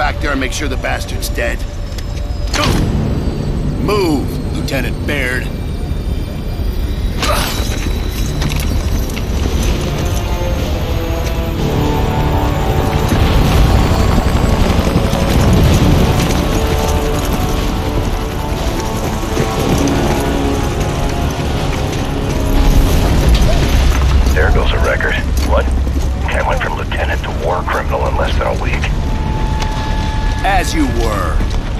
back there and make sure the bastard's dead. Move, Lieutenant Baird. There goes a record. What? I went from lieutenant to war criminal in less than a week. As you were.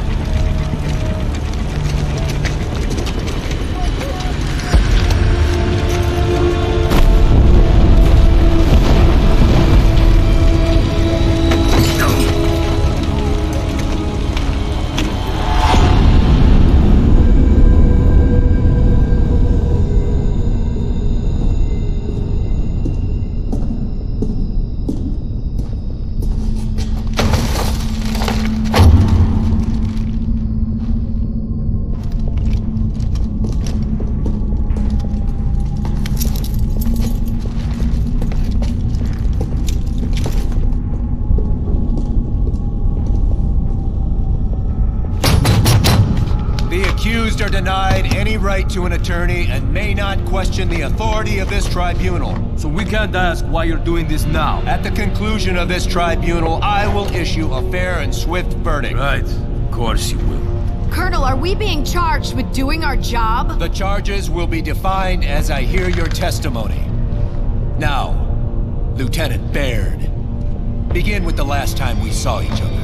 Are denied any right to an attorney and may not question the authority of this tribunal. So we can't ask why you're doing this now. At the conclusion of this tribunal, I will issue a fair and swift verdict. Right. Of course you will. Colonel, are we being charged with doing our job? The charges will be defined as I hear your testimony. Now, Lieutenant Baird, begin with the last time we saw each other.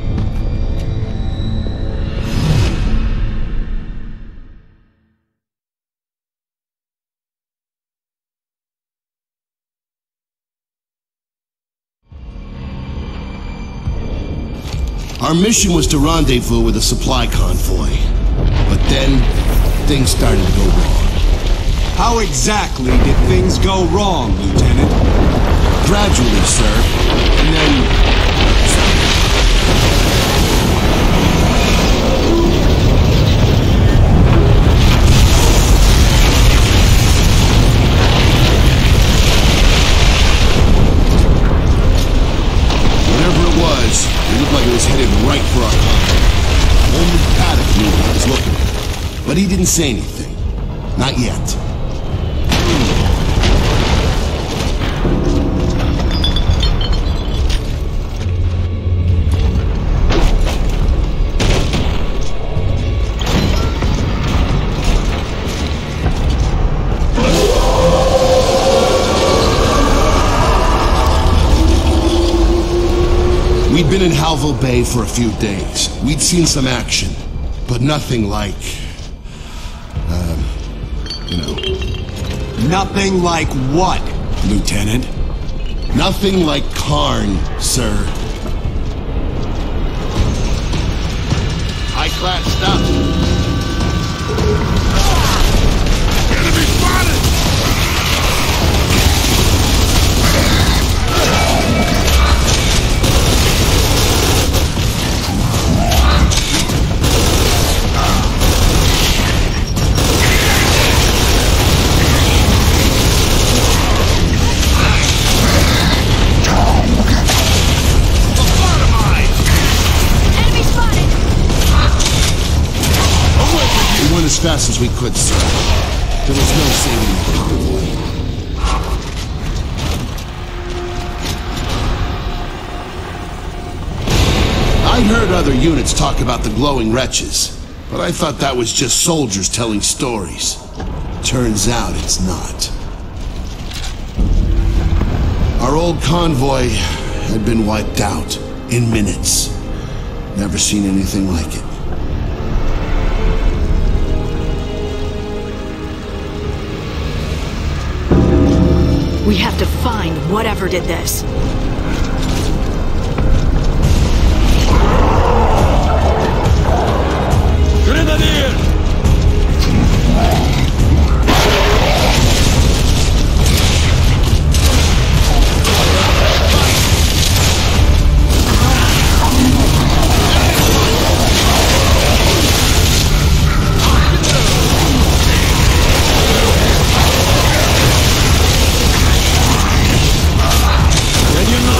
Our mission was to rendezvous with a supply convoy. But then, things started to go wrong. How exactly did things go wrong, Lieutenant? Gradually, sir. And then... It looked like it was headed right for our convoy. Only Paddock knew what he was looking at. But he didn't say anything. Not yet. We'd been in Halville Bay for a few days. We'd seen some action, but nothing like... you know... Nothing like what, Lieutenant? Nothing like Karn, sir. High-class stuff. Enemy spotted! As fast as we could, sir. There was no saving the convoy. I heard other units talk about the glowing wretches, but I thought that was just soldiers telling stories. Turns out it's not. Our old convoy had been wiped out in minutes. Never seen anything like it. We have to find whatever did this. Grenadier! Can you not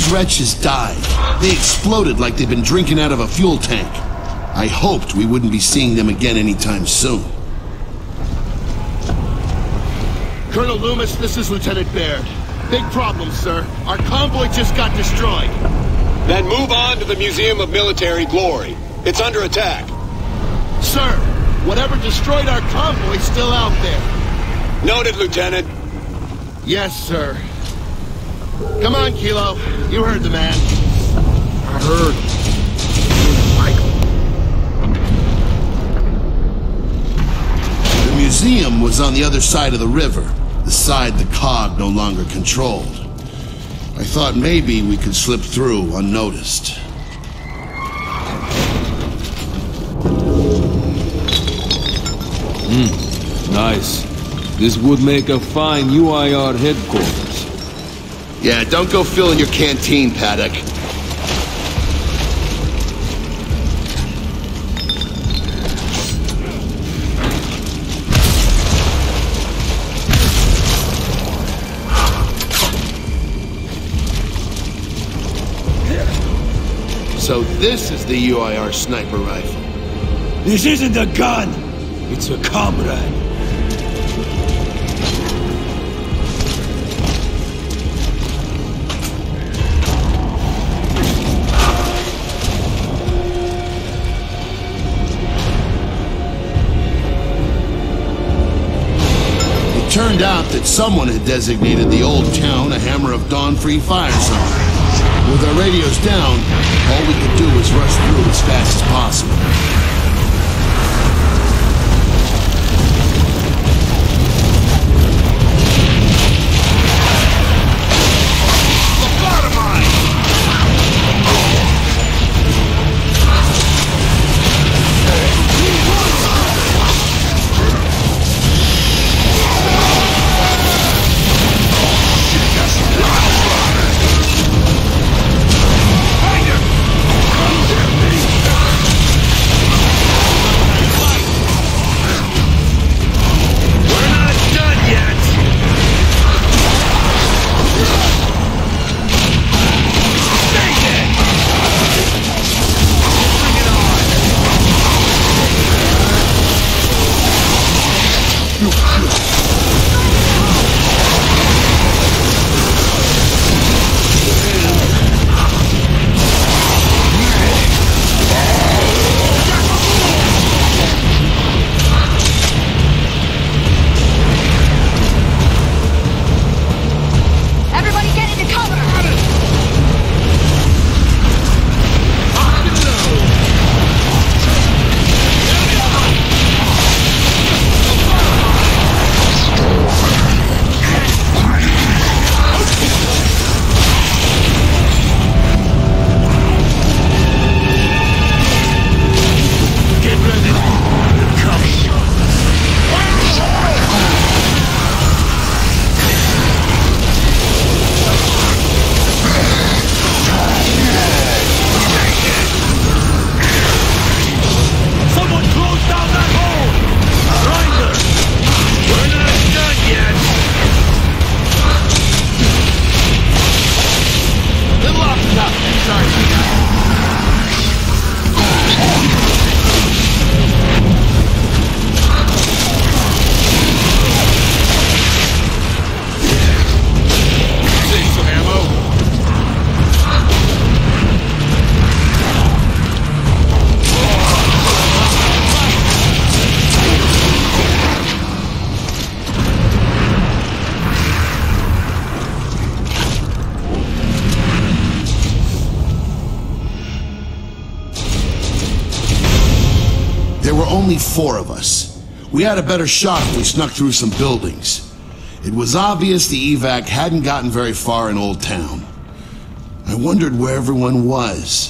those wretches died, they exploded like they'd been drinking out of a fuel tank. I hoped we wouldn't be seeing them again anytime soon. Colonel Loomis, this is Lieutenant Baird. Big problem, sir. Our convoy just got destroyed. Then move on to the Museum of Military Glory. It's under attack. Sir, whatever destroyed our convoy's still out there. Noted, Lieutenant. Yes, sir. Come on, Kilo. You heard the man. I heard. The museum was on the other side of the river, the side the COG no longer controlled. I thought maybe we could slip through unnoticed. Nice. This would make a fine UIR headquarters. Yeah, don't go filling your canteen, Paddock. So this is the UIR sniper rifle. This isn't a gun. It's a comrade. It turned out that someone had designated the old town a Hammer of Dawn free fire zone. With our radios down, all we could do was rush through as fast as possible. There were only 4 of us. We had a better shot if we snuck through some buildings. It was obvious the evac hadn't gotten very far in Old Town. I wondered where everyone was.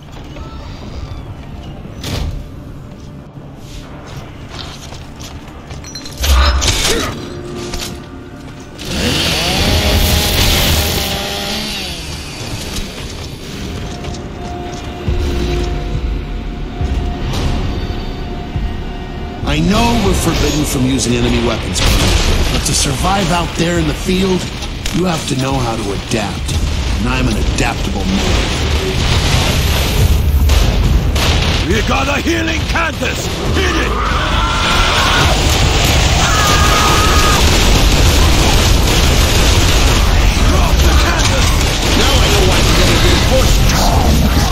I know we're forbidden from using enemy weapons, but to survive out there in the field, you have to know how to adapt. and I'm an adaptable man. We got a healing Candace! Hit it! Drop the Candace! Now I know why you're getting reinforcements.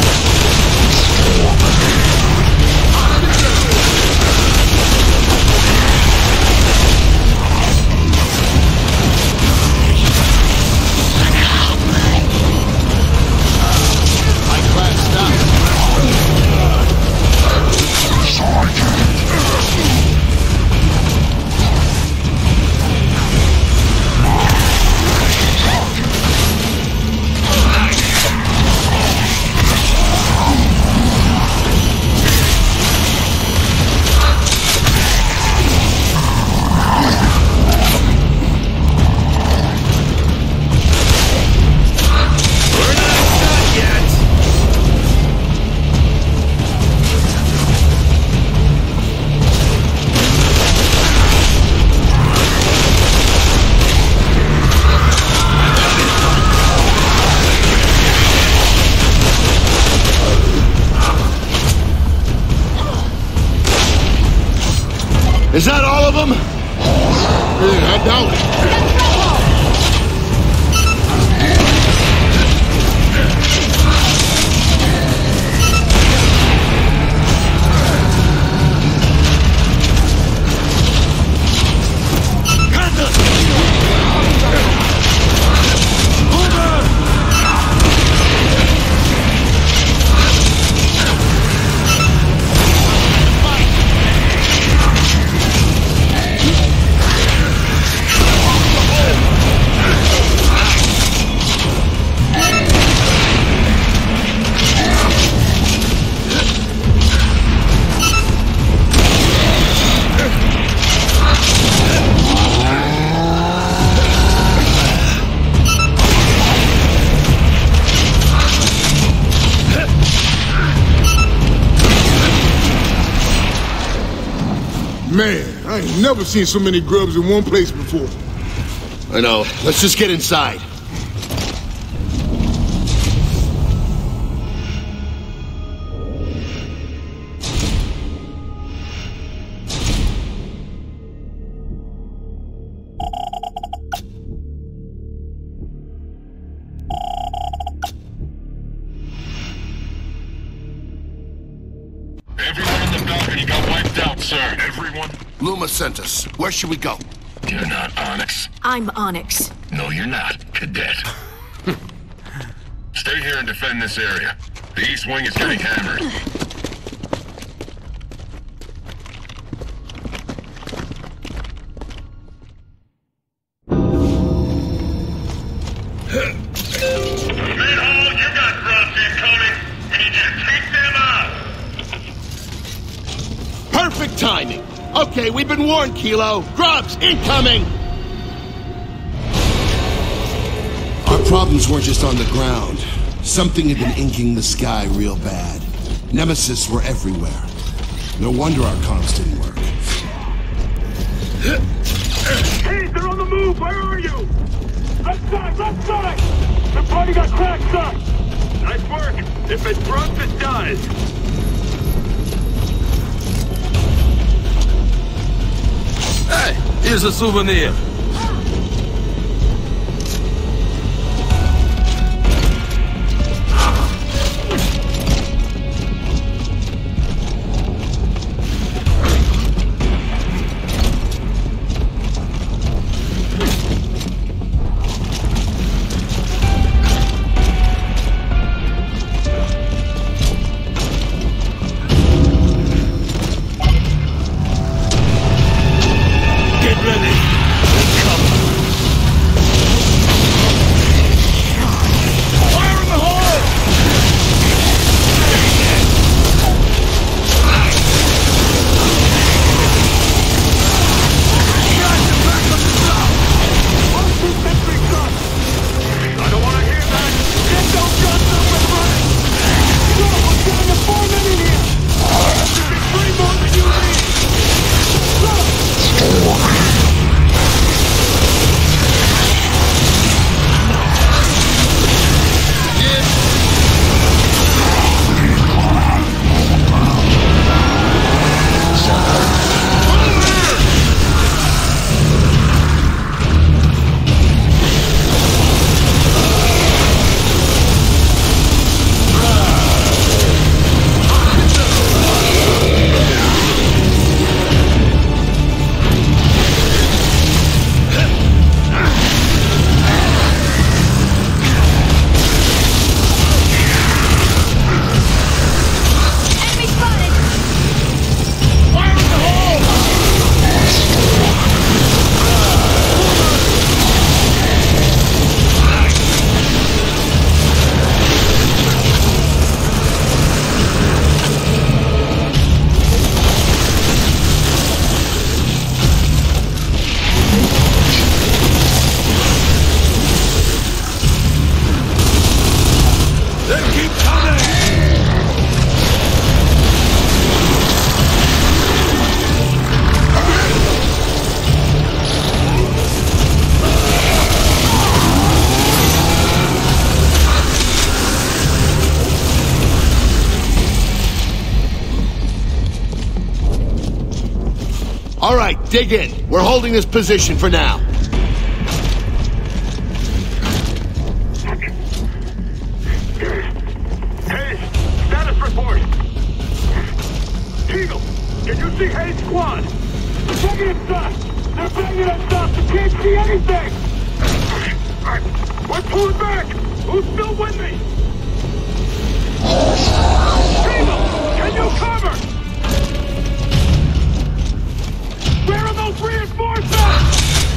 Is that all of them? I doubt it. Man, I ain't never seen so many grubs in one place before. I know. Let's just get inside. Everyone in the balcony got wiped out, sir. Everyone? Luma sent us. Where should we go? You're not Onyx. I'm Onyx. No, you're not, Cadet. Stay here and defend this area. The East Wing is getting hammered. Mid-hole, you got grubs incoming. We need you to take them out. Perfect timing. Okay, we've been warned, Kilo. Grubs incoming! Our problems weren't just on the ground. Something had been inking the sky real bad. Nemesis were everywhere. No wonder our comms didn't work. Hey, they're on the move. Where are you? Left side, left side! The party got cracked, son! Nice work. If it grunts, it does. Hey, here's a souvenir. right, dig in. We're holding this position for now. Hayes, status report. Eagle, can you see Hayes' squad? Negative, sir. They're banging us up. You can't see anything. We're pulling back. Who's still with me? Eagle, can you cover? Where are those reinforcements?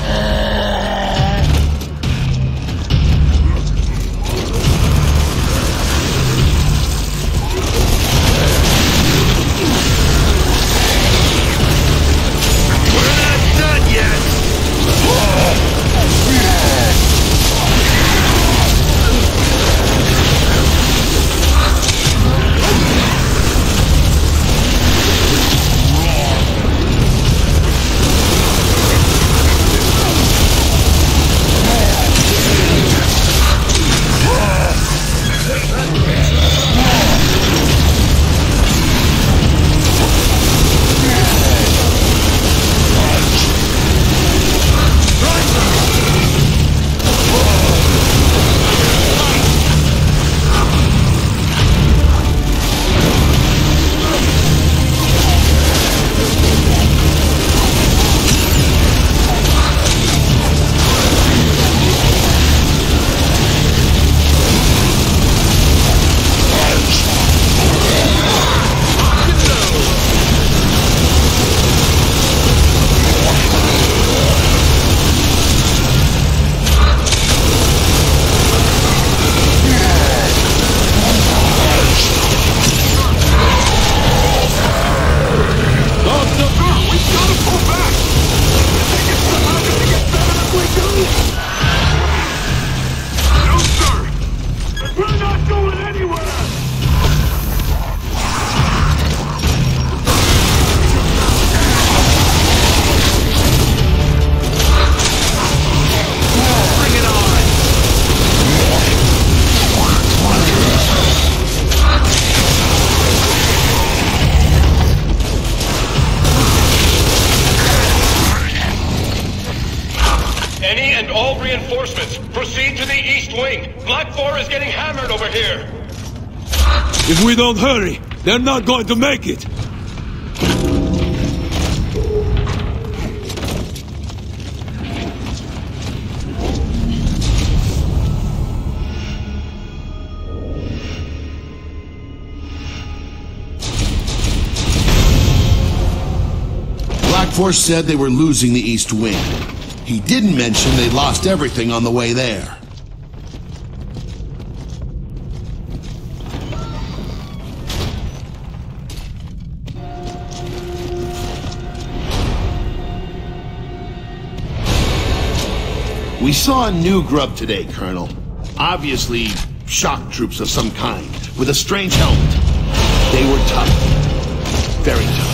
If we don't hurry, they're not going to make it! Black Force said they were losing the East Wing. He didn't mention they lost everything on the way there. We saw a new grub today, Colonel. Obviously, shock troops of some kind, with a strange helmet. They were tough. Very tough.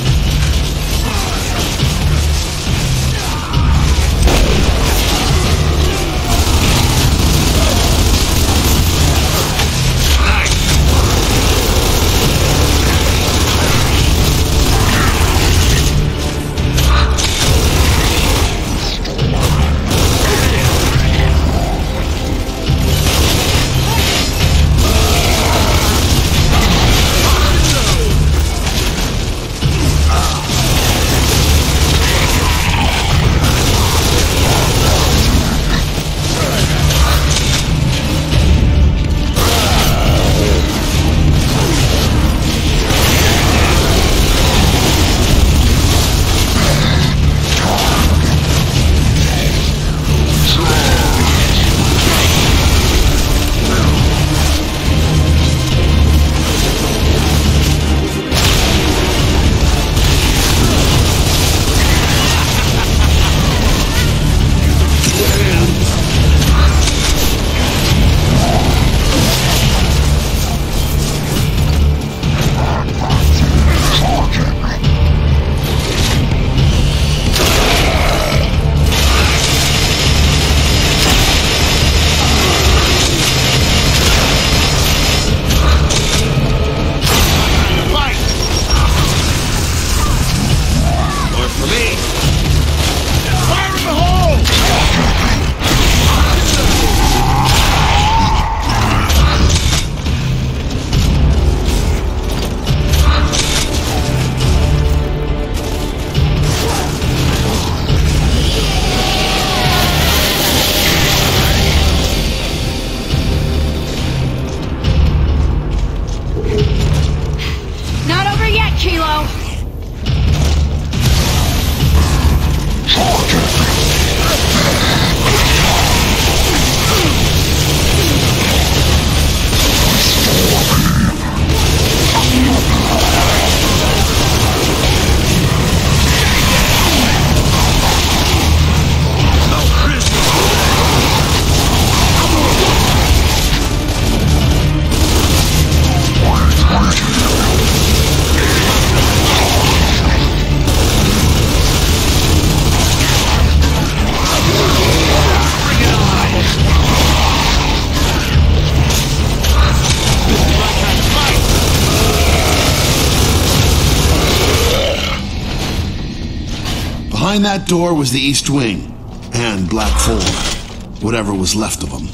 Behind that door was the East Wing, and Black 4, whatever was left of them.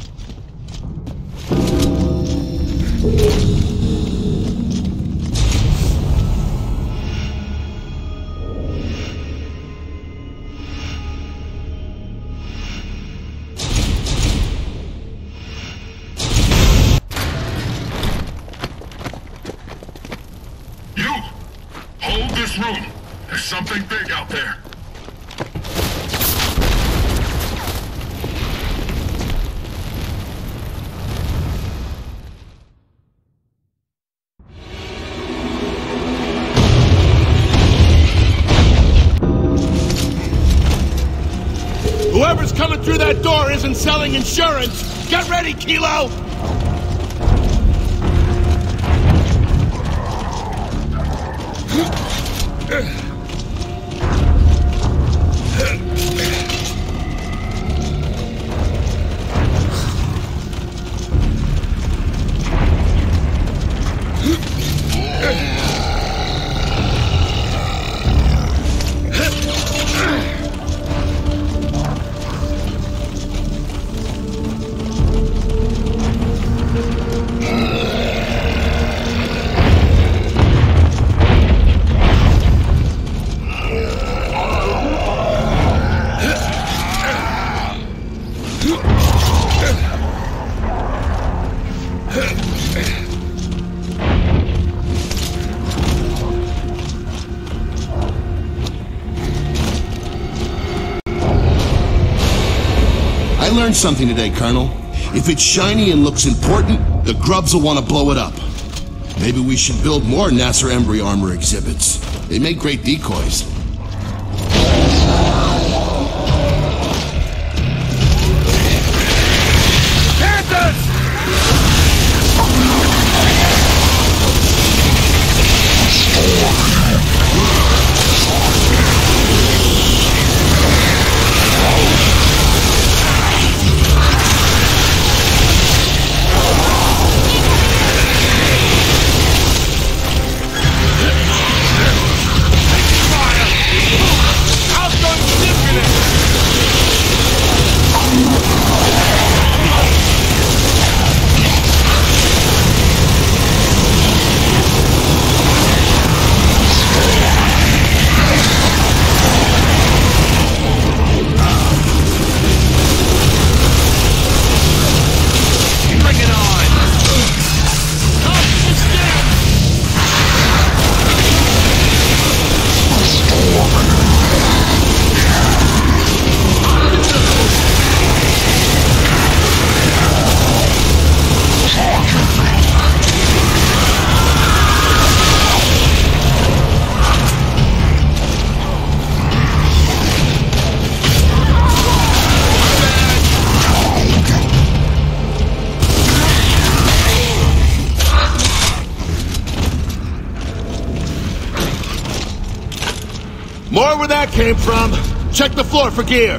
Hold this room. There's something big out there. Whoever's coming through that door isn't selling insurance. Get ready, Kilo! I learned something today, Colonel. If it's shiny and looks important, the grubs will want to blow it up. Maybe we should build more Nasser Embry armor exhibits. They make great decoys. More where that came from. Check the floor for gear.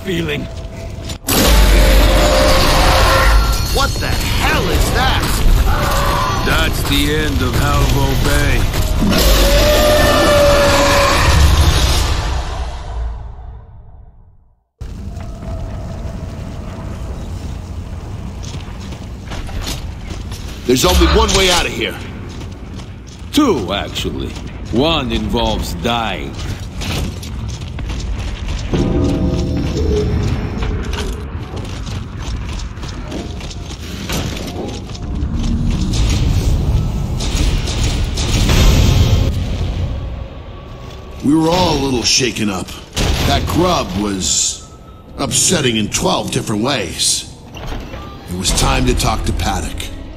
feeling. What the hell is that? That's the end of Halvo Bay. There's only one way out of here. Two, actually. One involves dying. We were all a little shaken up. That grub was upsetting in 12 different ways. It was time to talk to Paddock.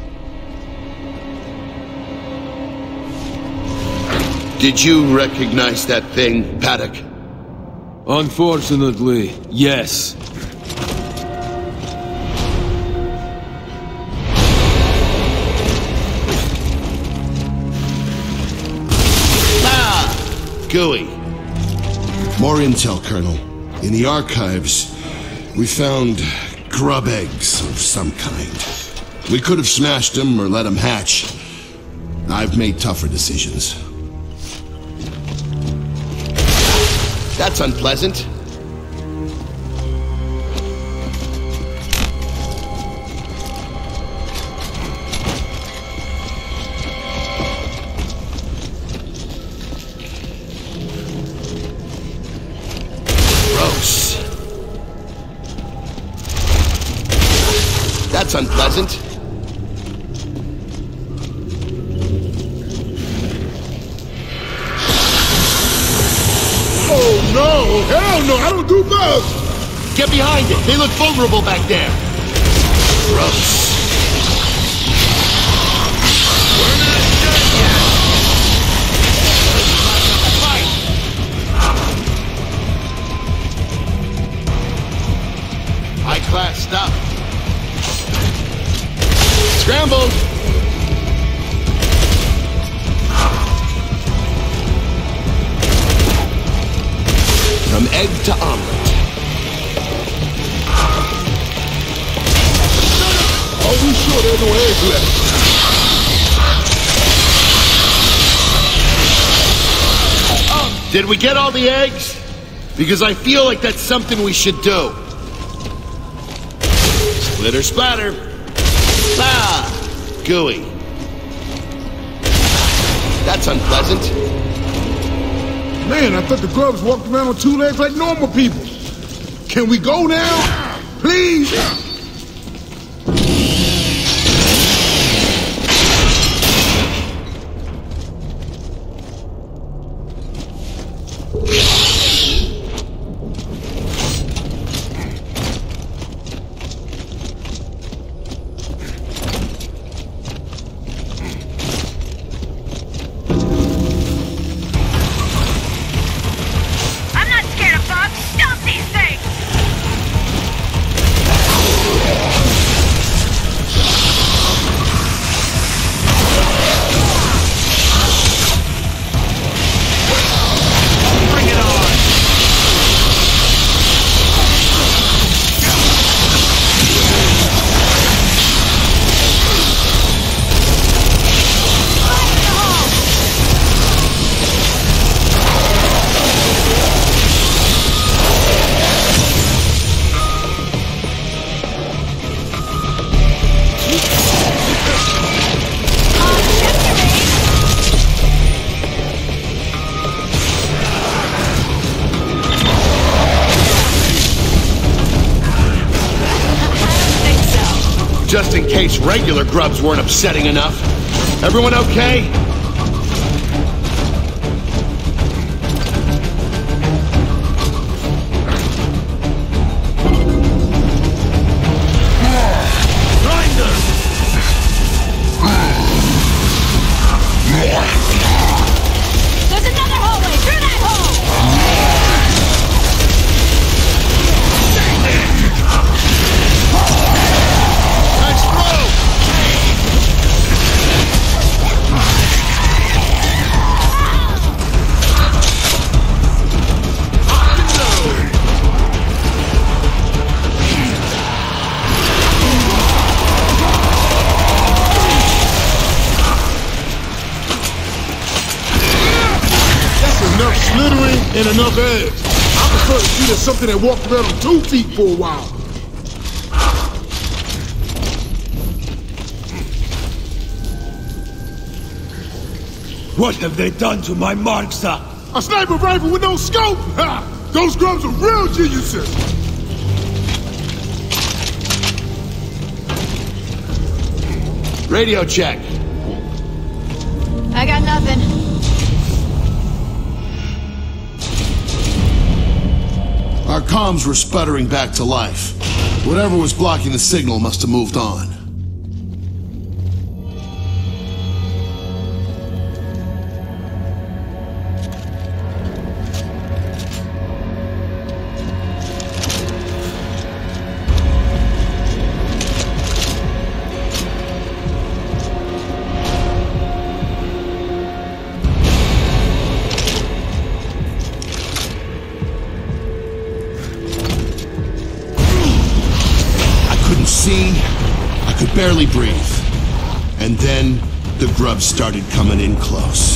Did you recognize that thing, Paddock? Unfortunately, yes. Gooey. More intel, Colonel. In the archives, we found grub eggs of some kind. We could have smashed them or let them hatch. I've made tougher decisions. That's unpleasant. Gross. That's unpleasant. Oh no! Hell no! I don't do bugs! Get behind it! They look vulnerable back there! Gross. We're not done yet! High-class stuff. Scrambled! From egg to omelet. Are we sure there's no eggs left? Did we get all the eggs? Because I feel like that's something we should do. Splitter splatter. Ah! Gooey. That's unpleasant. Man, I thought the grubs walked around on two legs like normal people. Can we go now? Please? Just in case regular grubs weren't upsetting enough. Everyone okay? There's another hallway! Through that hole! Nice throw! and enough eggs. I prefer to see there's something that walked around on 2 feet for a while. What have they done to my mark, sir? A sniper rifle with no scope! Ha! Those grubs are real geniuses! Radio check. I got nothing. Our comms were sputtering back to life. Whatever was blocking the signal must have moved on. I could barely breathe. And then the grubs started coming in close.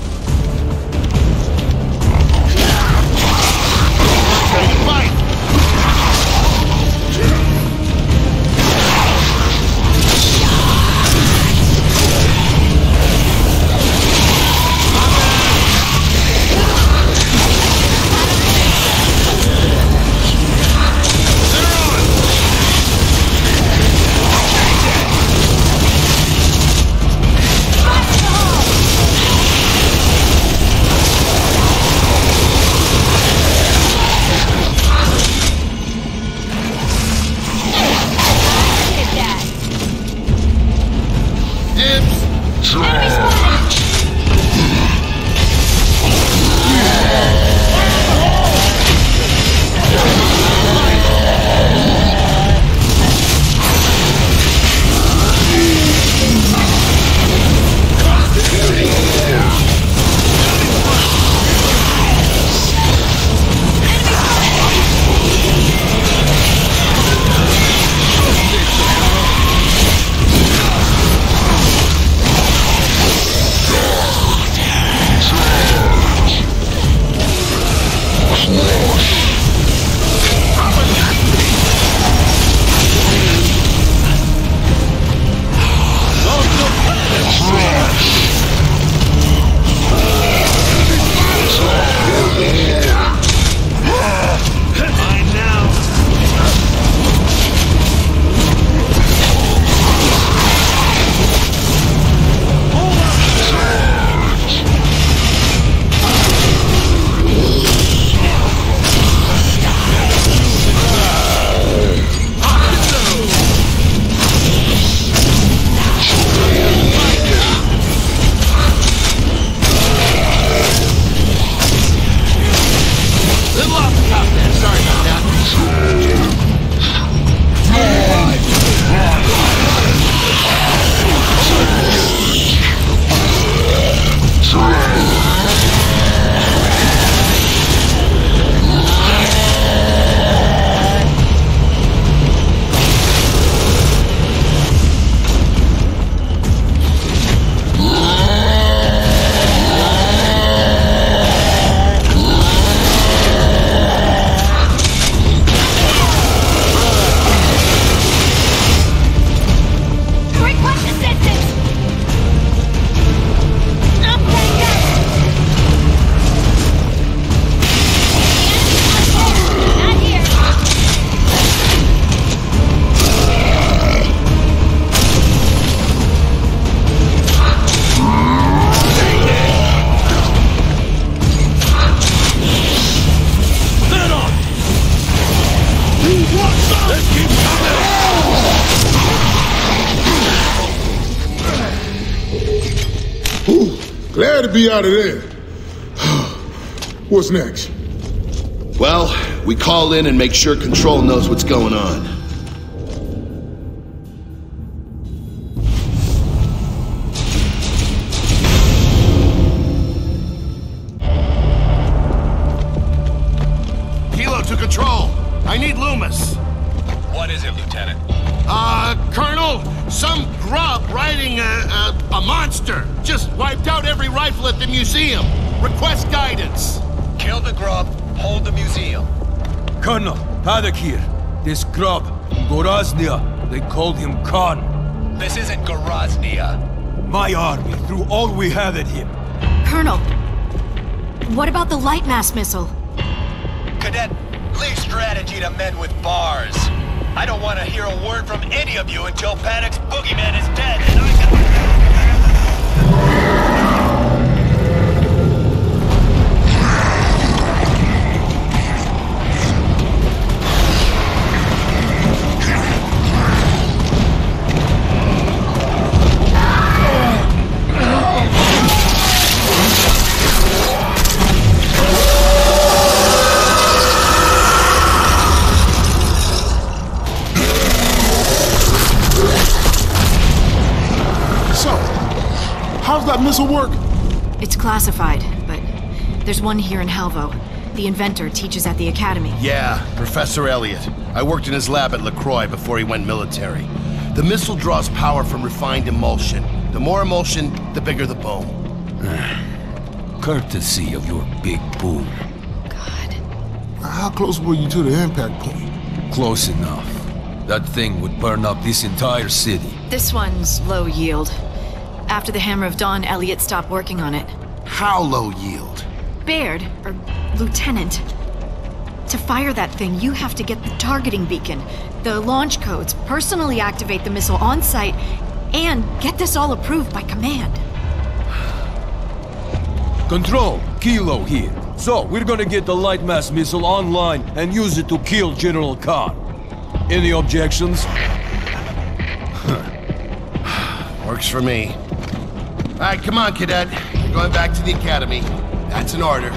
Glad to be out of there. What's next? Well, we call in and make sure Control knows what's going on. Kilo to Control. I need Loomis. What is it, Lieutenant? Colonel, some grub riding a monster just wiped out every rifle at the museum. Request guidance. Kill the grub, hold the museum. Colonel, Paddock here. This grub, Goraznia, they called him Khan. This isn't Goraznia. My army threw all we had at him. Colonel, what about the light mass missile? Cadet, leave strategy to men with bars. I don't want to hear a word from any of you until Paddock's boogeyman is dead and I can... How's that missile work? It's classified, but there's one here in Halvo. The inventor teaches at the academy. Yeah, Professor Elliot. I worked in his lab at LaCroix before he went military. The missile draws power from refined emulsion. The more emulsion, the bigger the boom. Courtesy of your big boom. God. How close were you to the impact point? Close enough. That thing would burn up this entire city. This one's low yield. After the Hammer of Dawn, Elliot stopped working on it. How low yield? Baird, or Lieutenant, to fire that thing, you have to get the targeting beacon, the launch codes, personally activate the missile on site, and get this all approved by command. Control, Kilo here. So, we're gonna get the light mass missile online and use it to kill General Khan. Any objections? Works for me. All right, come on, Cadet. You're going back to the academy. That's an order.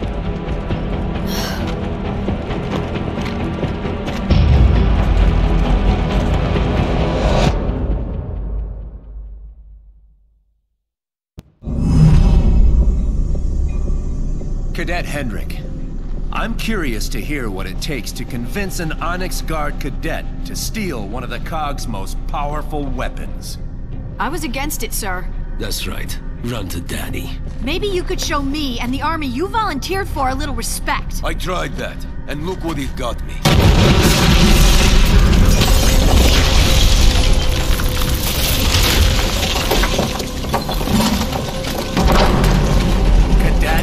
Cadet Hendrik, I'm curious to hear what it takes to convince an Onyx Guard cadet to steal one of the COG's most powerful weapons. I was against it, sir. That's right. Run to Daddy. Maybe you could show me and the army you volunteered for a little respect. I tried that, and look what it got me. Cadet?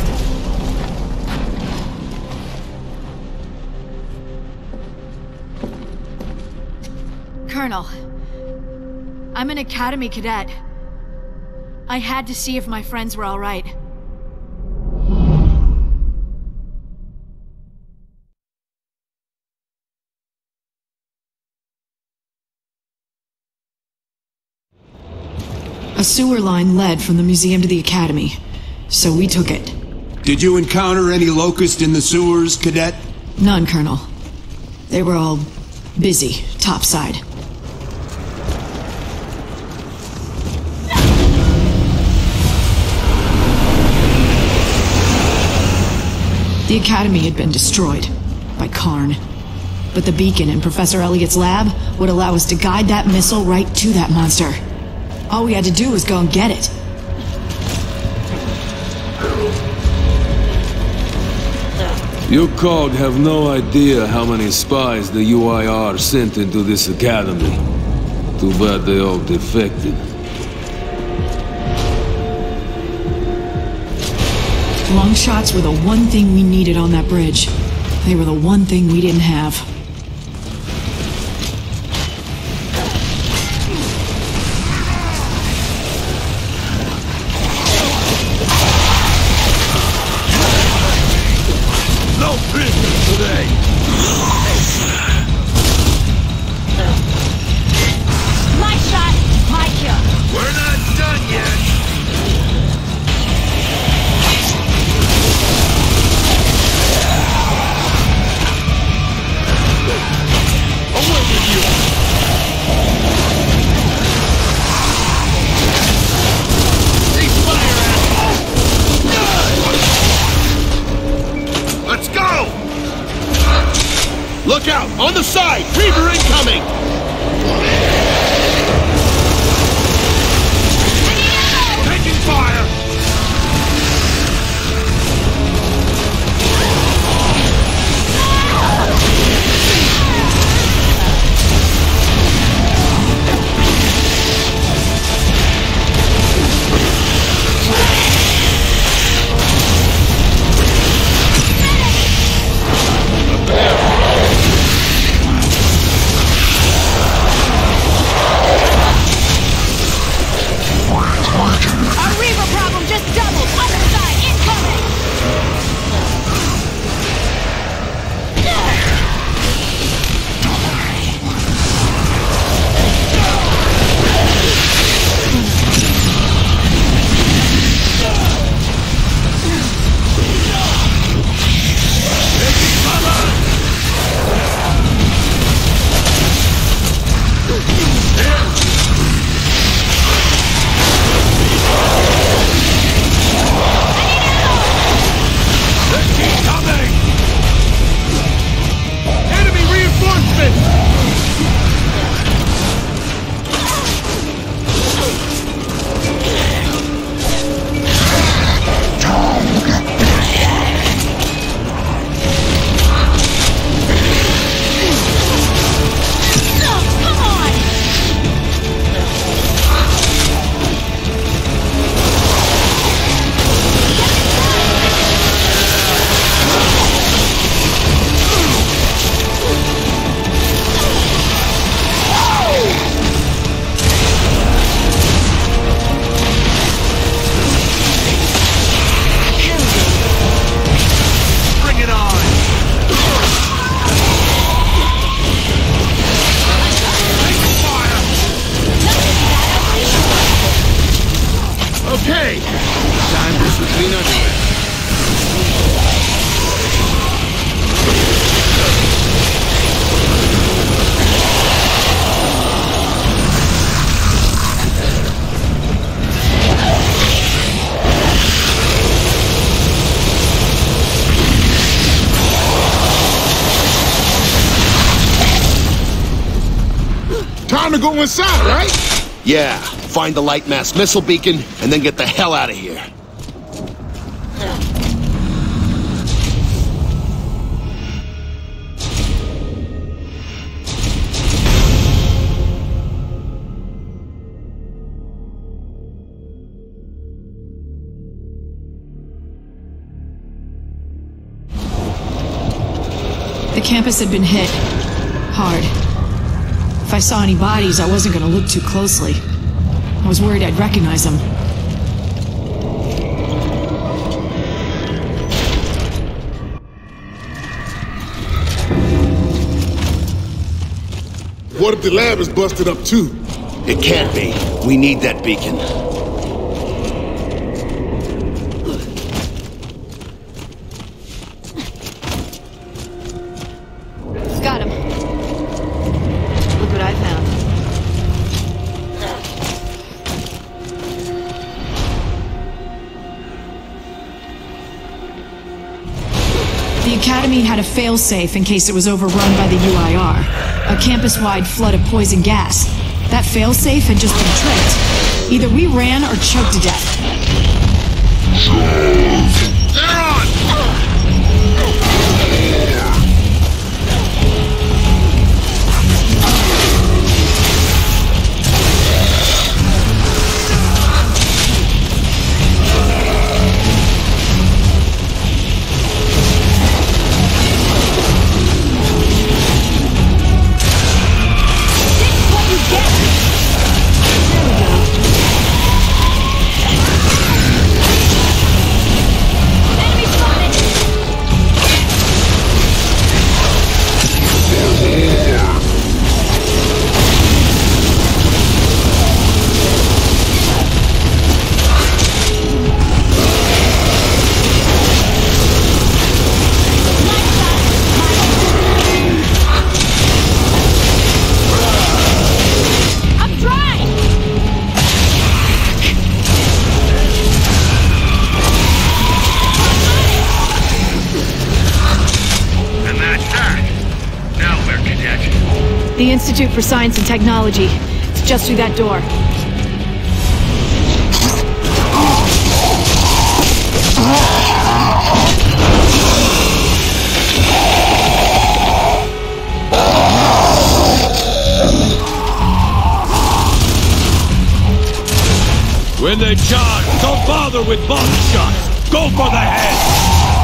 Colonel, I'm an academy cadet. I had to see if my friends were all right. A sewer line led from the museum to the academy, so we took it. Did you encounter any locusts in the sewers, Cadet? None, Colonel. They were all busy, topside. The academy had been destroyed by Karn. But the beacon in Professor Elliot's lab would allow us to guide that missile right to that monster. All we had to do was go and get it. You COG have no idea how many spies the UIR sent into this academy. Too bad they all defected. Long shots were the one thing we needed on that bridge. They were the one thing we didn't have. No prisoners today! My shot, my kill. We're not done yet! Let's go! Look out! On the side! Reaver incoming! Taking fire! go inside, right? Yeah, find the light mass missile beacon, and then get the hell out of here. The campus had been hit. Hard. If I saw any bodies, I wasn't gonna look too closely. I was worried I'd recognize them. What if the lab is busted up too? It can't be. We need that beacon. Got him. Look what I found. The Academy had a failsafe in case it was overrun by the UIR. A campus-wide flood of poison gas. That failsafe had just been tricked. Either we ran or choked to death. They're on! The Institute for Science and Technology. It's just through that door. When they charge, don't bother with body shots. Go for the head.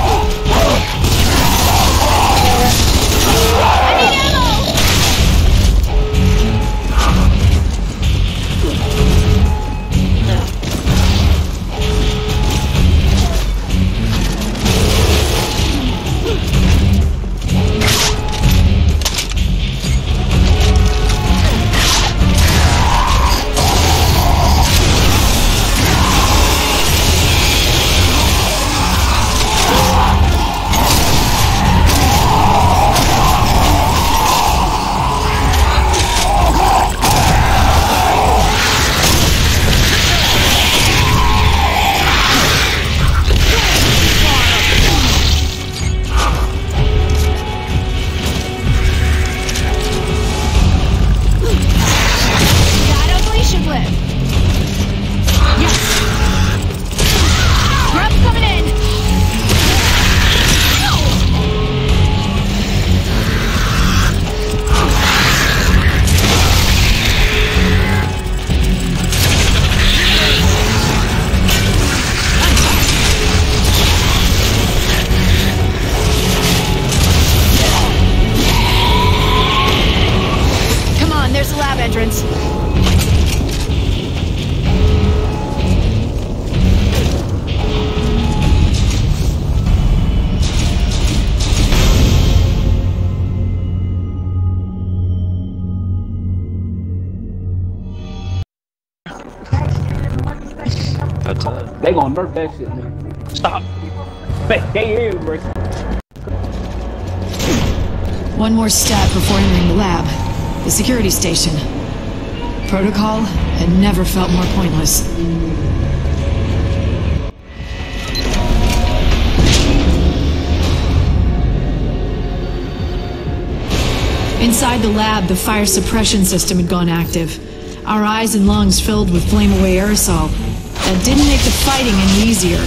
Entrance. They gonna nerf that shit, man. Stop. They in, bro. One more step before entering the lab. The security station. Protocol had never felt more pointless. Inside the lab, the fire suppression system had gone active. Our eyes and lungs filled with flame-away aerosol. That didn't make the fighting any easier.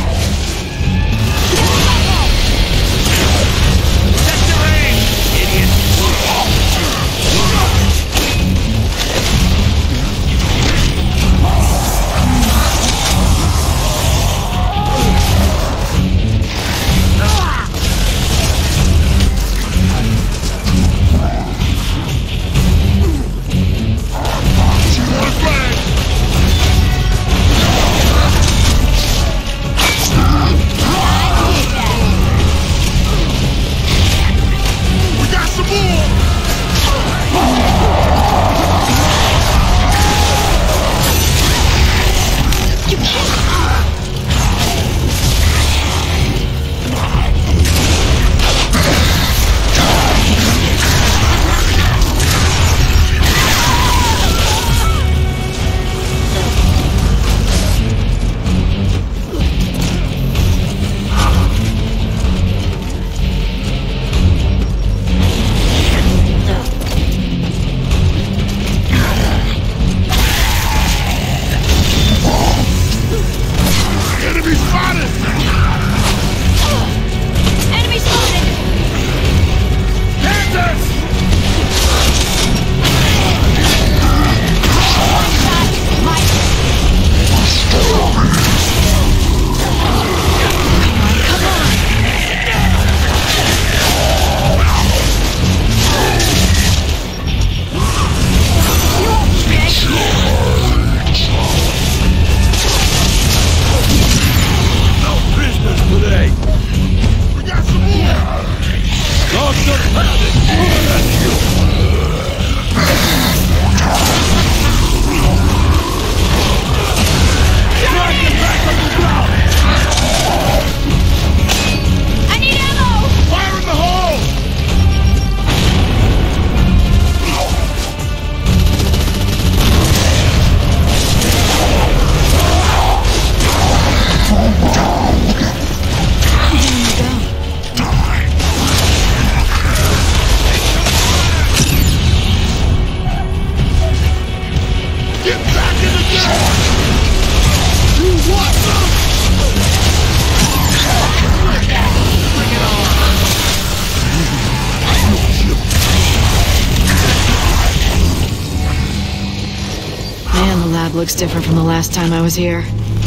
Looks different from the last time I was here.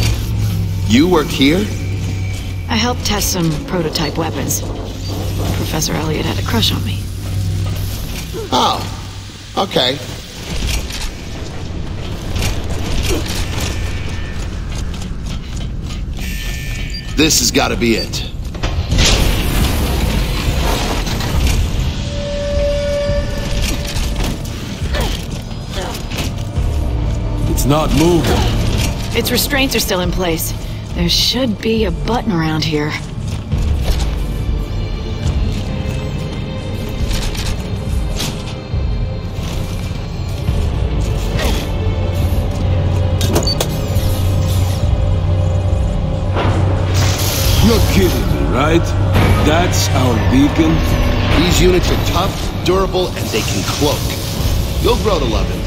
You work here? I helped test some prototype weapons. Professor Elliot had a crush on me. Oh, okay. This has got to be it. It's not moving. Its restraints are still in place. There should be a button around here. You're kidding me, right? That's our beacon? These units are tough, durable, and they can cloak. You'll grow to love it.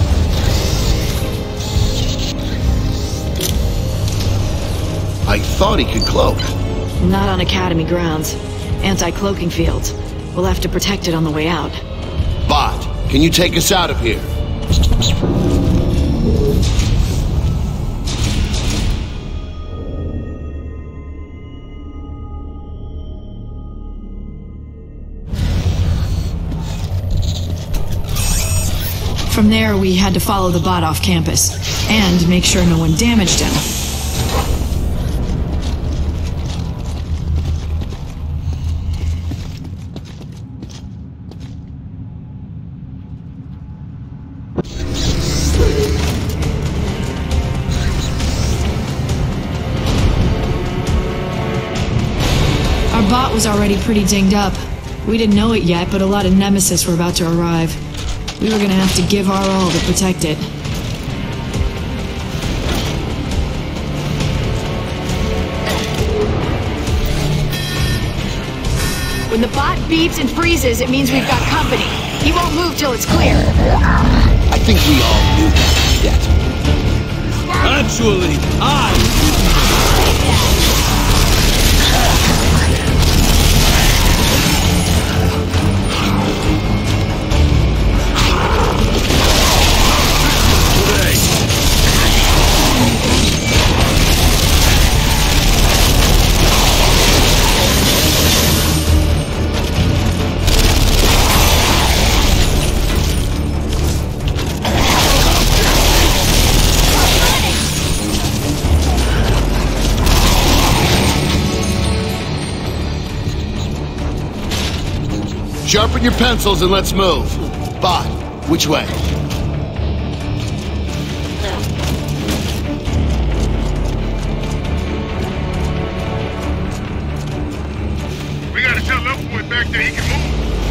I thought he could cloak. Not on Academy grounds. Anti-cloaking fields. We'll have to protect it on the way out. Bot, can you take us out of here? From there, we had to follow the bot off campus, and make sure no one damaged him. Our bot was already pretty dinged up. We didn't know it yet, but a lot of Nemesis were about to arrive. We were gonna have to give our all to protect it. When the bot beeps and freezes, it means we've got company. He won't move till it's clear. I think we all knew that. Actually, Sharpen your pencils and let's move. Bot, which way? We gotta tell Lovewood back there he can move.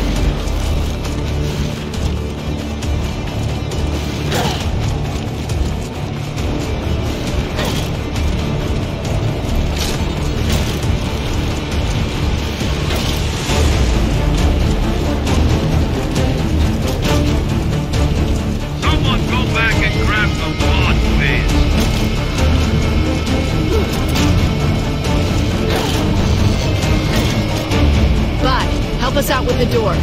Help us out with the door.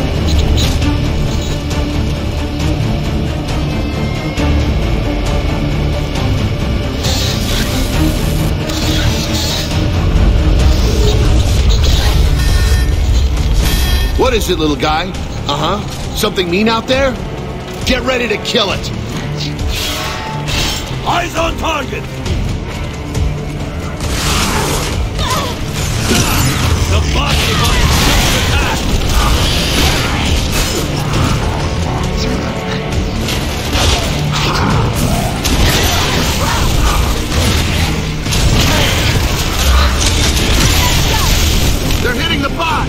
What is it, little guy? Uh-huh. Something mean out there? Get ready to kill it. Eyes on target! The body of attack! They're hitting the bot!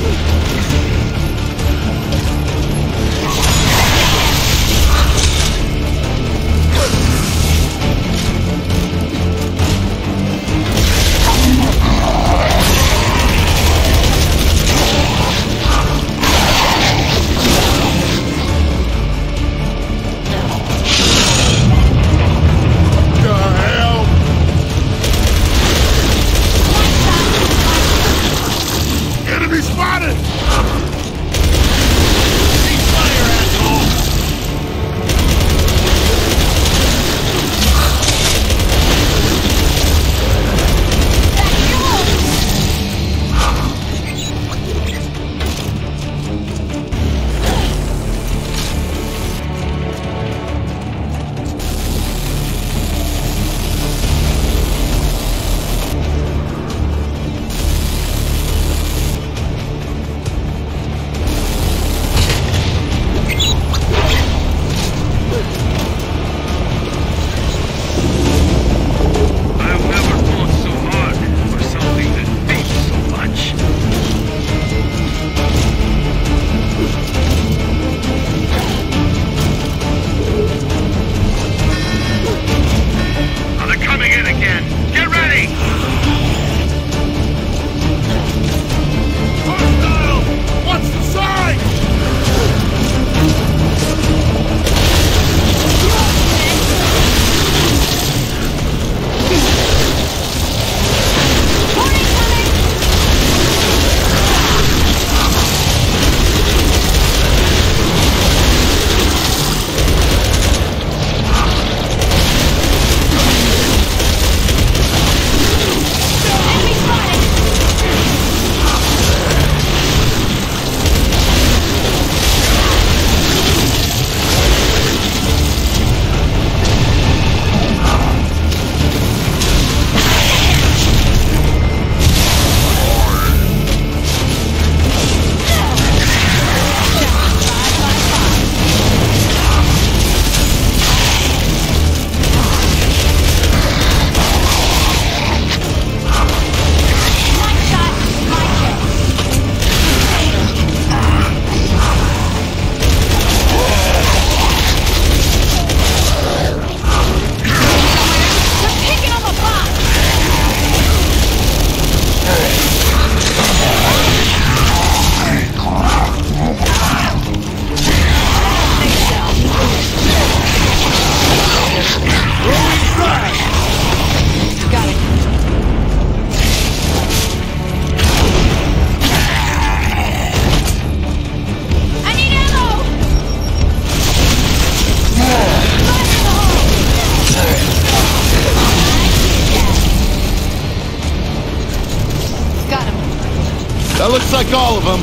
That looks like all of them.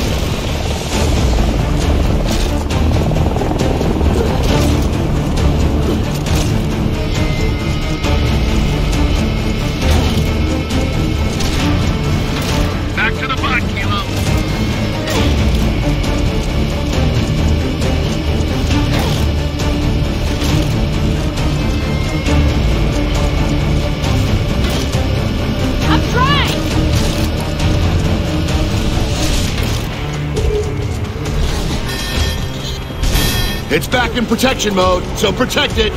Back to the bot, Kilo. I'm trying! It's back in protection mode, so protect it.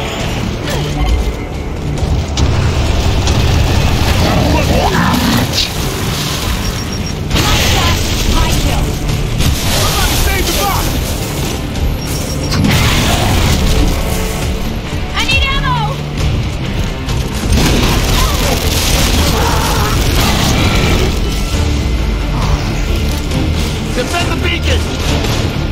I need ammo! Defend the beacon!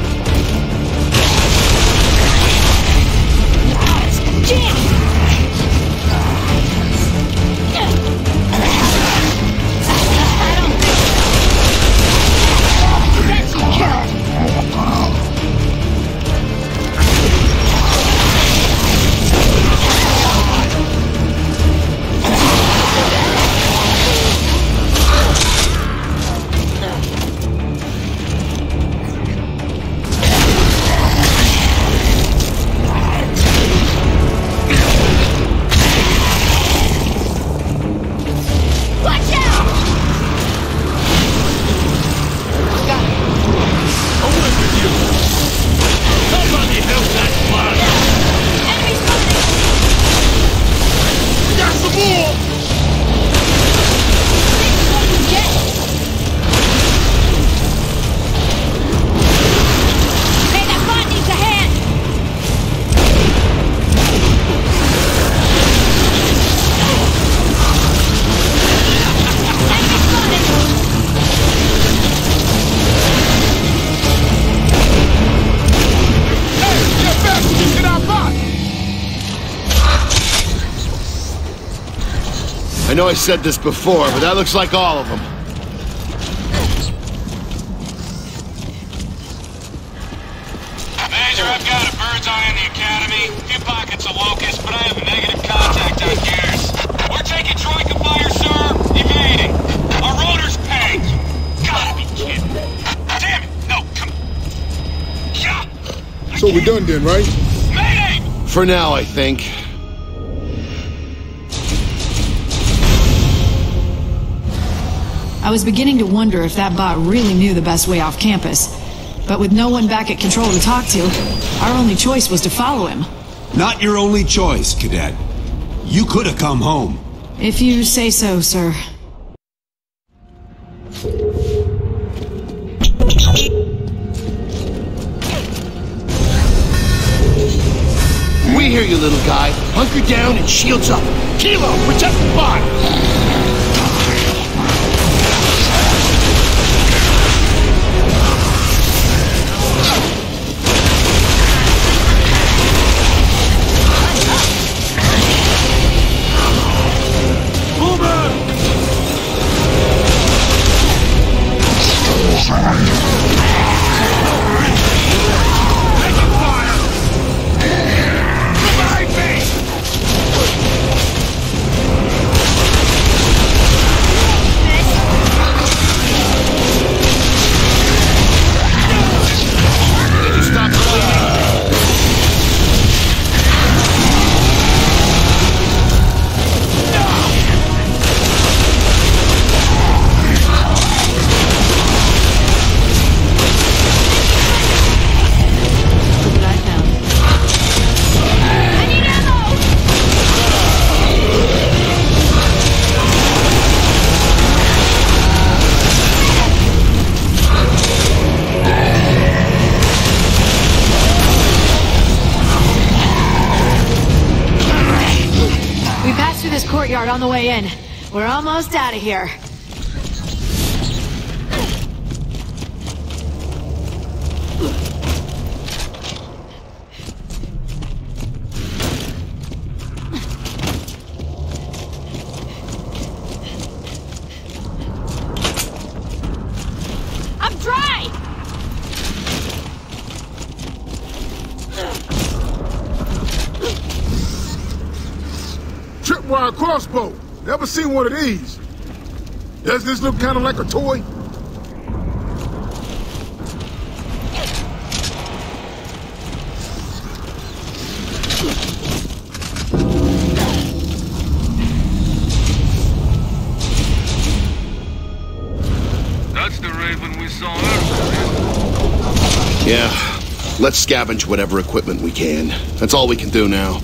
I know I said this before, but that looks like all of them. Major, I've got a bird's eye on the Academy. Few pockets of locusts, but I have negative contact on gears. We're taking Troika fire, sir. Evading. Our rotor's pegged. Gotta be kidding. Damn it. No, come on. Yeah. So we're done then, right? Mayday! For now, I think. I was beginning to wonder if that bot really knew the best way off campus. But with no one back at Control to talk to, our only choice was to follow him. Not your only choice, Cadet. You could have come home. If you say so, sir. We hear you, little guy. Hunker down and shields up. Kilo, protect the bot! Courtyard on the way in. We're almost out of here. wire crossbow. Never seen one of these. Does this look kind of like a toy? That's the Raven we saw earlier. Yeah, let's scavenge whatever equipment we can. That's all we can do now.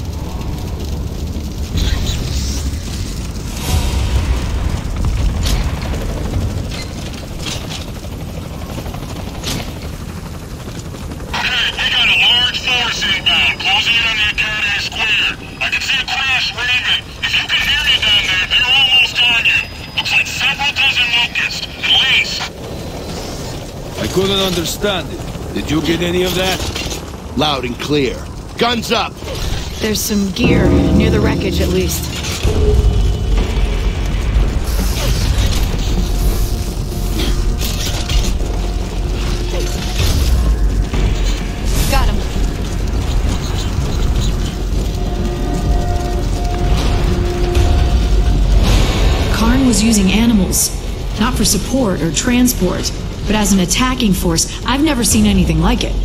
I couldn't understand it. Did you get any of that? Loud and clear. Guns up! There's some gear, near the wreckage at least. Got him. Karn was using animals, not for support or transport, but as an attacking force. I've never seen anything like it.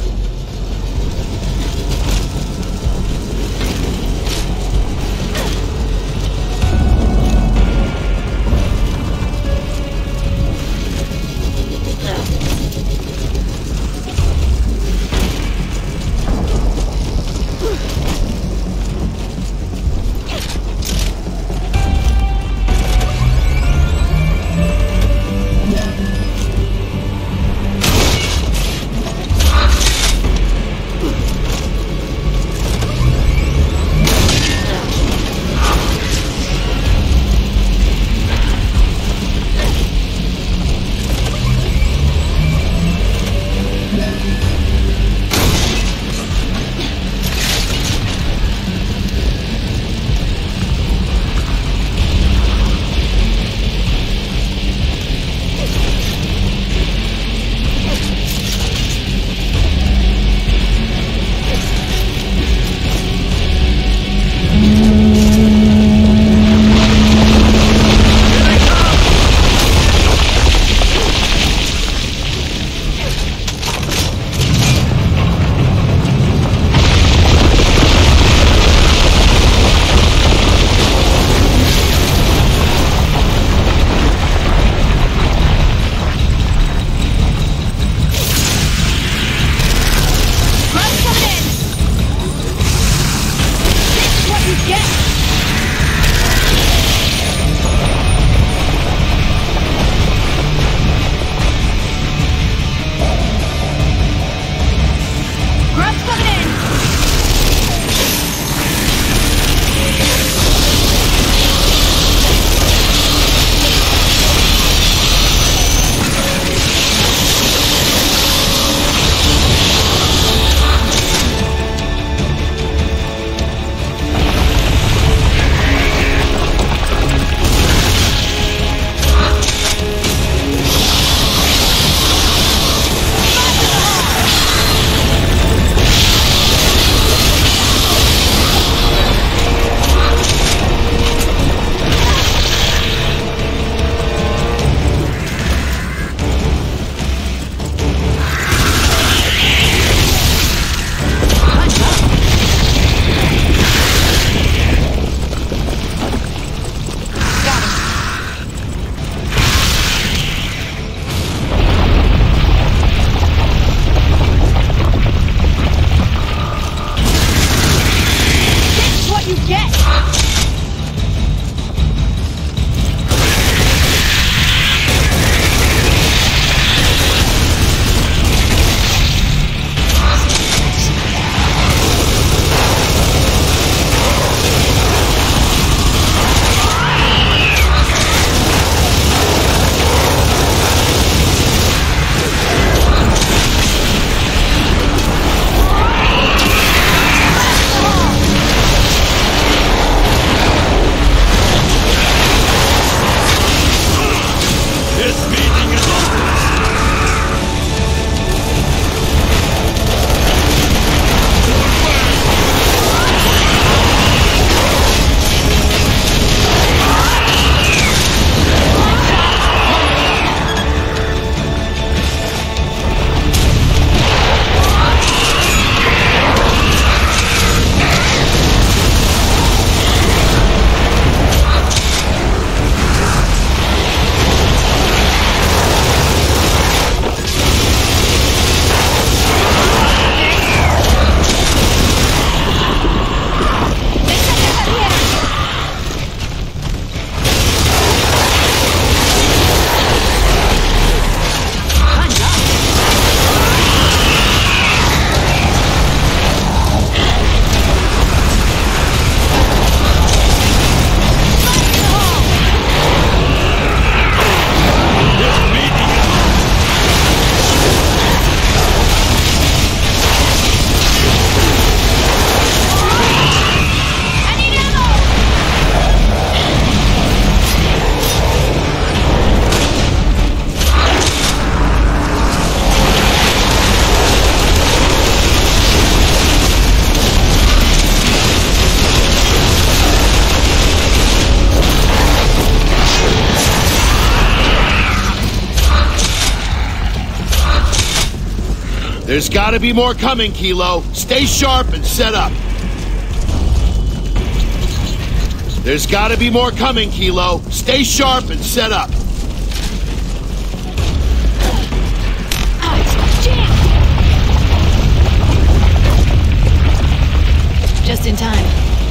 There's gotta be more coming, Kilo. Stay sharp and set up. There's gotta be more coming, Kilo. Stay sharp and set up. Just in time.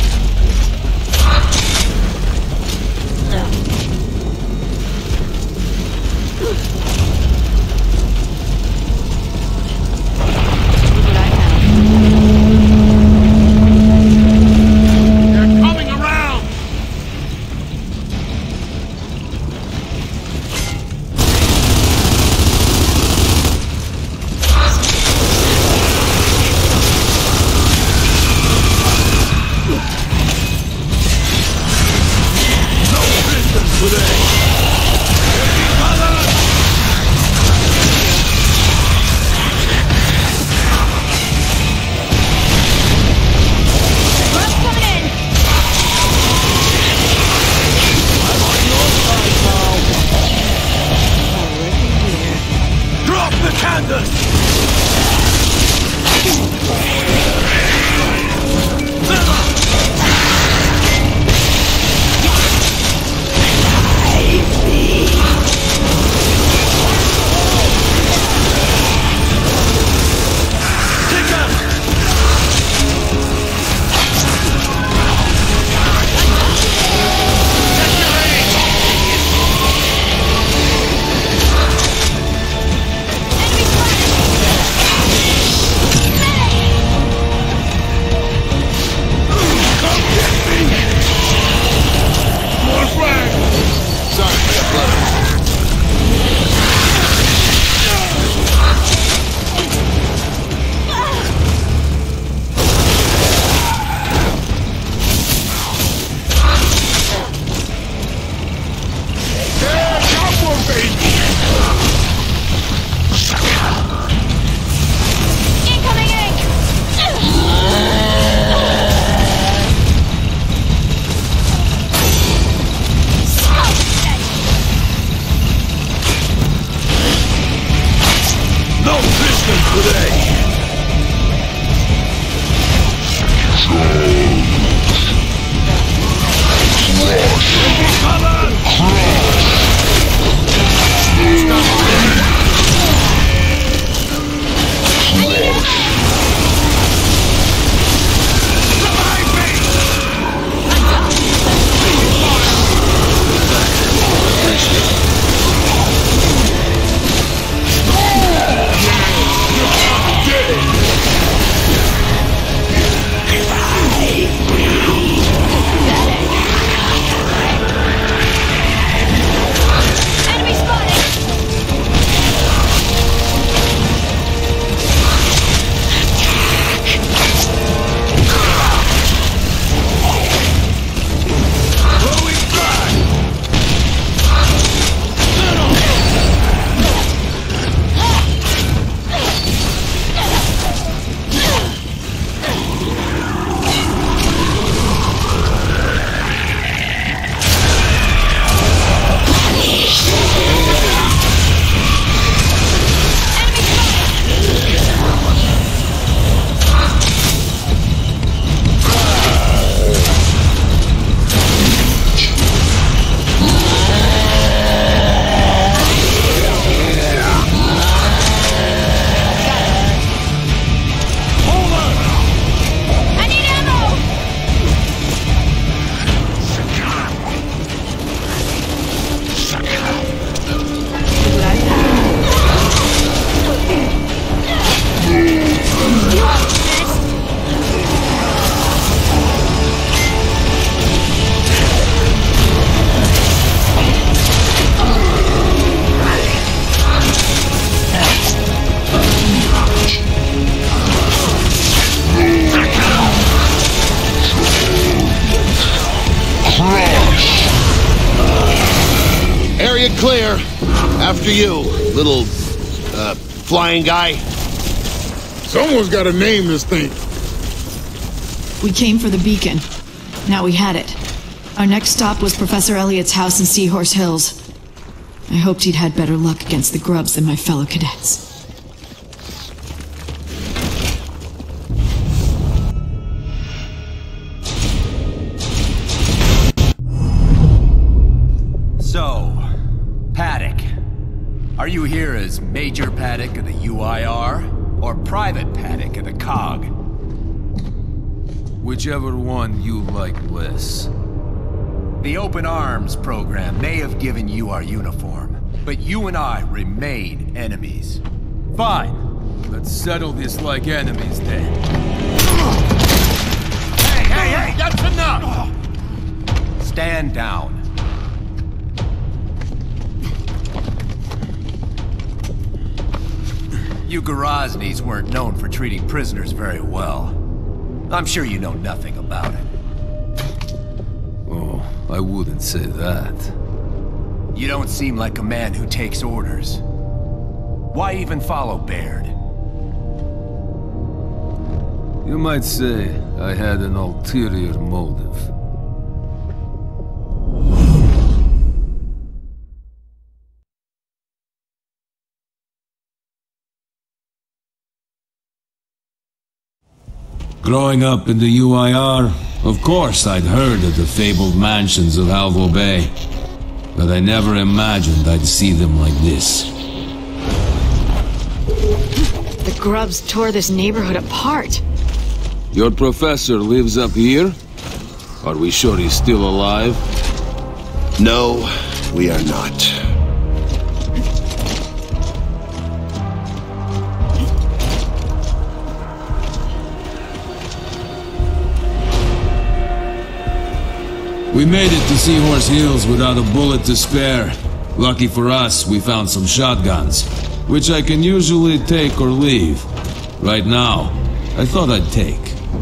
Area clear. After you, little, flying guy. Someone's got to name this thing. We came for the beacon. Now we had it. Our next stop was Professor Elliot's house in Seahorse Hills. I hoped he'd had better luck against the grubs than my fellow cadets. Are you here as Major Paddock of the UIR, or Private Paddock of the COG? Whichever one you like less. The Open Arms program may have given you our uniform, but you and I remain enemies. Fine. Let's settle this like enemies then. Hey, that's enough! Stand down. You Grozny's weren't known for treating prisoners very well. I'm sure you know nothing about it. Oh, I wouldn't say that. You don't seem like a man who takes orders. Why even follow Baird? You might say I had an ulterior motive. Growing up in the UIR, of course I'd heard of the fabled mansions of Alvo Bay, but I never imagined I'd see them like this. The grubs tore this neighborhood apart. Your professor lives up here? Are we sure he's still alive? No, we are not. We made it to Seahorse Hills without a bullet to spare. Lucky for us, we found some shotguns, which I can usually take or leave. Right now, I thought I'd take.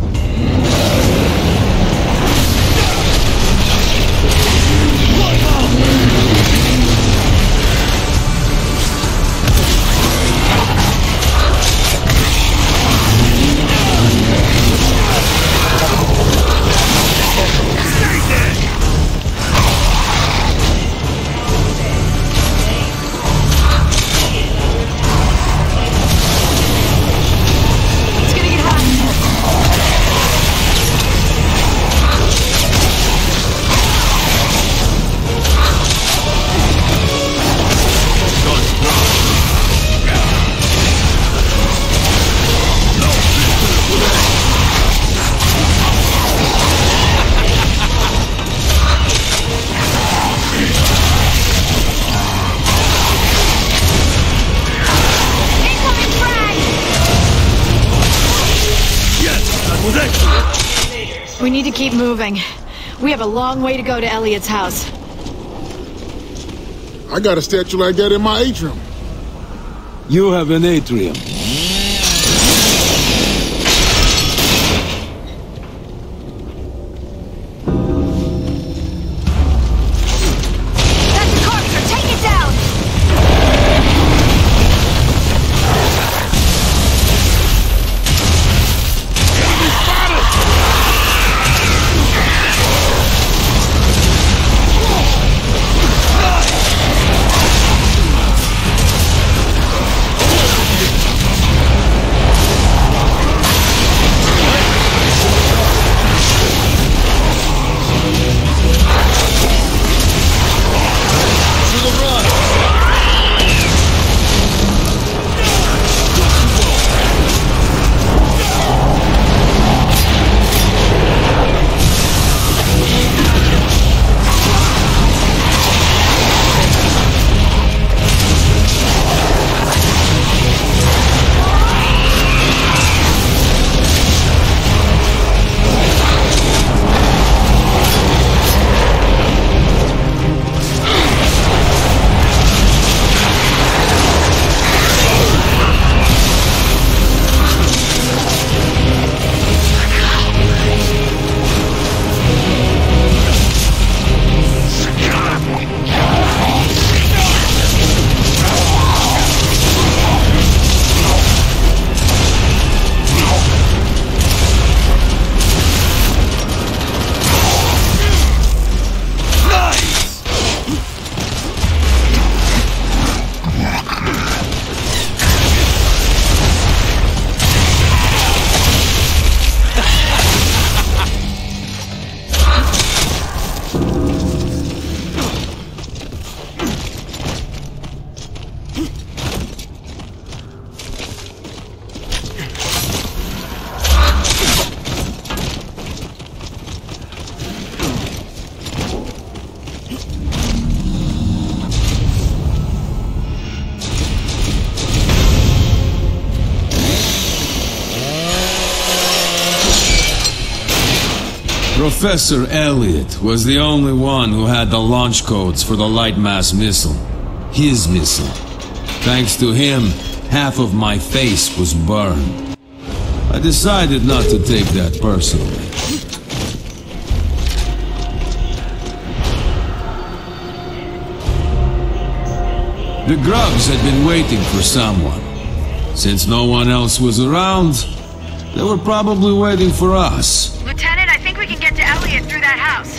We need to keep moving. We have a long way to go to Elliot's house. I got a statue like that in my atrium. You have an atrium. That's the corpse! Take it down! Professor Elliot was the only one who had the launch codes for the light mass missile. His missile. Thanks to him, half of my face was burned. I decided not to take that personally. The grubs had been waiting for someone. Since no one else was around, they were probably waiting for us. Lieutenant, I think we can get to Elliot through that house.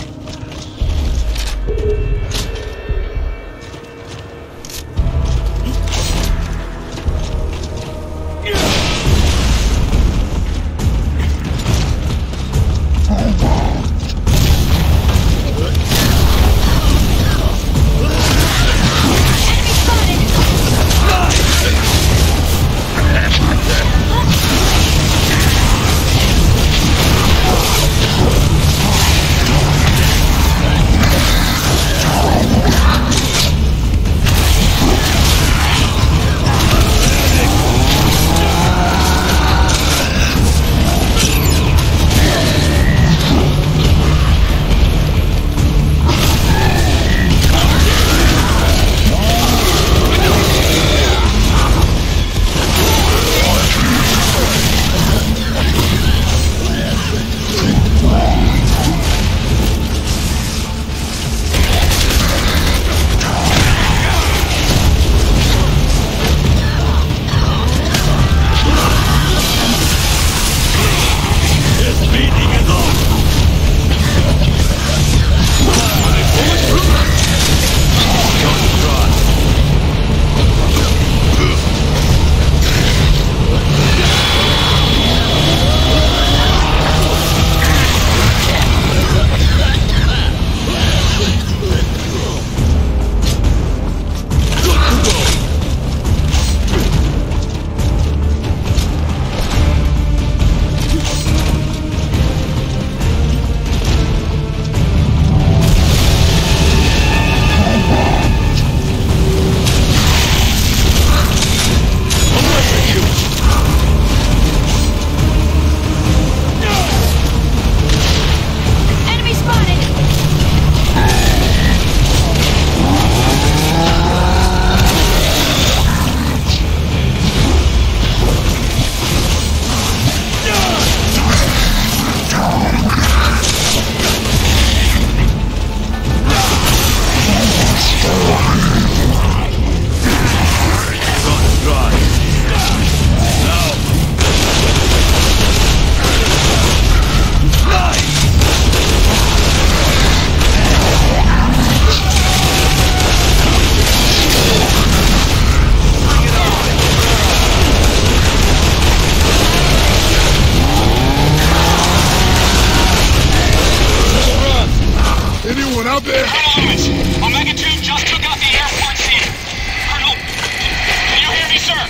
out there? Colonel Omega 2 just took out the airport scene. Colonel, can you hear me, sir?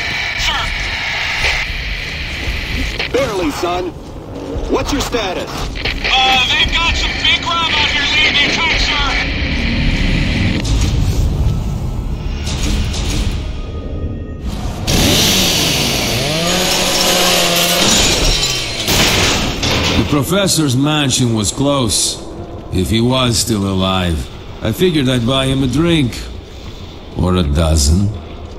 Sir? Barely, son. What's your status? They've got some big grub out here leading the attack, sir. The professor's mansion was close. If he was still alive, I figured I'd buy him a drink. Or a dozen.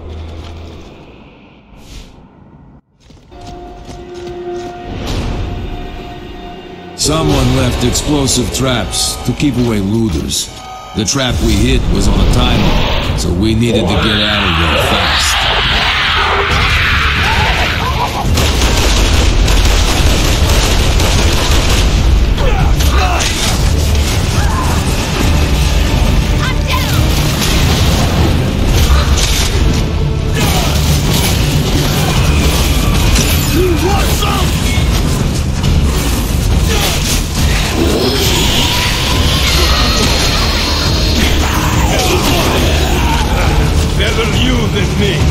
Someone left explosive traps to keep away looters. The trap we hit was on a timer, so we needed to get out of there fast. Better you than me.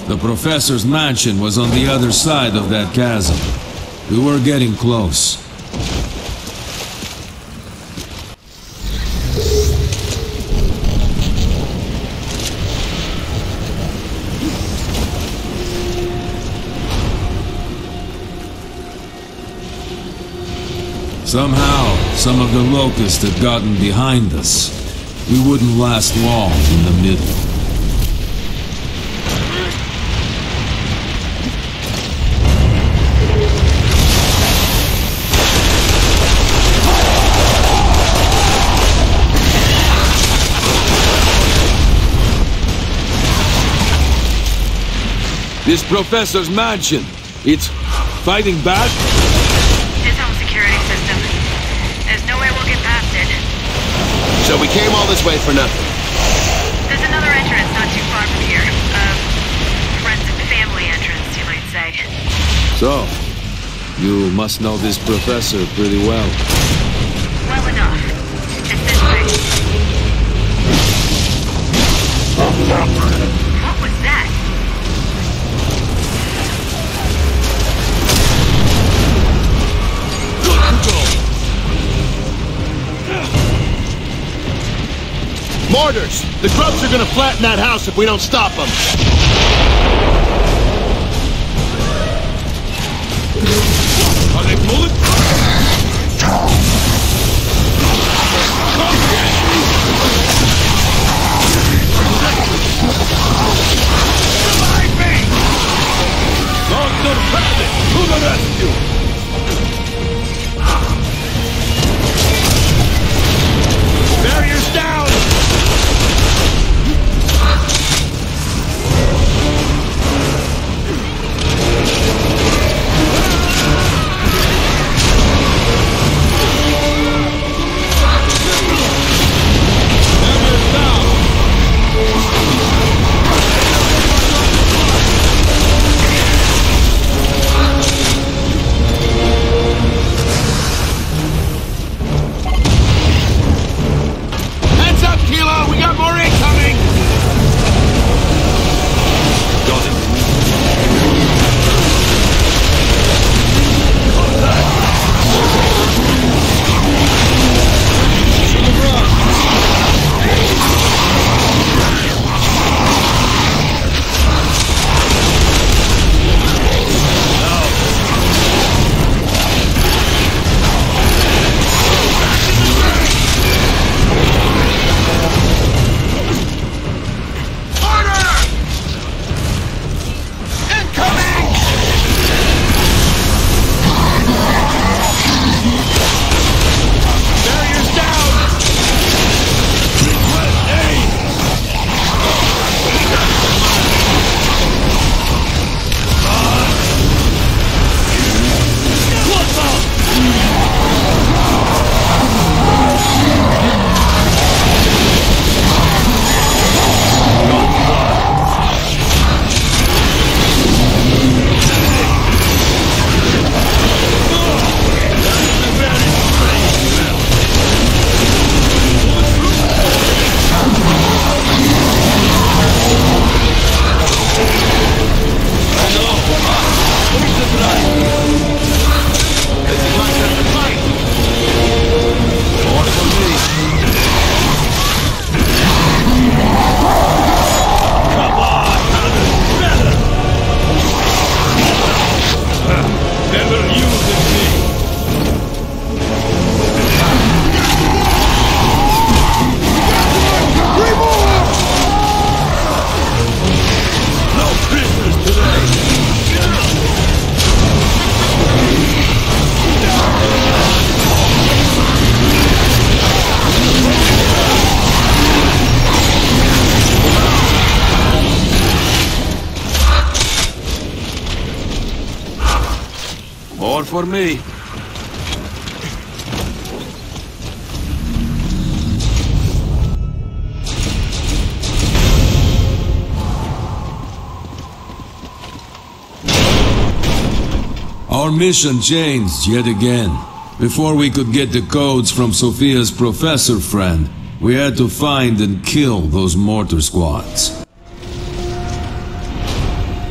The professor's mansion was on the other side of that chasm. We were getting close. Somehow, some of the locusts had gotten behind us. We wouldn't last long in the middle. This professor's mansion, it's fighting back? His home security system. There's no way we'll get past it. So we came all this way for nothing. There's another entrance not too far from here. Friends and family entrance, you might say. So, you must know this professor pretty well. Well enough. It's this way. What was that? Mortars! The grubs are gonna flatten that house if we don't stop them! Are they bullet? Revive me! Dr. Paddock, to the rescue! Barriers down! More for me. Our mission changed yet again. Before we could get the codes from Sophia's professor friend, we had to find and kill those mortar squads.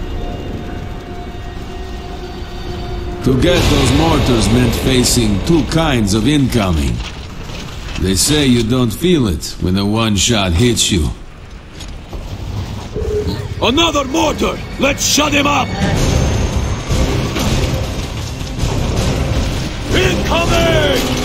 To get those mortars meant facing two kinds of incoming. They say you don't feel it when a one-shot hits you. Another mortar! Let's shut him up! Incoming!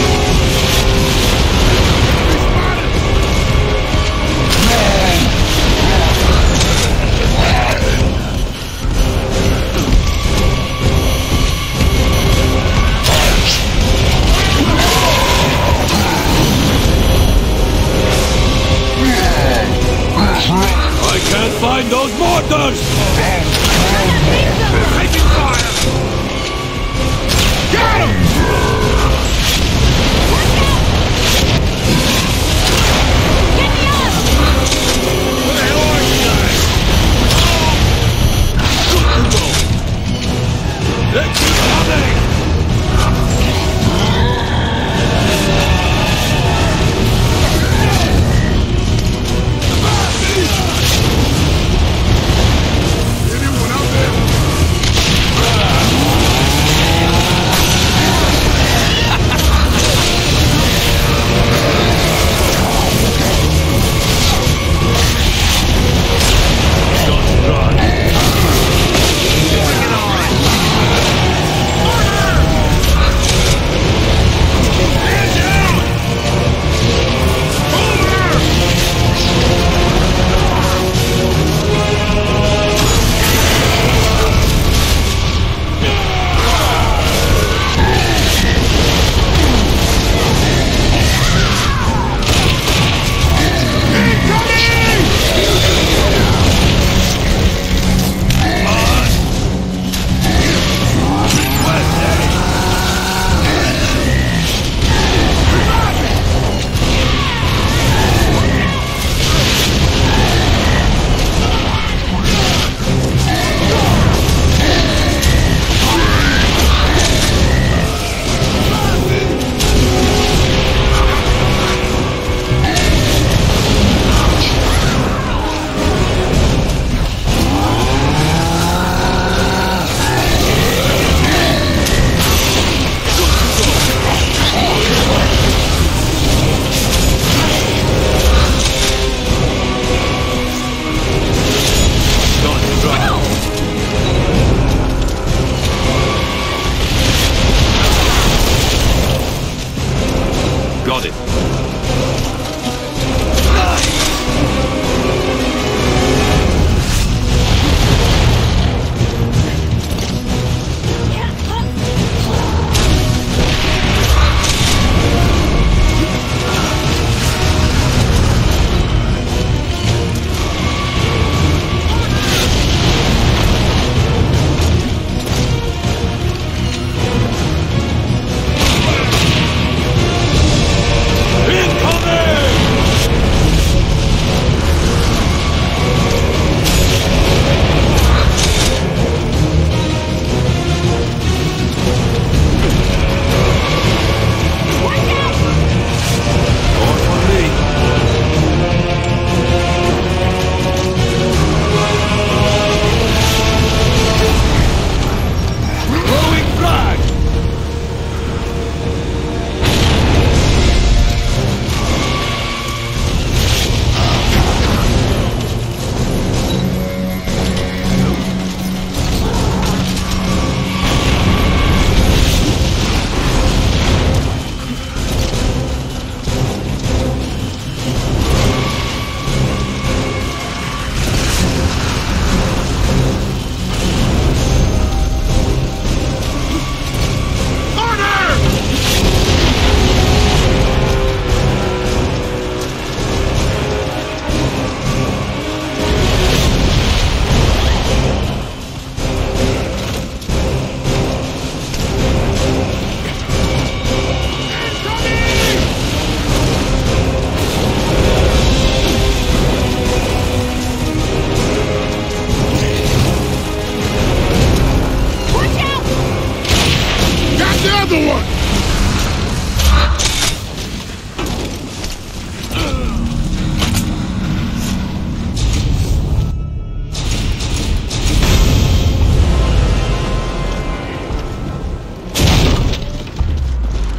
I can't find those mortars! Taking fire! Got him!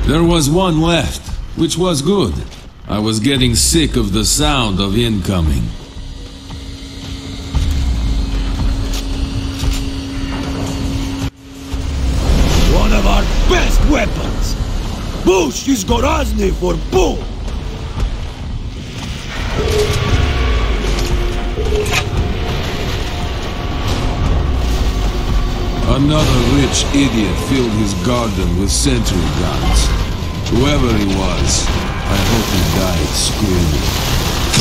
There was one left, which was good. I was getting sick of the sound of incoming. One of our best weapons! Bush is Gorazny for boom! Another rich idiot filled his garden with sentry guns. Whoever he was, I hope he died screaming.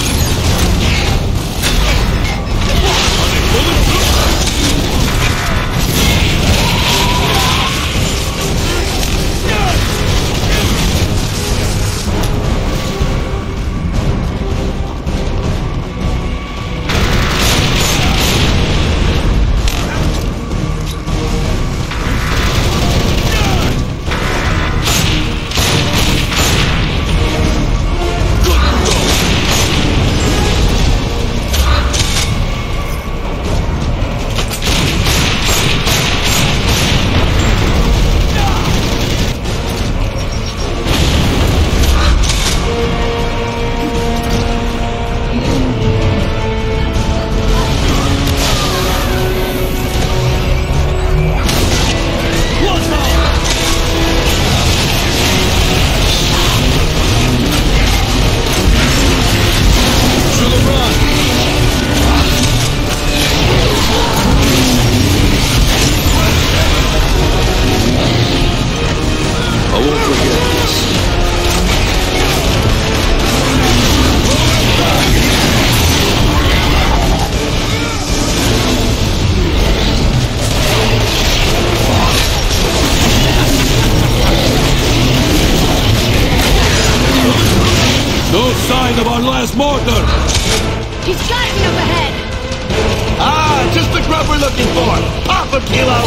No sign of our last mortar! He's got me up ahead! Ah, just the grub we're looking for! Pop a kilo!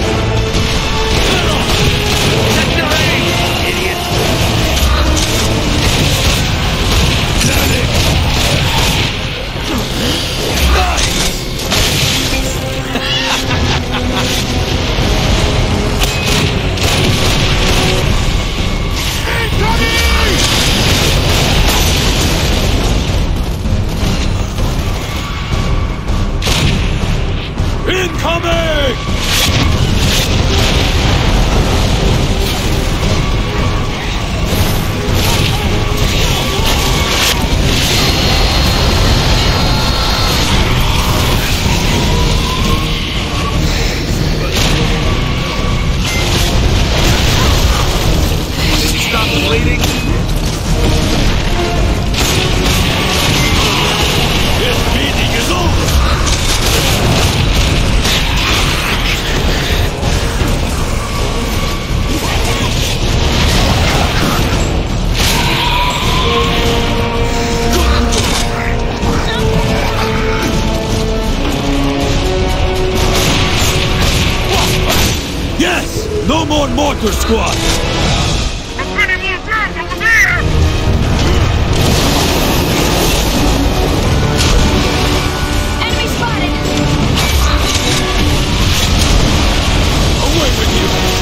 Sector A, idiot! Incoming! Did you stop the bleeding? This meeting is over! Yes! No more mortar squad! Enemy spotted! Away with you!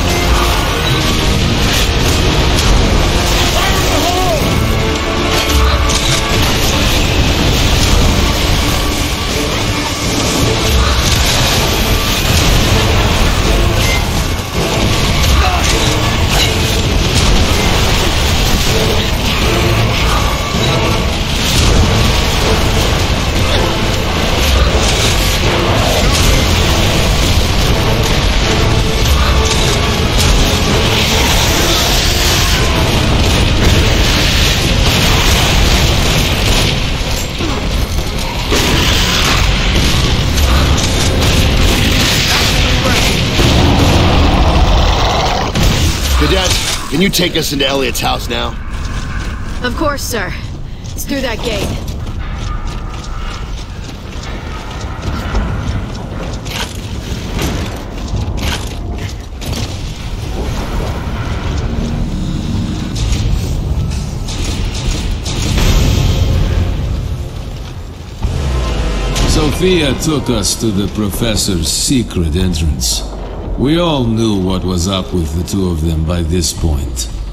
Cadet, can you take us into Elliot's house now? Of course, sir. It's through that gate. Sophia took us to the professor's secret entrance. We all knew what was up with the two of them by this point.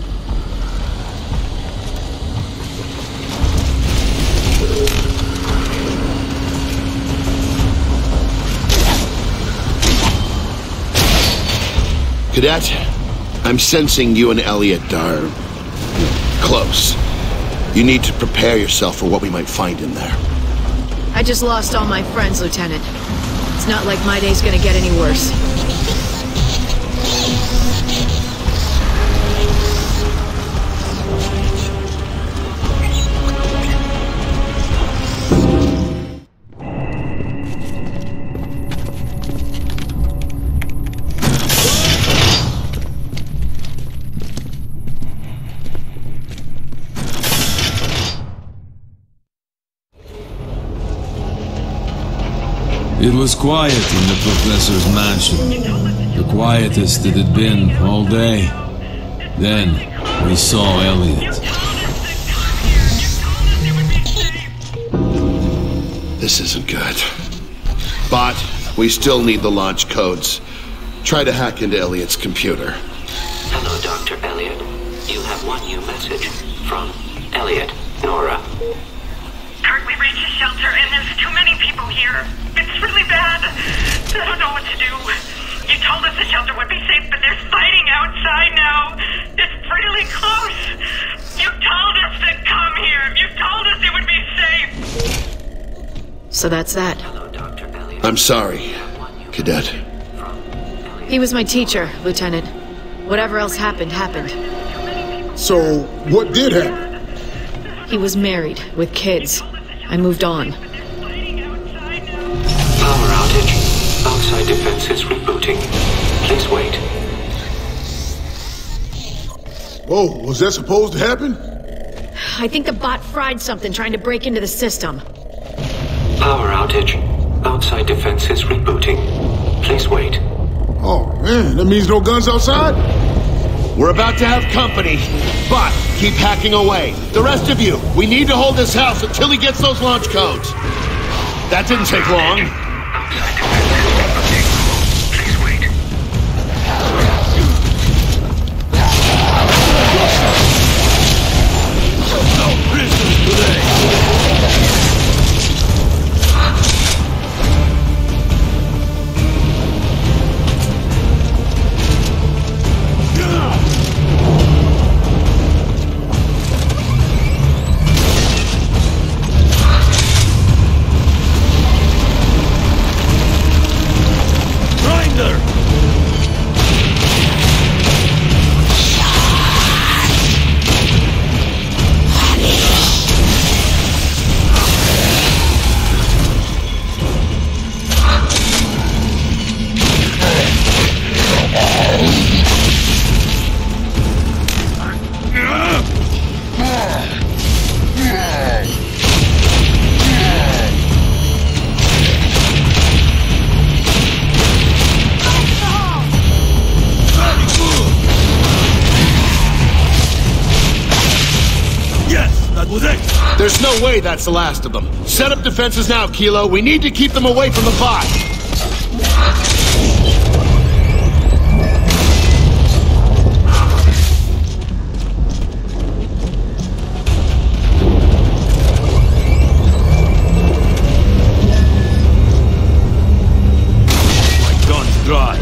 Cadet, I'm sensing you and Elliot are close. You need to prepare yourself for what we might find in there. I just lost all my friends, Lieutenant. It's not like my day's gonna get any worse. It was quiet in the professor's mansion. The quietest it had been all day. Then, we saw Elliot. This isn't good. But, we still need the launch codes. Try to hack into Elliot's computer. Hello, Dr. Elliot. You have one new message from Elliot, Nora. Kurt, we reached the shelter and there's too many people here. It's really bad. I don't know what to do. You told us the shelter would be safe, but there's fighting outside now. It's really close. You told us to come here. You told us it would be safe. So that's that. I'm sorry, Cadet. He was my teacher, Lieutenant. Whatever else happened, happened. So, what did happen? He was married, with kids. I moved on. Power outage. Outside defenses rebooting. Please wait. Whoa, was that supposed to happen? I think the bot fried something trying to break into the system. Power outage. Outside defenses rebooting. Please wait. Oh man, that means no guns outside? We're about to have company, but keep hacking away. The rest of you, we need to hold this house until he gets those launch codes. That didn't take long. No prisoners today. There's no way that's the last of them. Set up defenses now, Kilo. We need to keep them away from the bot. My gun's dry.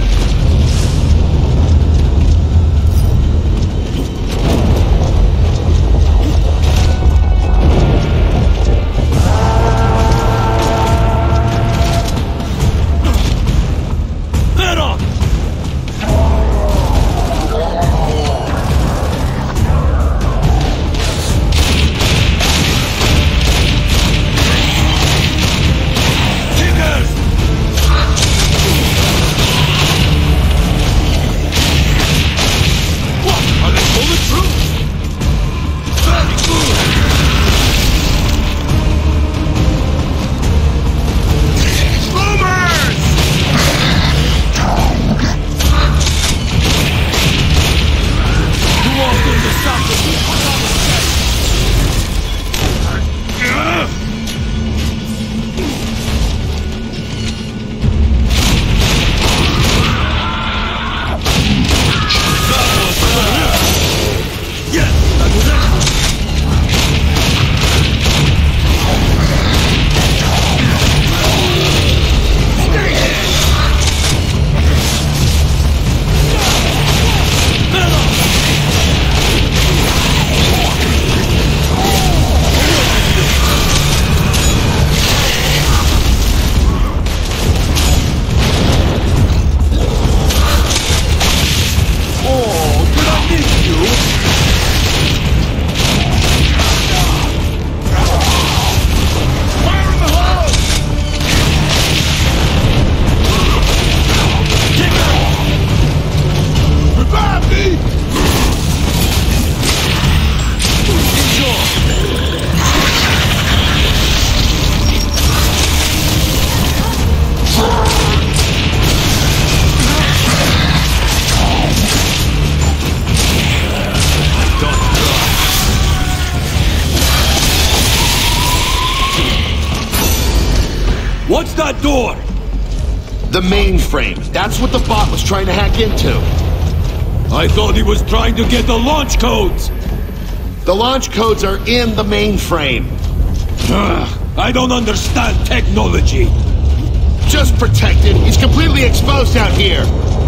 What's that door? The mainframe. That's what the bot was trying to hack into. I thought he was trying to get the launch codes. The launch codes are in the mainframe. I don't understand technology. Just protected. He's completely exposed out here.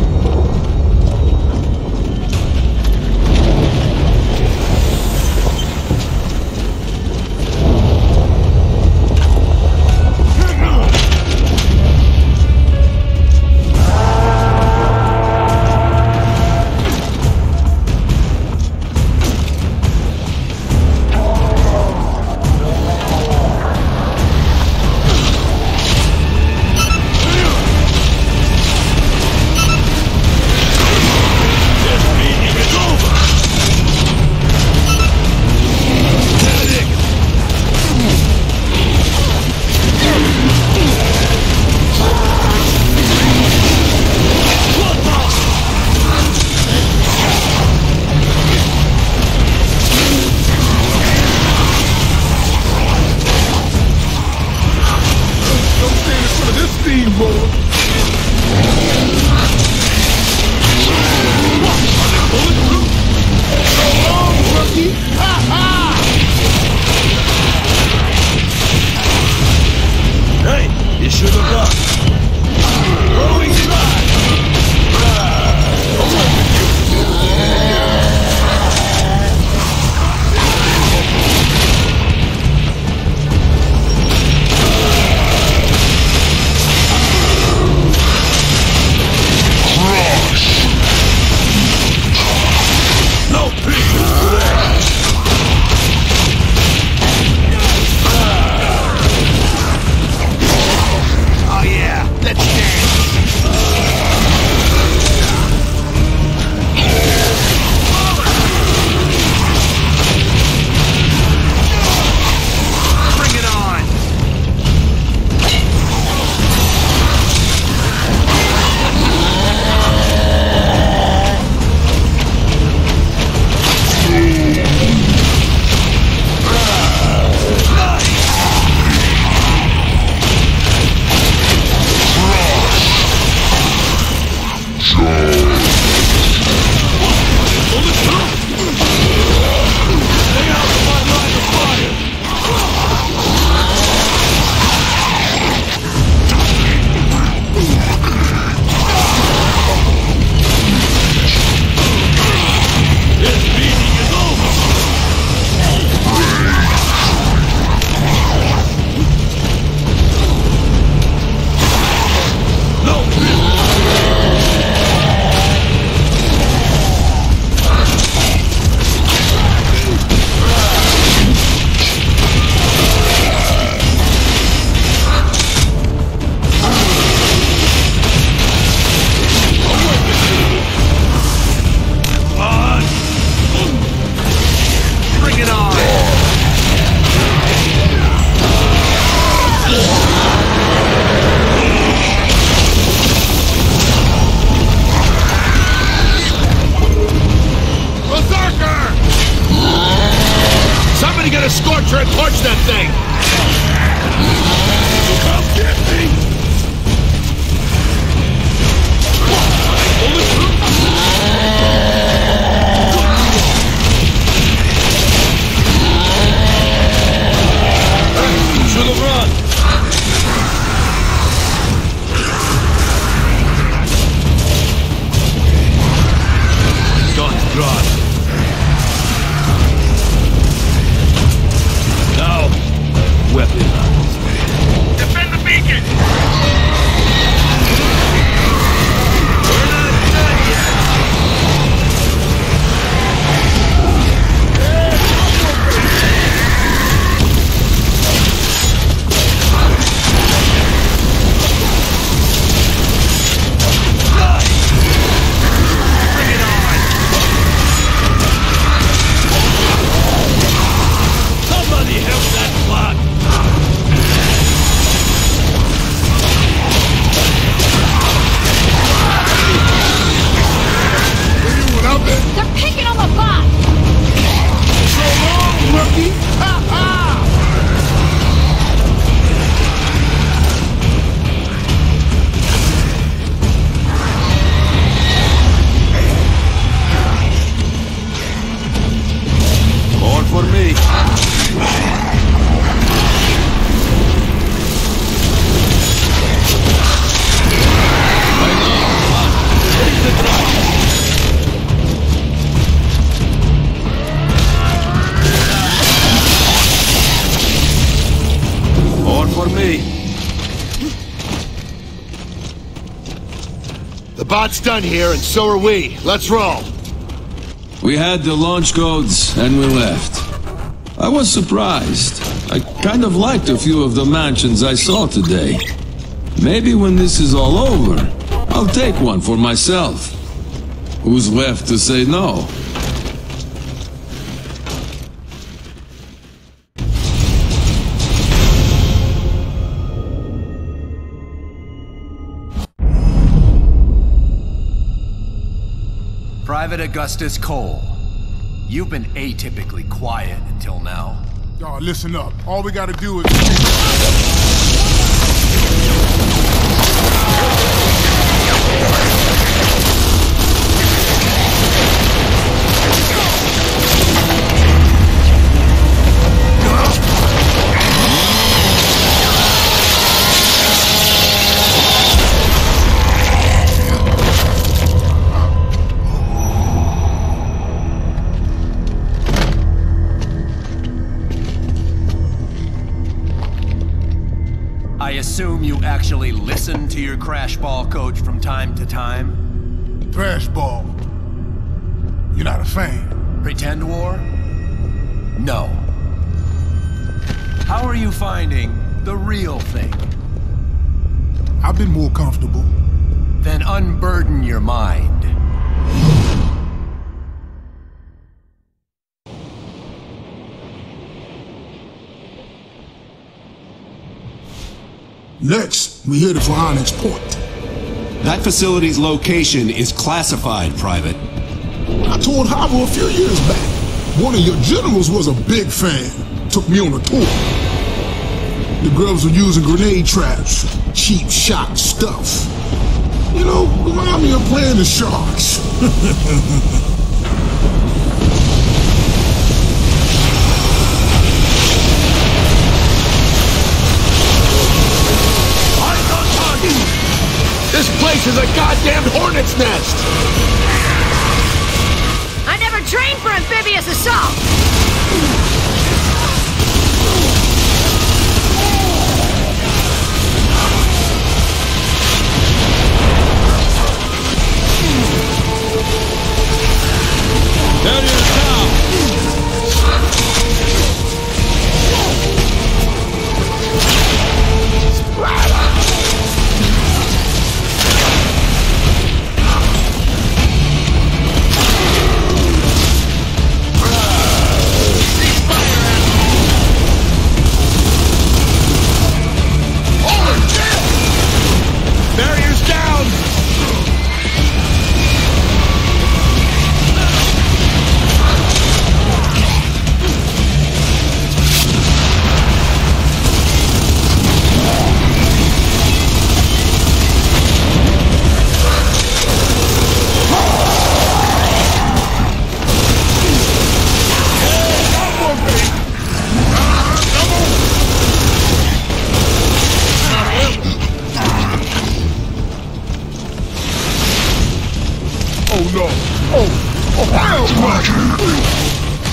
Scorcher and torch that thing! Come get me! Should have run! Guns dry. Now, The bot's done here, and so are we. Let's roll. We had the launch codes, and we left. I was surprised. I kind of liked a few of the mansions I saw today. Maybe when this is all over, I'll take one for myself. Who's left to say no? Private Augustus Cole, you've been atypically quiet until now. Y'all, listen up. All we gotta do is... I assume you actually listen to your crash ball coach from time to time? Crash ball? You're not a fan? Pretend war? No. How are you finding the real thing? I've been more comfortable. Then unburden your mind. Next, we headed for Onyx Point. That facility's location is classified, Private. I told Hava a few years back. One of your generals was a big fan. Took me on a tour. The grubs were using grenade traps, cheap shot stuff. You know, remind me of playing the Sharks. This place is a goddamn hornet's nest! I never trained for amphibious assault! There you go! Barriers down! Oh no! Oh hell no!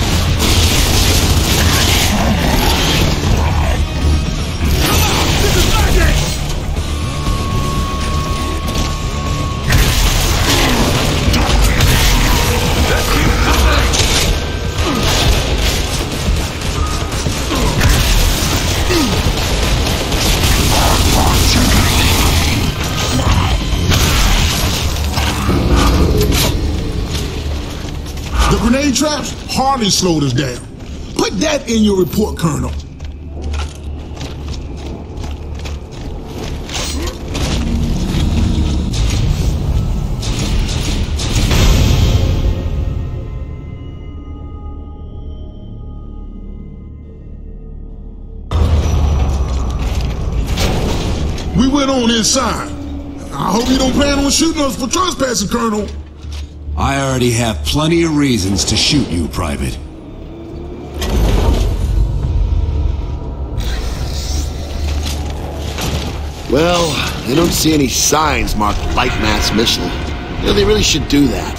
The grenade traps hardly slowed us down. Put that in your report, Colonel. We went on inside. I hope you don't plan on shooting us for trespassing, Colonel. I already have plenty of reasons to shoot you, Private. Well, I don't see any signs marked light mass missile. You know, they really should do that.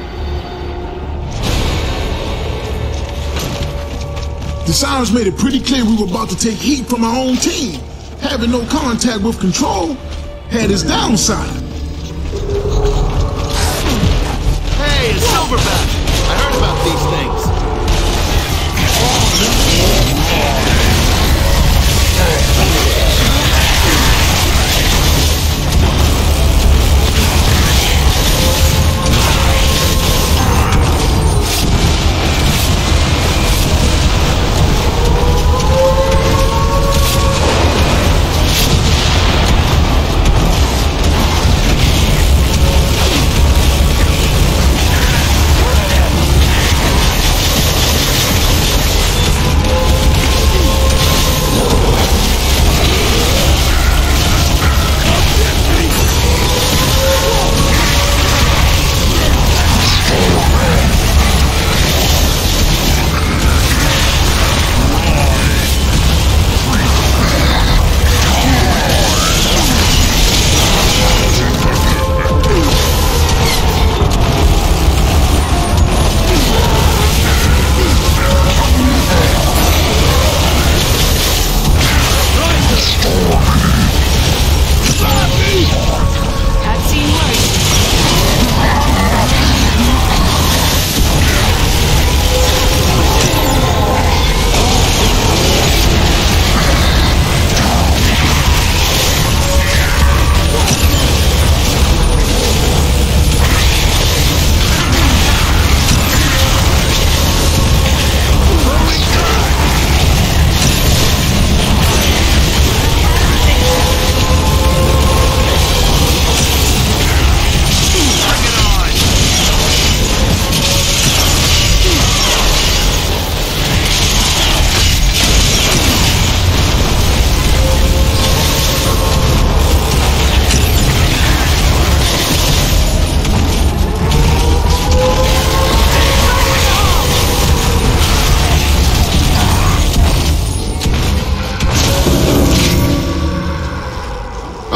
The sirens made it pretty clear we were about to take heat from our own team. Having no contact with control had its downside.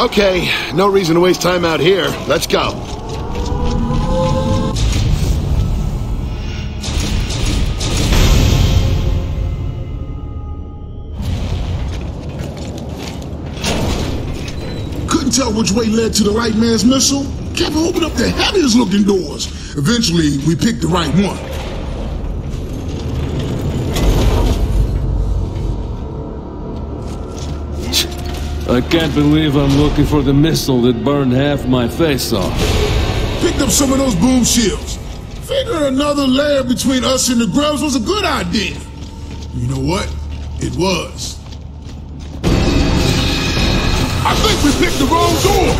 Okay, no reason to waste time out here. Let's go. Couldn't tell which way led to the light man's missile. Kept opening up the heaviest looking doors. Eventually, we picked the right one. I can't believe I'm looking for the missile that burned half my face off. Picked up some of those boom shields. Figured another layer between us and the grubs was a good idea. You know what? It was. I think we picked the wrong door.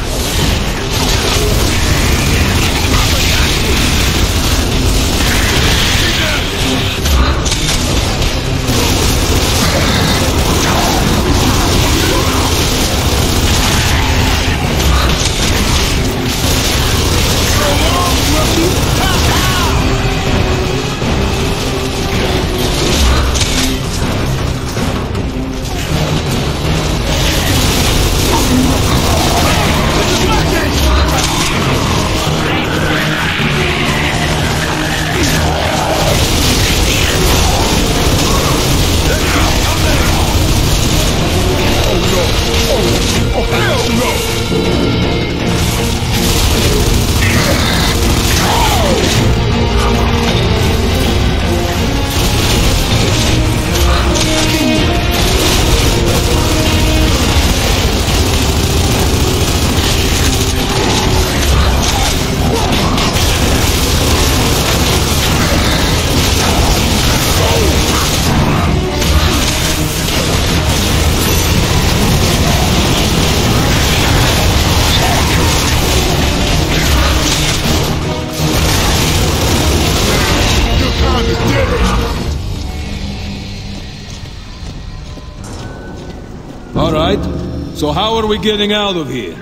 So how are we getting out of here?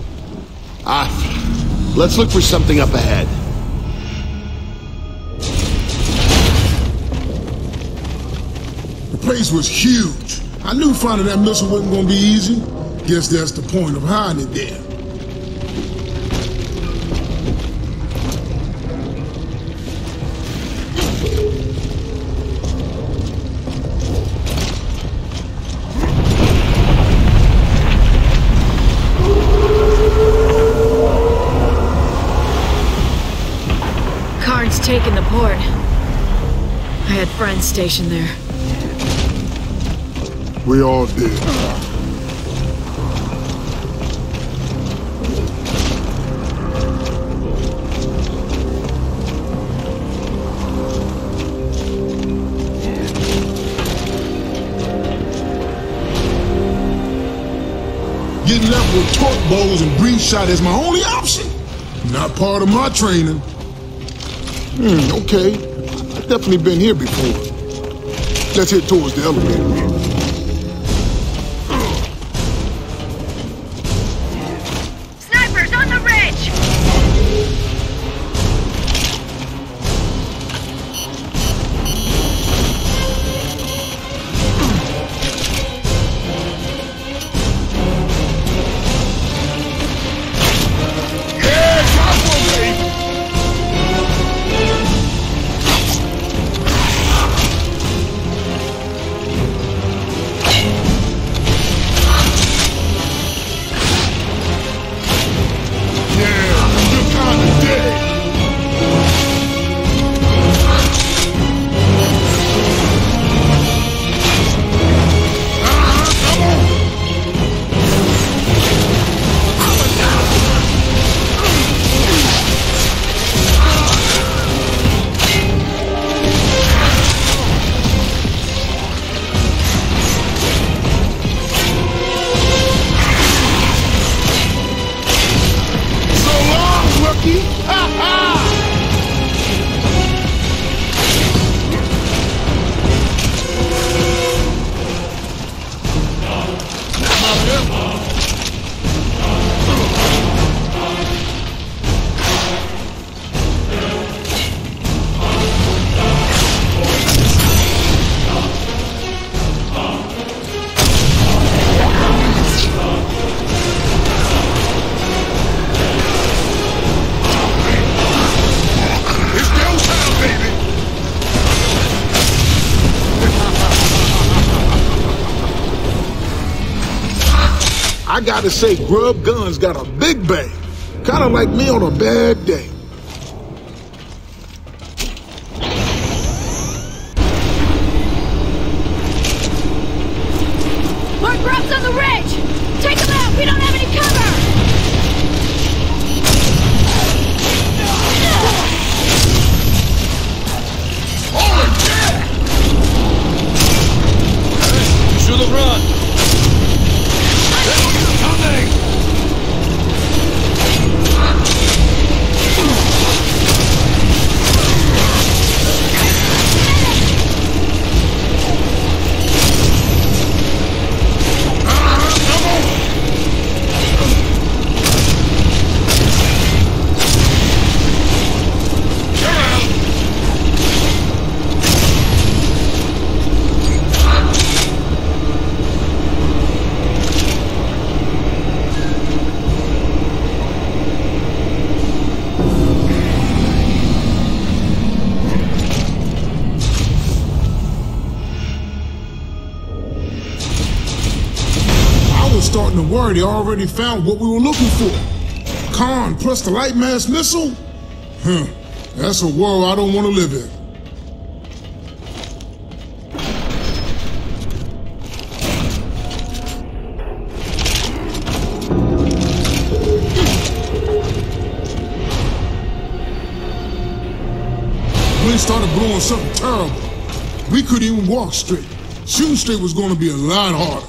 Let's look for something up ahead. The place was huge. I knew finding that missile wasn't gonna be easy. Guess that's the point of hiding it there. Taken the port. I had friends stationed there. We all did. Getting left with torque bows and breach shot is my only option. Not part of my training. Okay. I've definitely been here before. Let's head towards the elevator. Snipers on the ridge! I gotta say, Grub Guns got a big bang. Kinda like me on a bad day. More grubs on the ridge! Take them out! We don't have any cover! Holy shit! You should have run! Coming! Starting to worry they already found what we were looking for. Khan plus the light mass missile? That's a world I don't want to live in. Wind started blowing something terrible. We couldn't even walk straight. Shooting straight was going to be a lot harder.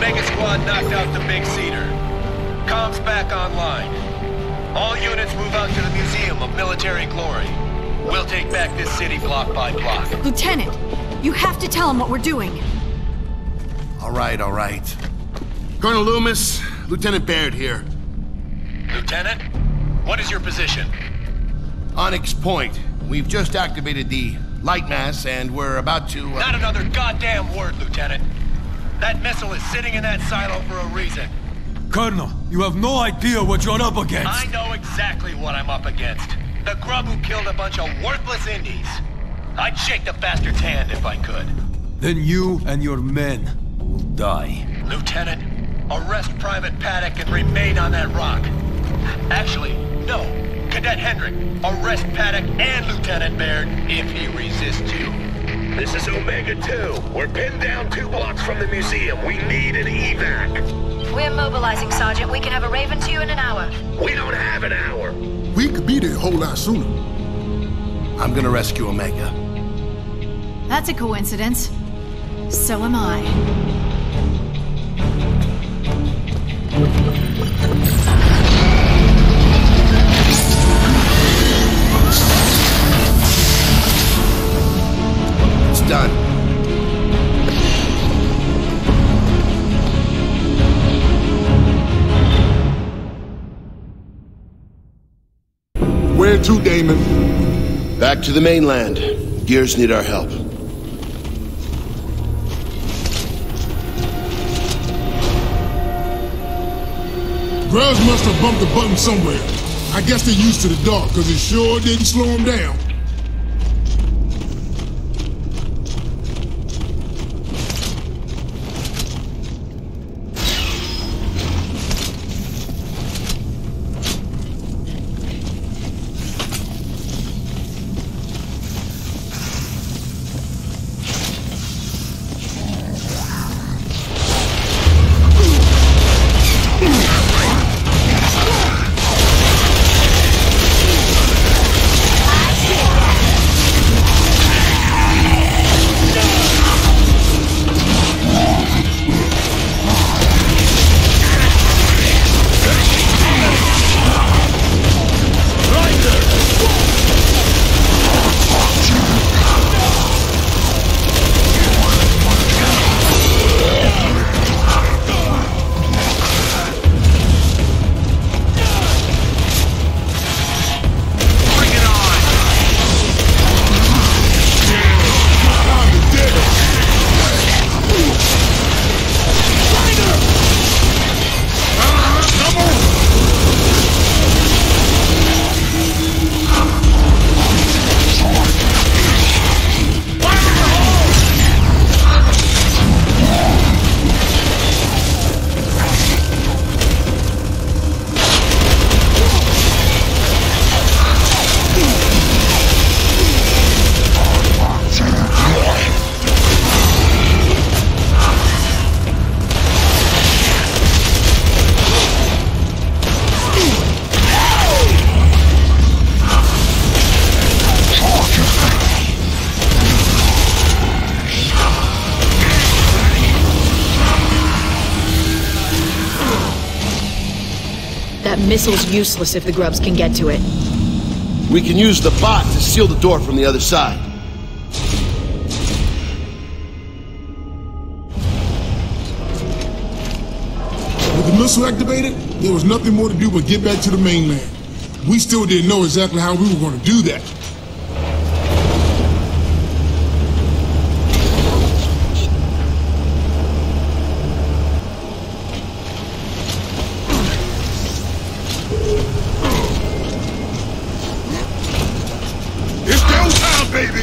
Omega Squad knocked out the Big Cedar. Comms back online. All units move out to the Museum of Military Glory. We'll take back this city block by block. Lieutenant, you have to tell him what we're doing. All right, all right. Colonel Loomis, Lieutenant Baird here. Lieutenant, what is your position? Onyx Point. We've just activated the light mass, and we're about to... Not another goddamn word, Lieutenant. That missile is sitting in that silo for a reason. Colonel, you have no idea what you're up against. I know exactly what I'm up against. The grub who killed a bunch of worthless Indies. I'd shake the bastard's hand if I could. Then you and your men will die. Lieutenant, arrest Private Paddock and remain on that rock. Actually, no. Cadet Hendrick, arrest Paddock and Lieutenant Baird if he resists you. This is Omega 2. We're pinned down 2 blocks from the museum. We need an evac. We're mobilizing, Sergeant. We can have a Raven to you in an hour. We don't have an hour. We could be there a whole lot sooner. I'm gonna rescue Omega. That's a coincidence. So am I. It's done. Where to, Damon? Back to the mainland. Gears need our help. Grubs must have bumped the button somewhere. I guess they're used to the dark, because it sure didn't slow them down. Missile's useless if the grubs can get to it. We can use the bot to seal the door from the other side. With the missile activated, there was nothing more to do but get back to the mainland. We still didn't know exactly how we were going to do that. It's go time, baby!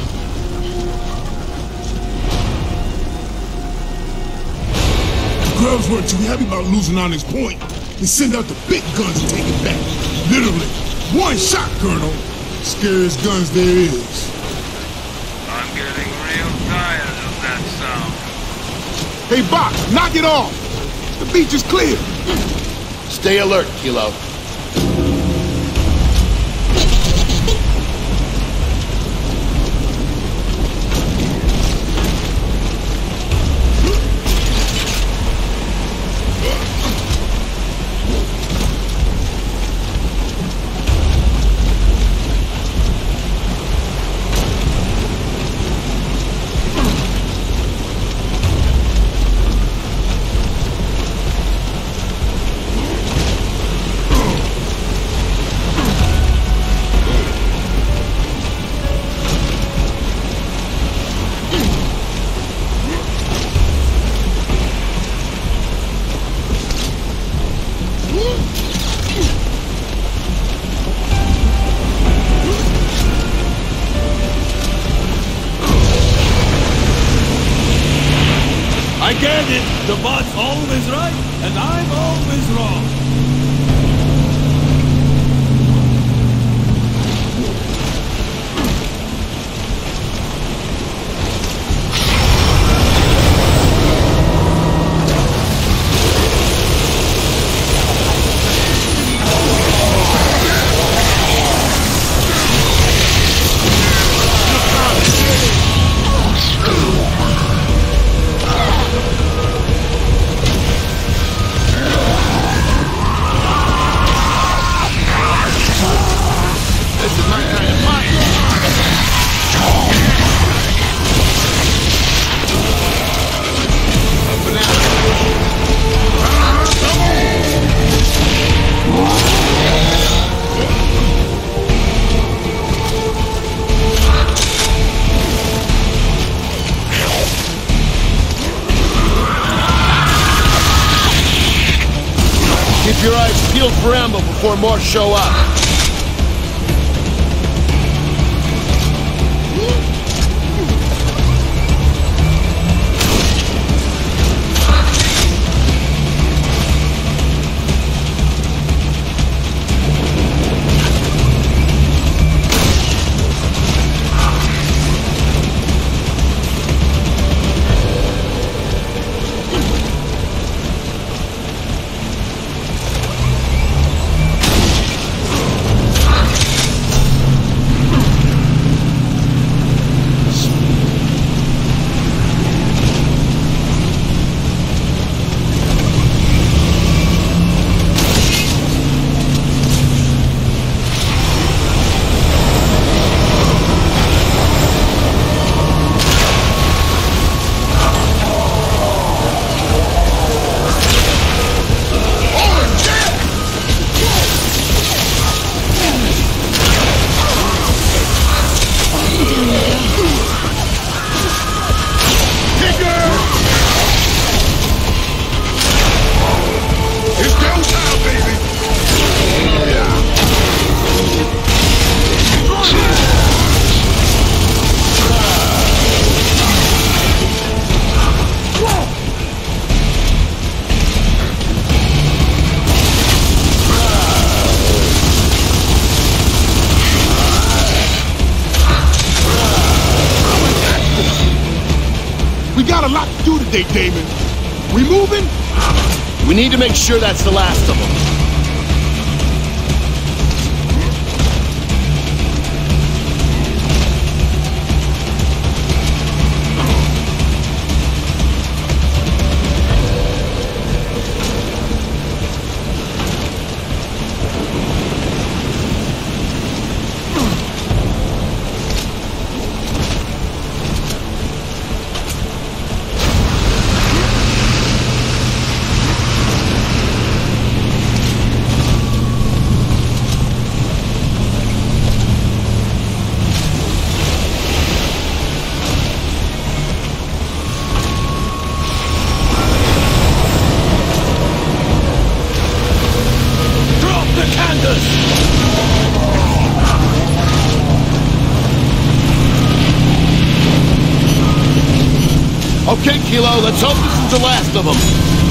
The grubs weren't too happy about losing Onyx Point. They send out the big guns and take it back. Literally. One shot, Colonel. Scariest guns there is. I'm getting real tired of that sound. Hey, Bach, knock it off! The beach is clear! Stay alert, Kilo. I get it! The bot's always right, and I'm always wrong. Keep your eyes peeled for ammo before more show up. A lot to do today, Damon. We moving? We need to make sure that's the last of them. Okay, Kilo, let's hope this is the last of them.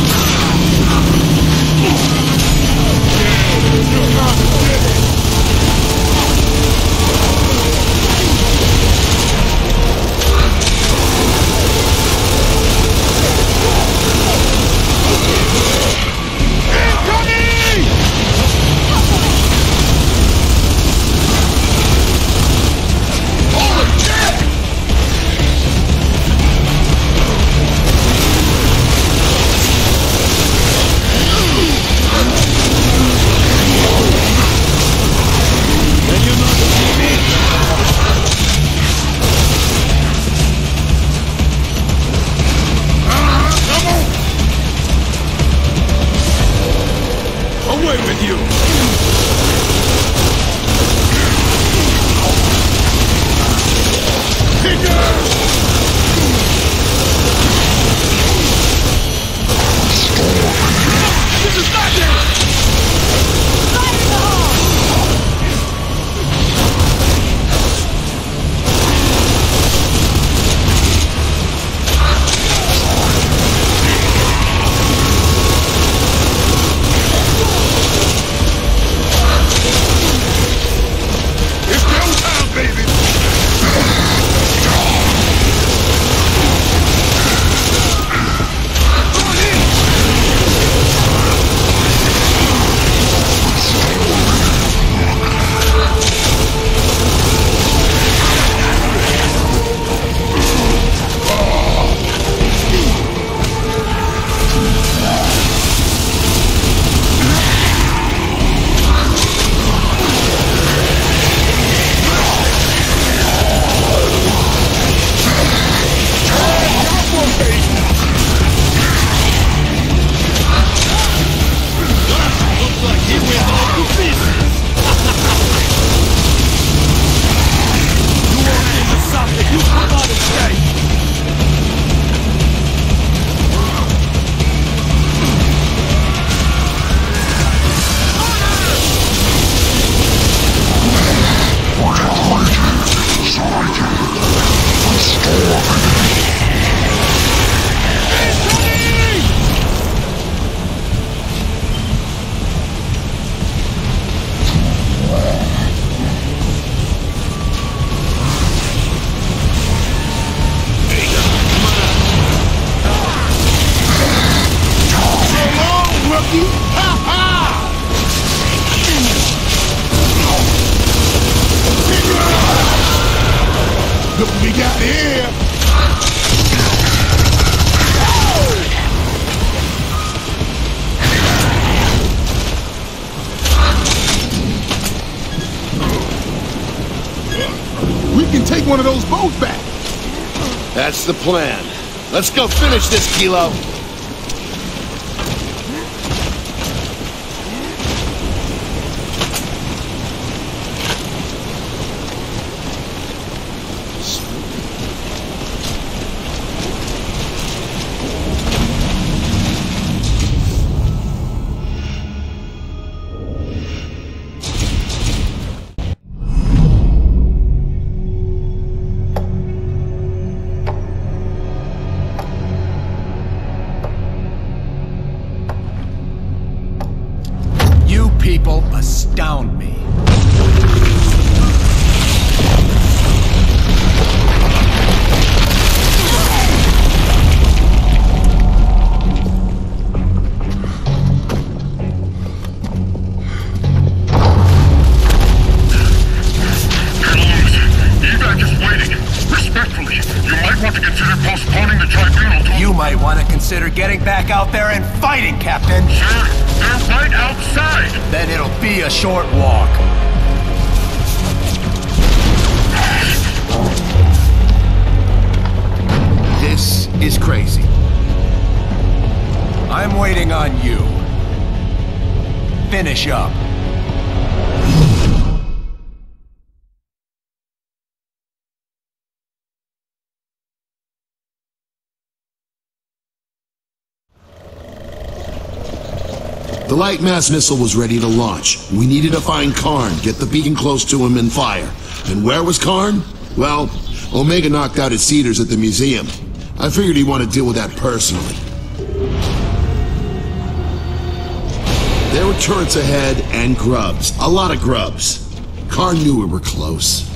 Away with you! This is not it! monkey! Ha ha! Look what we got here! We can take one of those boats back. That's the plan. Let's go finish this, Kilo. People astound me. Evac is waiting. Respectfully, you might want to consider postponing the tribunal to... You might want to consider getting back out there and fighting, Captain. Sir, they're right outside. Then it'll be a short walk. This is crazy. I'm waiting on you. Finish up. The light mass missile was ready to launch. We needed to find Karn, get the beacon close to him, and fire. And where was Karn? Well, Omega knocked out his cedars at the museum. I figured he'd want to deal with that personally. There were turrets ahead and grubs. A lot of grubs. Karn knew we were close.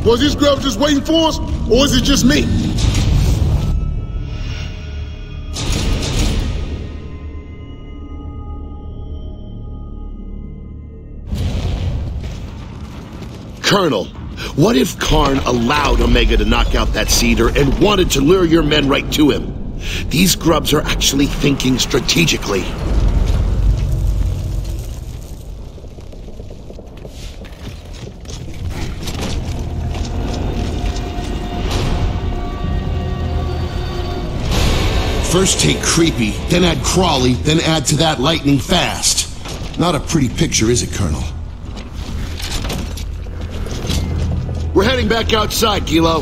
Was these grubs just waiting for us, or is it just me? Colonel, what if Karn allowed Omega to knock out that cedar and wanted to lure your men right to him? These grubs are actually thinking strategically. First take Creepy, then add Crawley, then add to that Lightning Fast. Not a pretty picture, is it, Colonel? We're heading back outside, Kilo.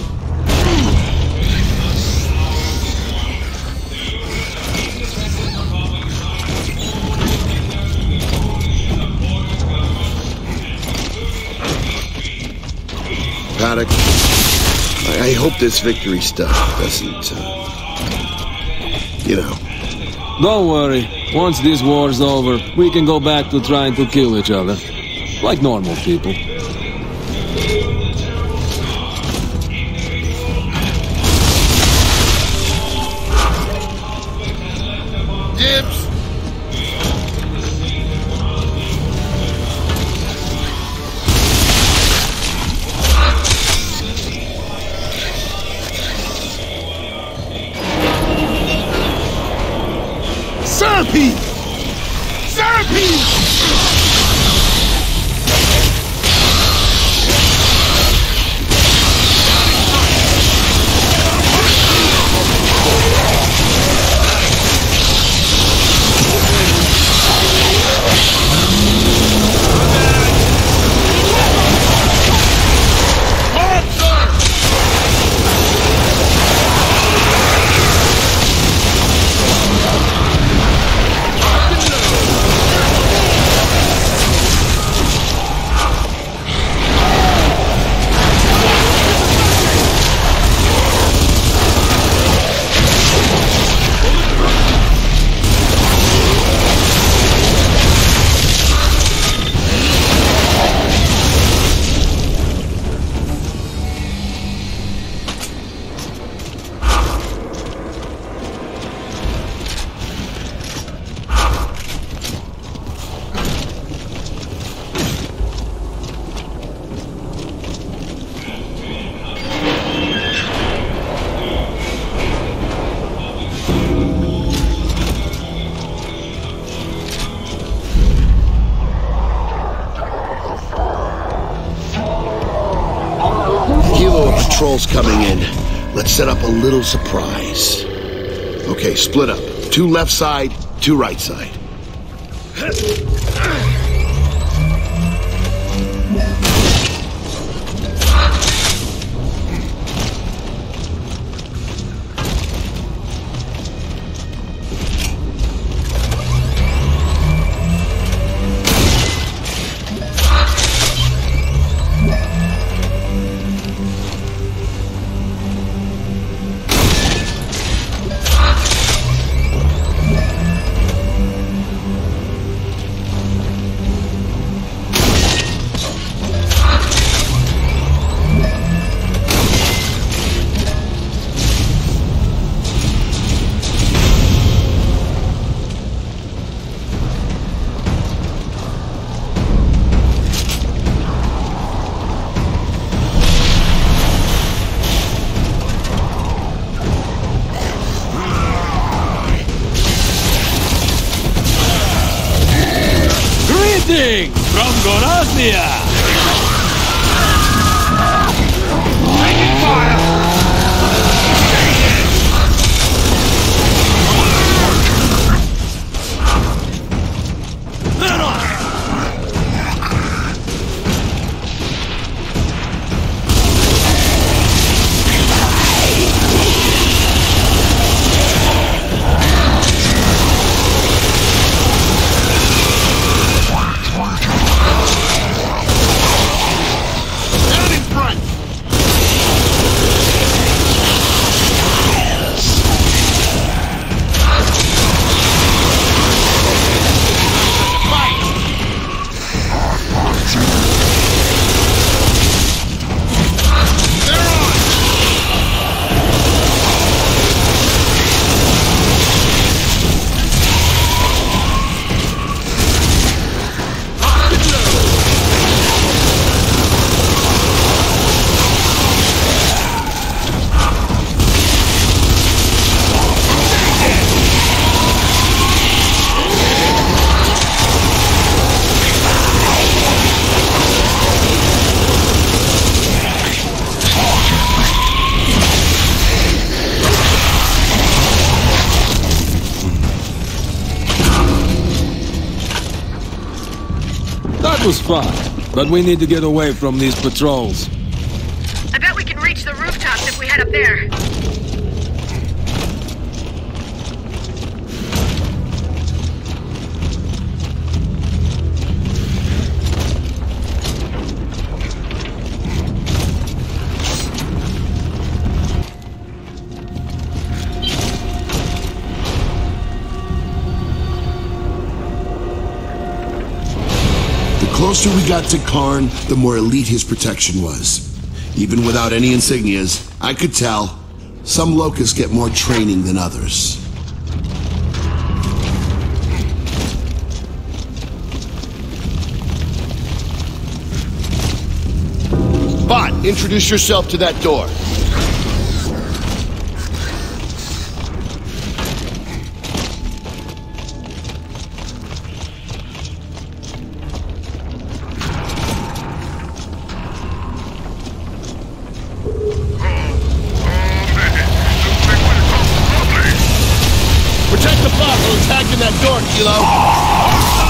Paddock, I hope this victory stuff doesn't, you know. Don't worry. Once this war's over, we can go back to trying to kill each other. Like normal people. Dibs! Centipede! Centipede! Patrol's coming in. Let's set up a little surprise. Okay, split up. 2 left side, 2 right side. From Goraznia! Taking fire! was fun, but we need to get away from these patrols. I bet we can reach the rooftops if we head up there. The closer we got to Karn, the more elite his protection was. Even without any insignias, I could tell some locusts get more training than others. Bot, introduce yourself to that door. Protect the bot while attacking that door, Kilo.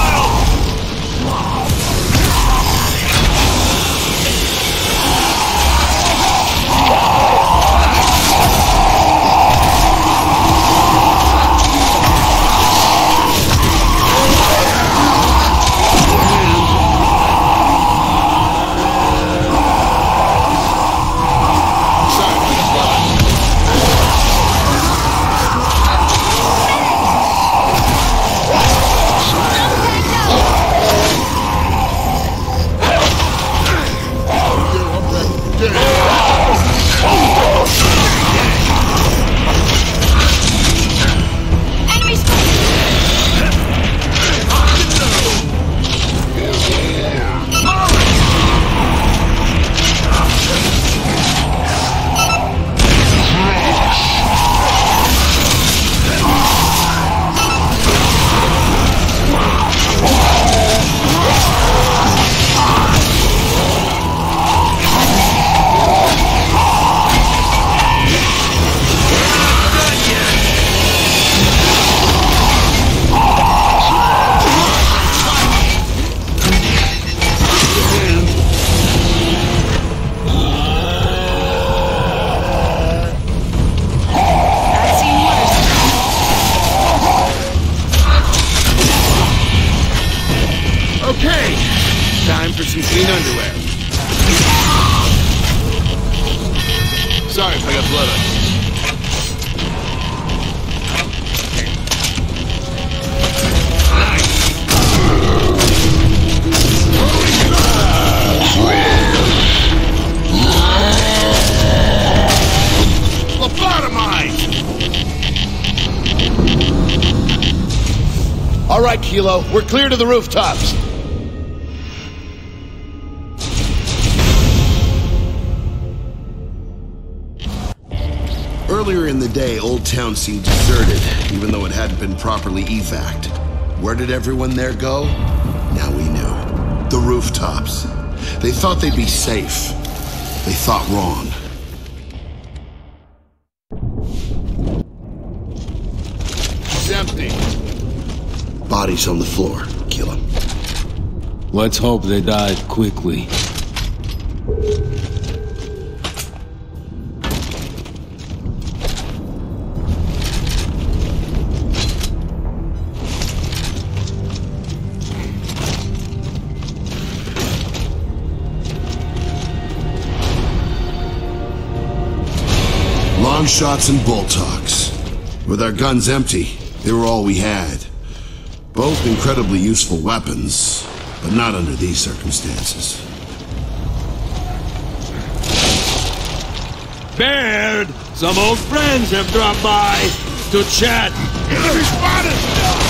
Okay, time for some clean underwear. Sorry if I got blood on you. All right, Kilo, we're clear to the rooftops. Earlier in the day, Old Town seemed deserted, even though it hadn't been properly evac'd. Where did everyone there go? Now we knew. The rooftops. They thought they'd be safe. They thought wrong. It's empty. Bodies on the floor. Kill them. Let's hope they died quickly. Long shots and bolt hawks. With our guns empty, they were all we had. Both incredibly useful weapons, but not under these circumstances. Baird! Some old friends have dropped by to chat. Enemy spotted!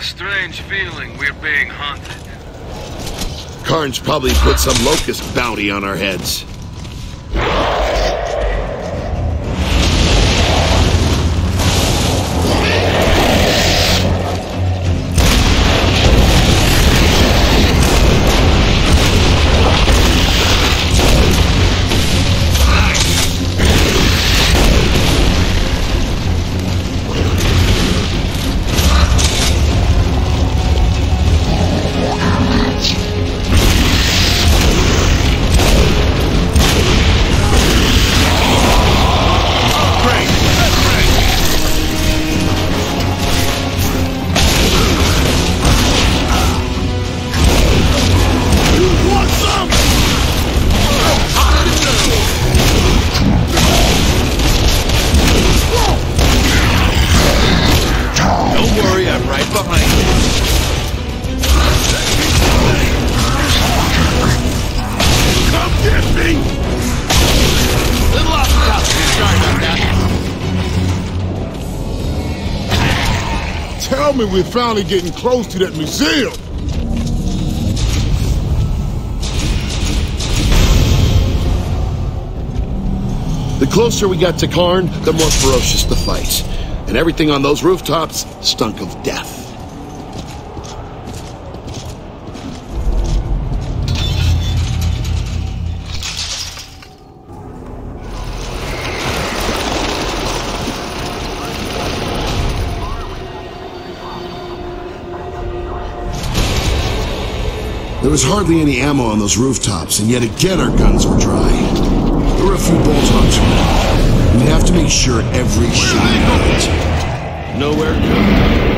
strange feeling we're being hunted. Karn's probably put some locust bounty on our heads. Tell me we're finally getting close to that museum. The closer we got to Karn, the more ferocious the fight. And everything on those rooftops stunk of death. There was hardly any ammo on those rooftops, and yet again our guns were dry. There were a few bolt-ons around. We'd have to make sure every shot hit. Nowhere good.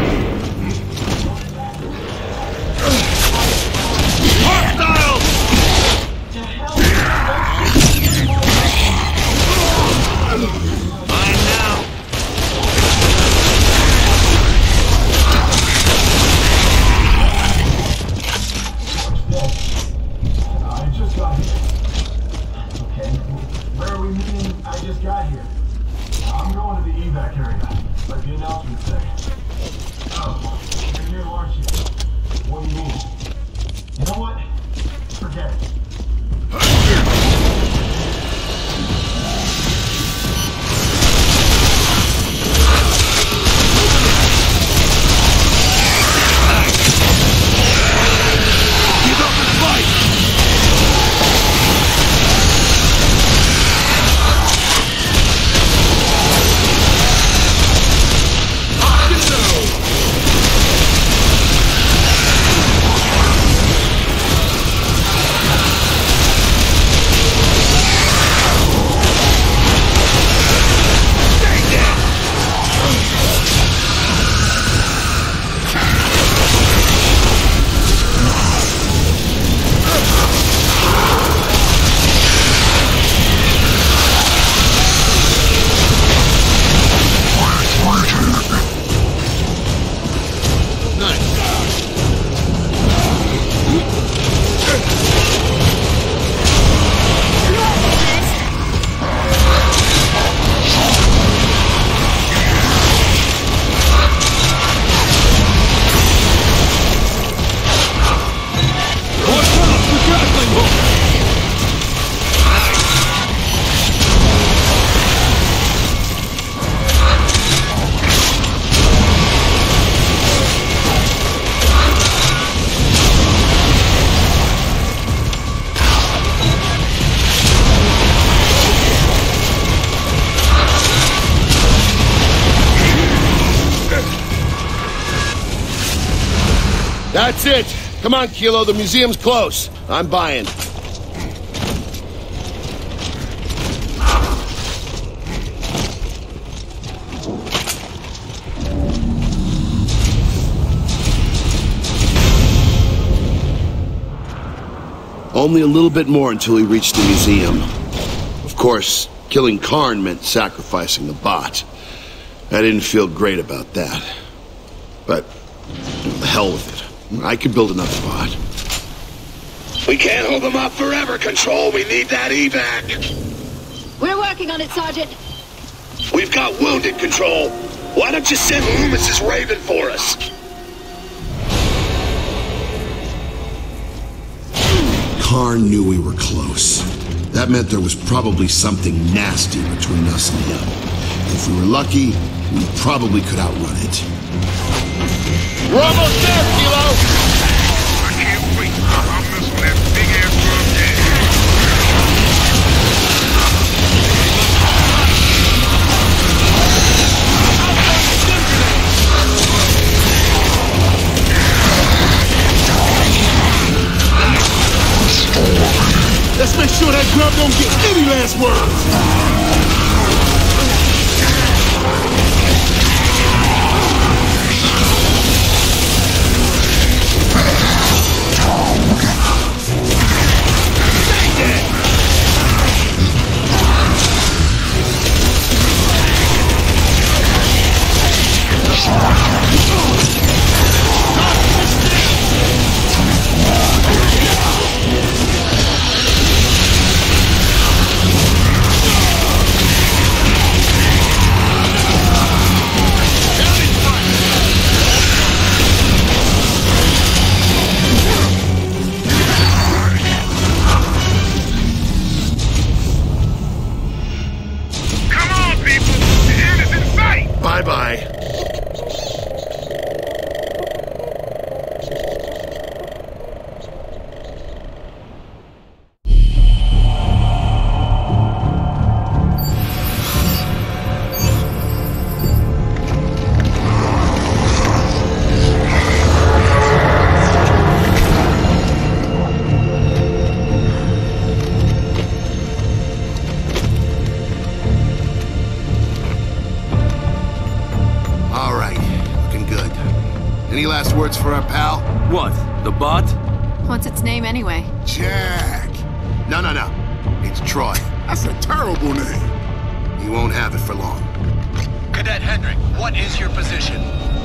That's it. Come on, Kilo, the museum's close. I'm buying. Only a little bit more until we reached the museum. Of course, killing Karn meant sacrificing the bot. I didn't feel great about that. But, the hell with it. I could build another bot. We can't hold them up forever, Control. We need that evac. We're working on it, Sergeant. We've got wounded, Control. Why don't you send Loomis's Raven for us? Karn knew we were close. That meant there was probably something nasty between us and him. If we were lucky, we probably could outrun it. We're almost there, Kilo! I can't wait. I'm missing that big-ass drum there. Let's make sure that grub don't get any last words. Bye-bye. Any last words for our pal? What? The bot? What's its name anyway? Jack! No. It's Troy. That's a terrible name. He won't have it for long. Cadet Hendrick, what is your position?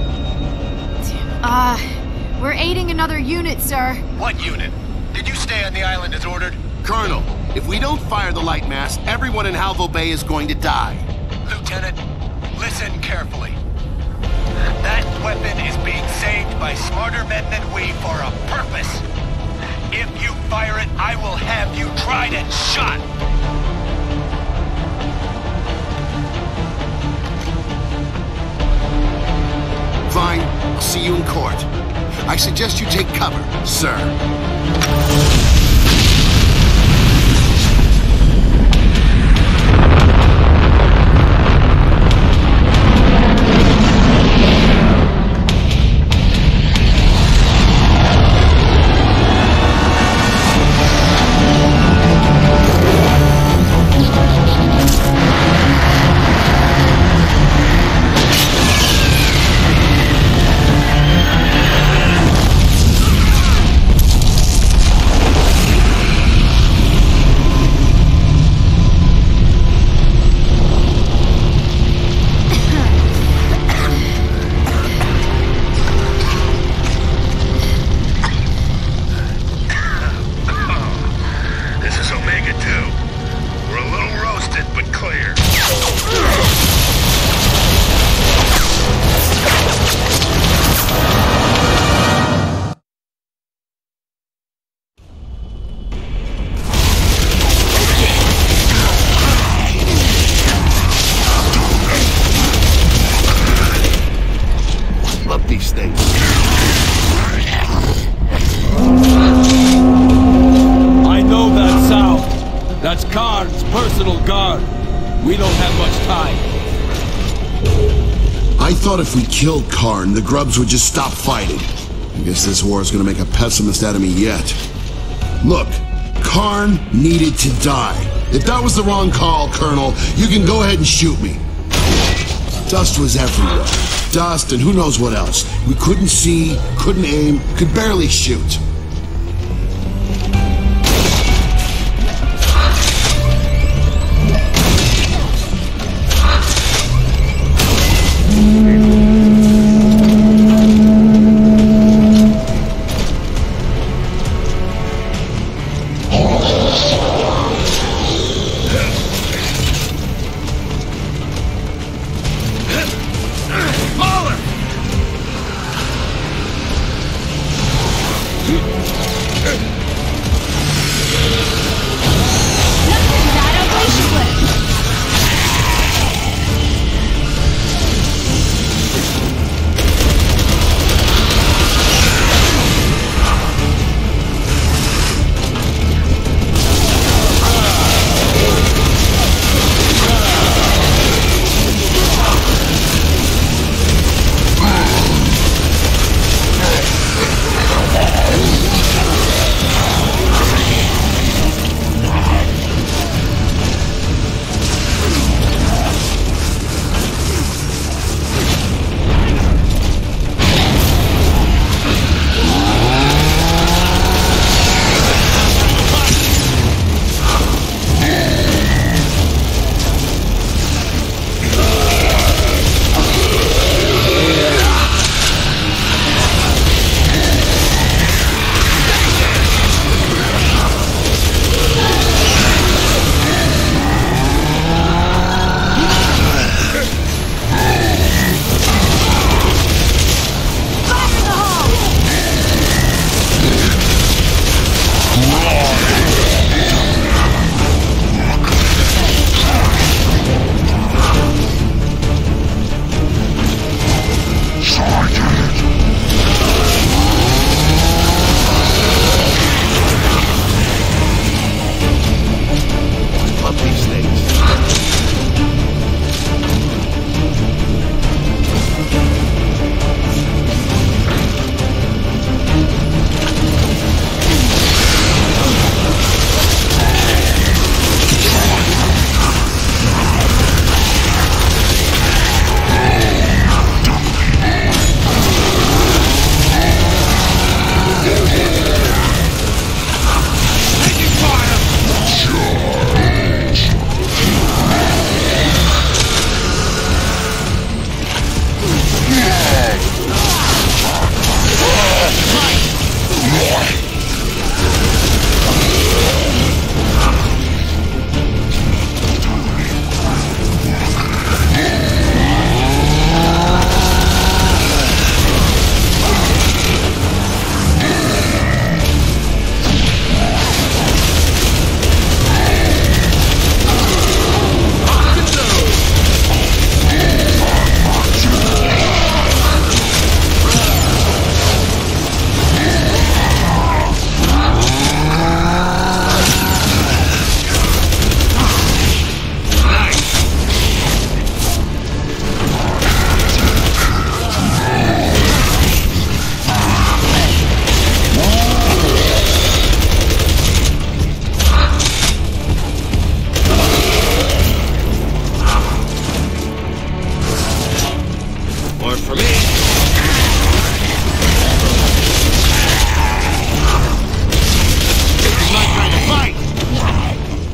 We're aiding another unit, sir. What unit? Did you stay on the island as ordered? Colonel, if we don't fire the light mass, everyone in Halvo Bay is going to die. Lieutenant, listen carefully. That weapon is being saved by smarter men than we for a purpose. If you fire it, I will have you tried and shot. Fine, I'll see you in court. I suggest you take cover, sir. I know that sound. That's Karn's personal guard. We don't have much time. I thought if we killed Karn, the grubs would just stop fighting. I guess this war is gonna make a pessimist out of me yet. Look, Karn needed to die. If that was the wrong call, Colonel, you can go ahead and shoot me. Dust was everywhere. Dust and who knows what else. We couldn't see, couldn't aim, could barely shoot.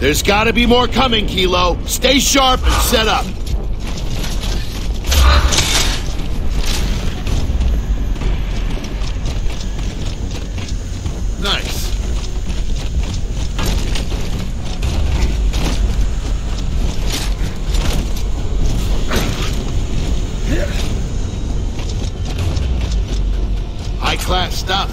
There's gotta be more coming, Kilo. Stay sharp and set up. Nice. High-class stuff.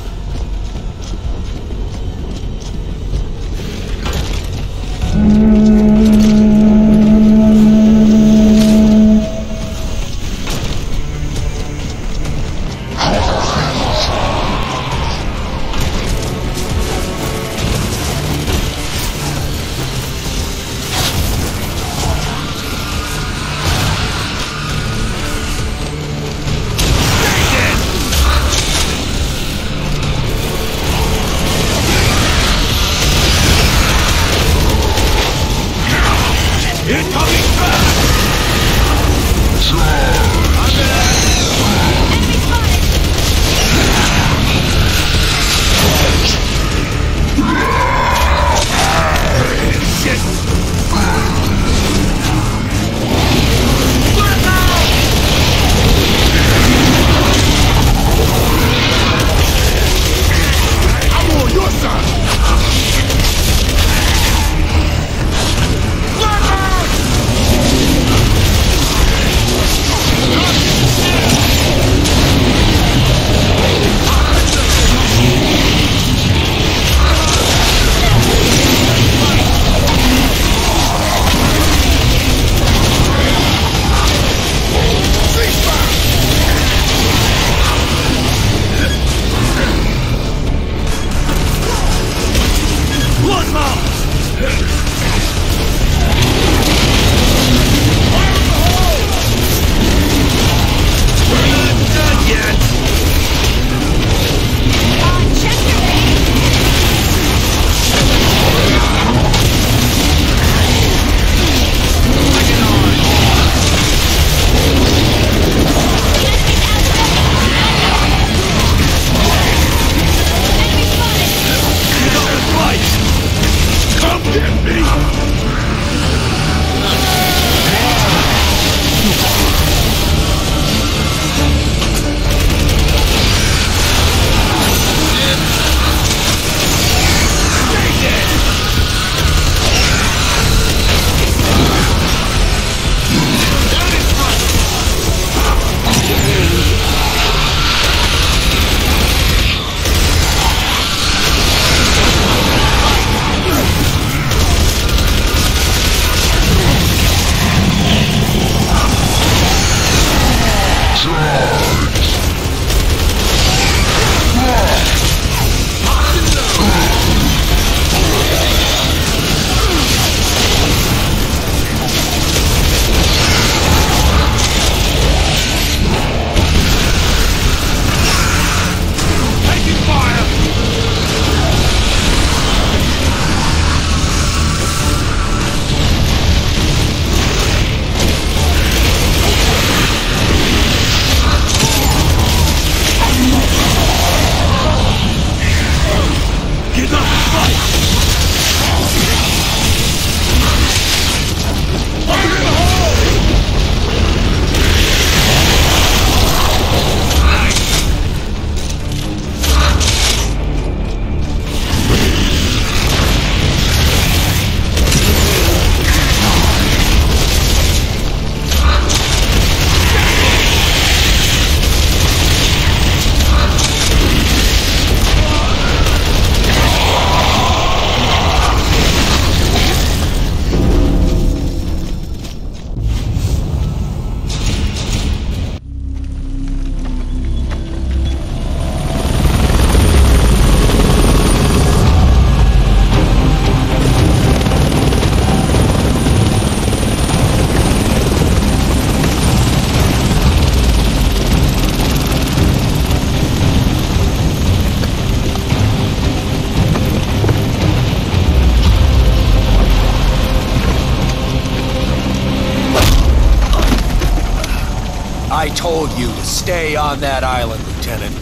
I told you to stay on that island, Lieutenant.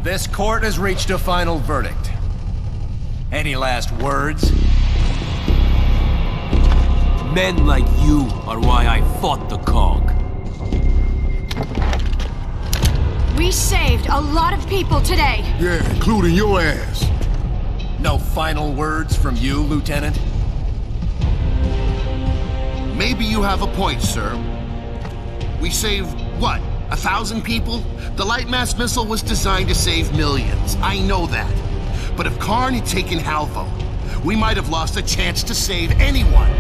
This court has reached a final verdict. Any last words? Men like you are why I fought the Cog. We saved a lot of people today. Yeah, including your ass. No final words from you, Lieutenant? Maybe you have a point, sir. We saved, what, 1,000 people? The light mass missile was designed to save millions. I know that. But if Karn had taken Halvo, we might have lost a chance to save anyone.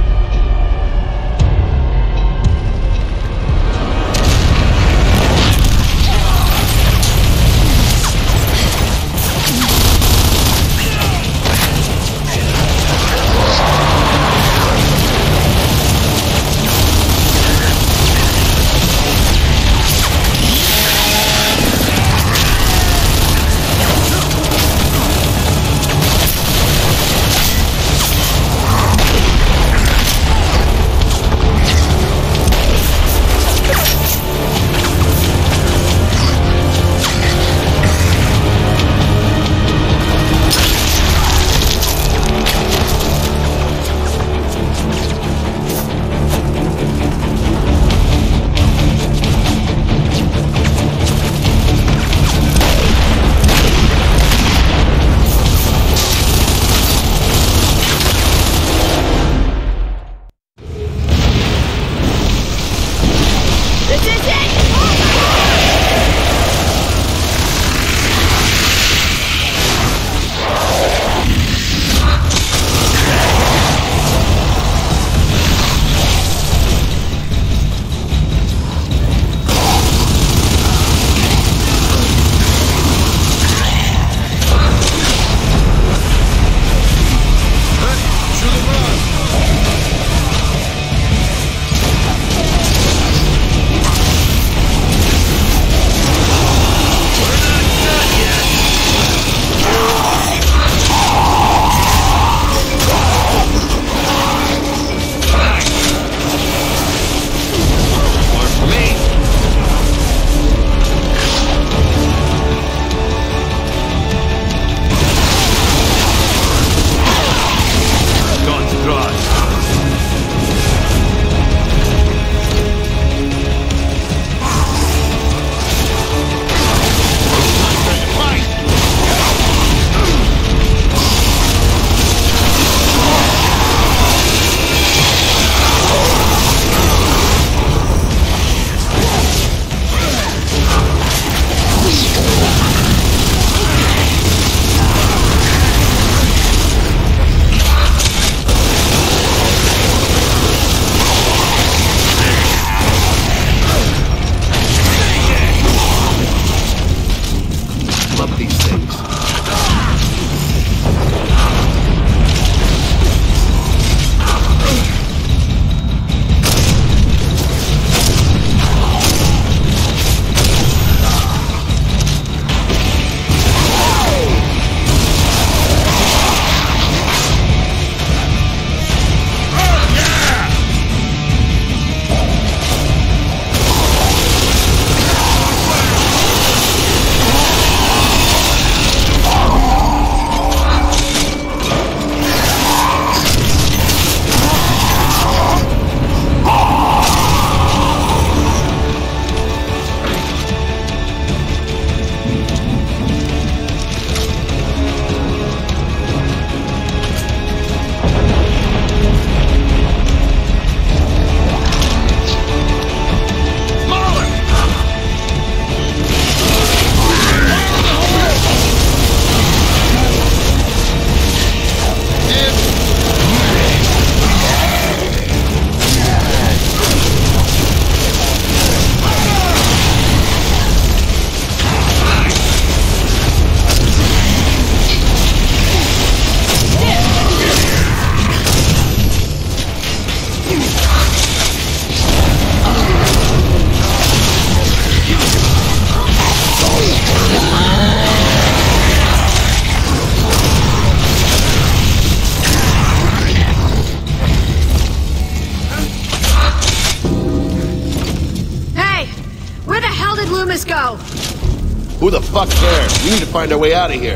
Who the fuck cares? We need to find our way out of here.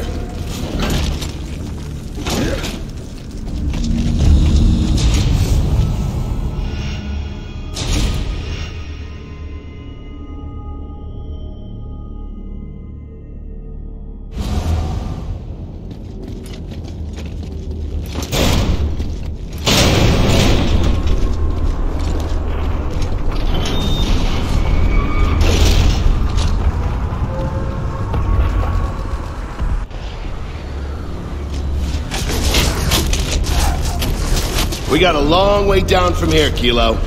We got a long way down from here, Kilo.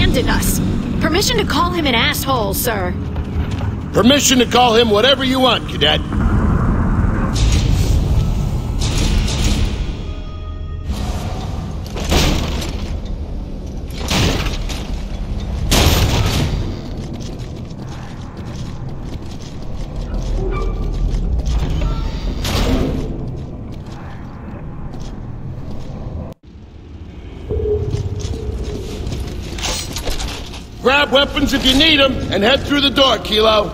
abandoned us. Permission to call him an asshole, sir. Permission to call him whatever you want, Cadet. Grab weapons if you need them, and head through the door, Kilo.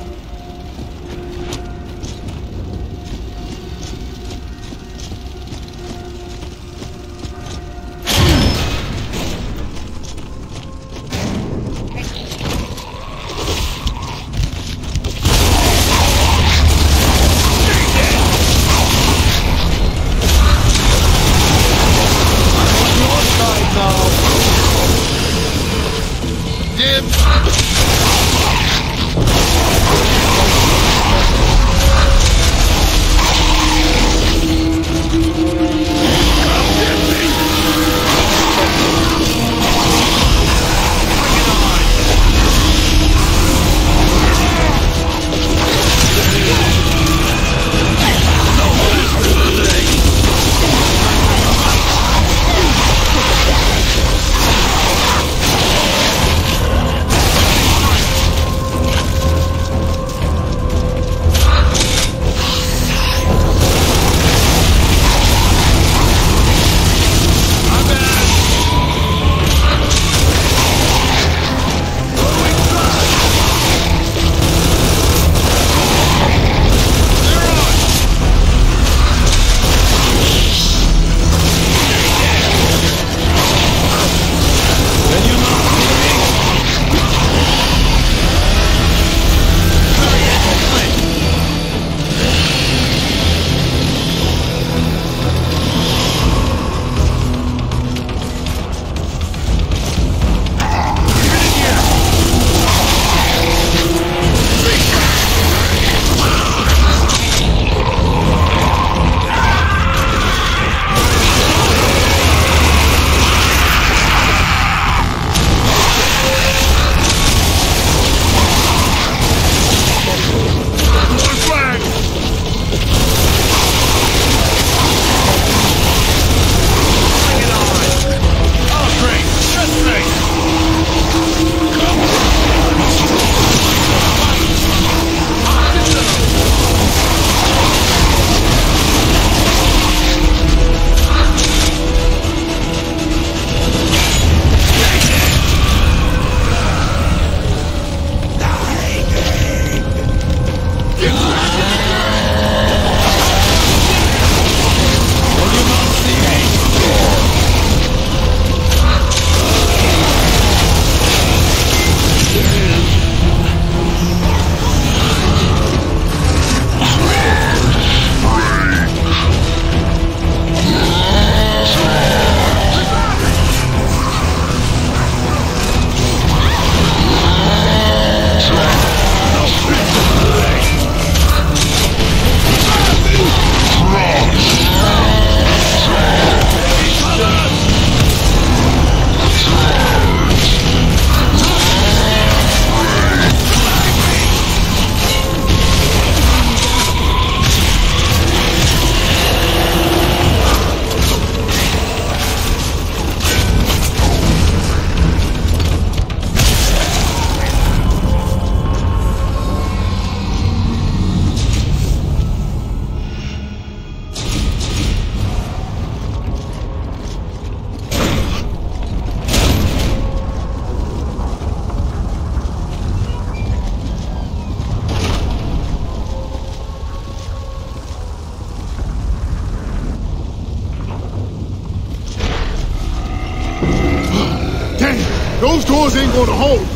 Those doors ain't gonna hold.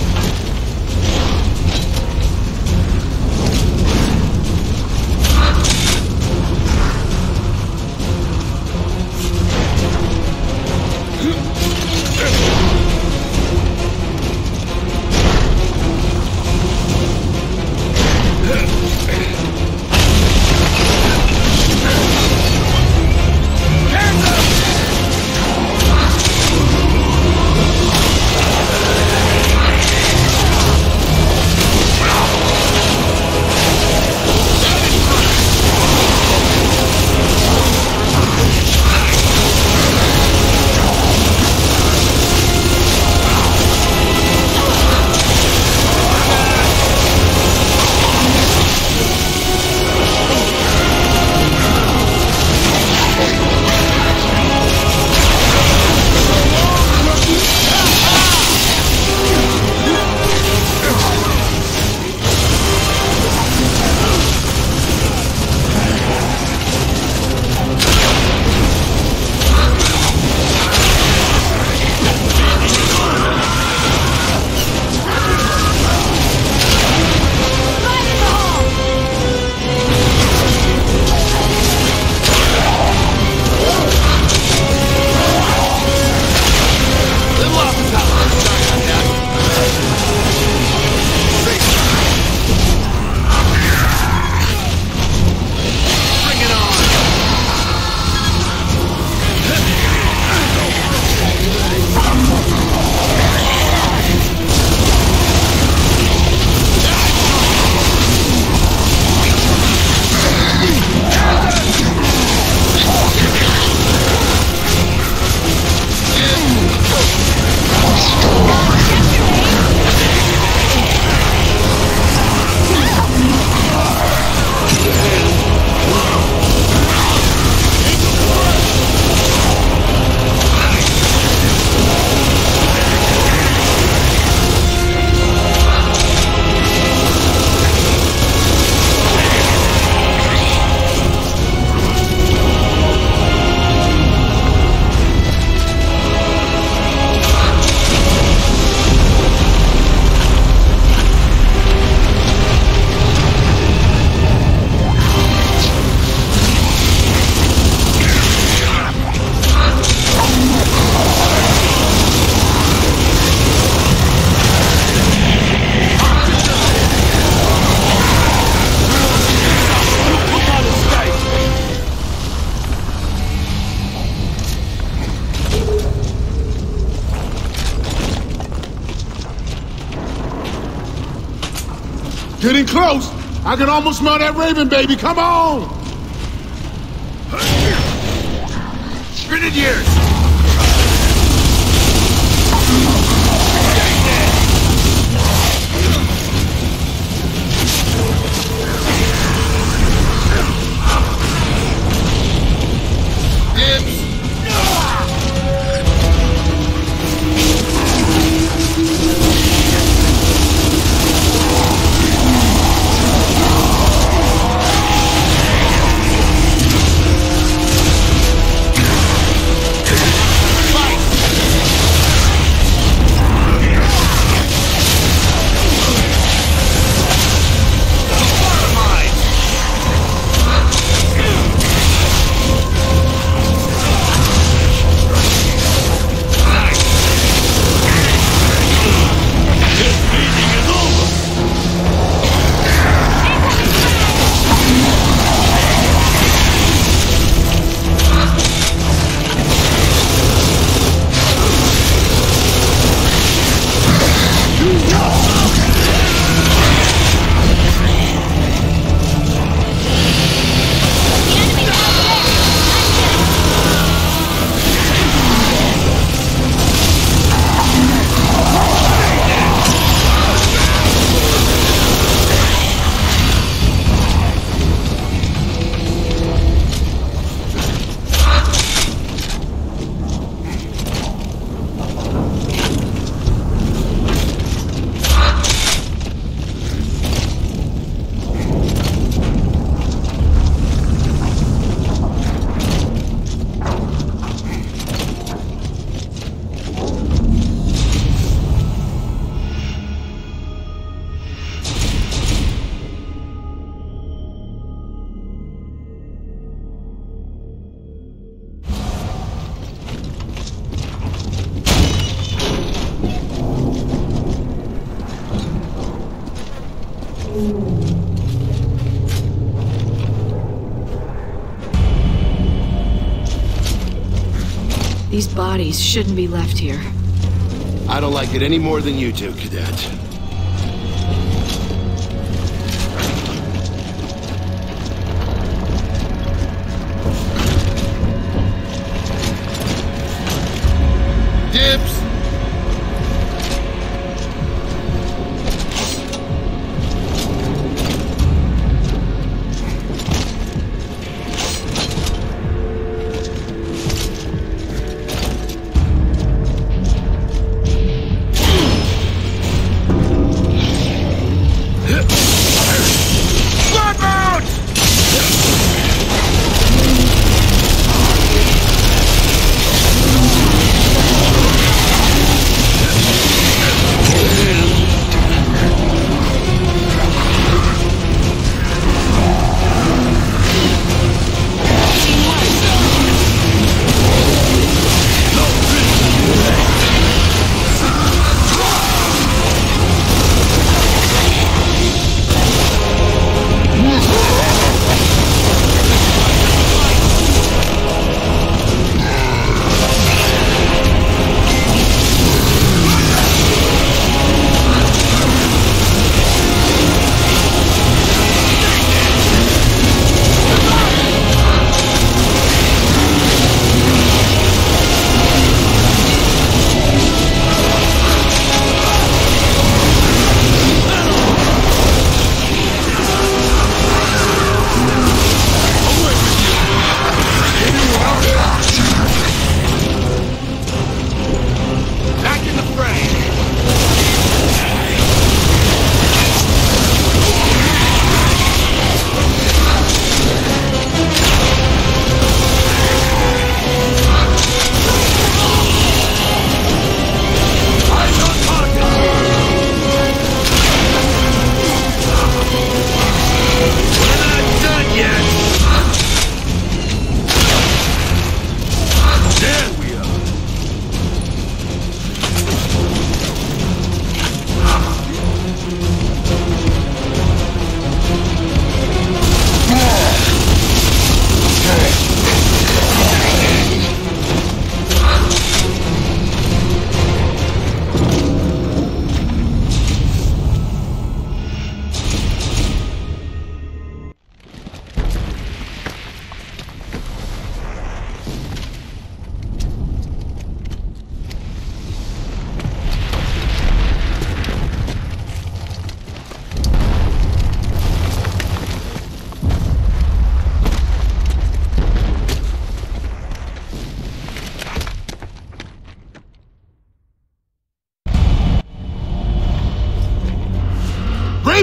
Getting close. I can almost smell that Raven, baby. Come on. Grenadiers! These bodies shouldn't be left here. I don't like it any more than you do, Cadet. Dibs!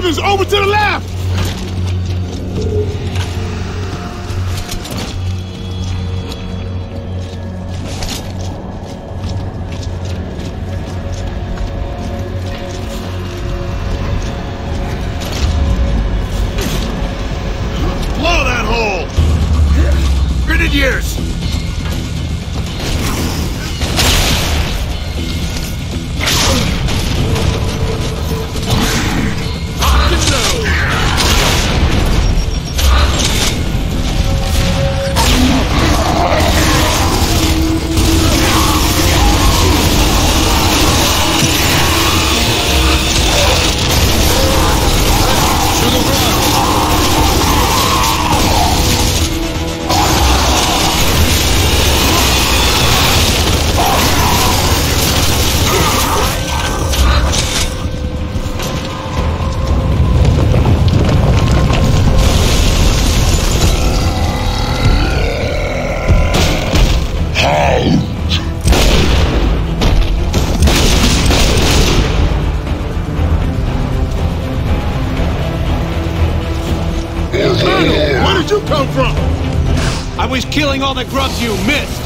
Ravens, over to the left! Blow that hole! Grenadiers! Where did you come from? I was killing all the grubs you missed!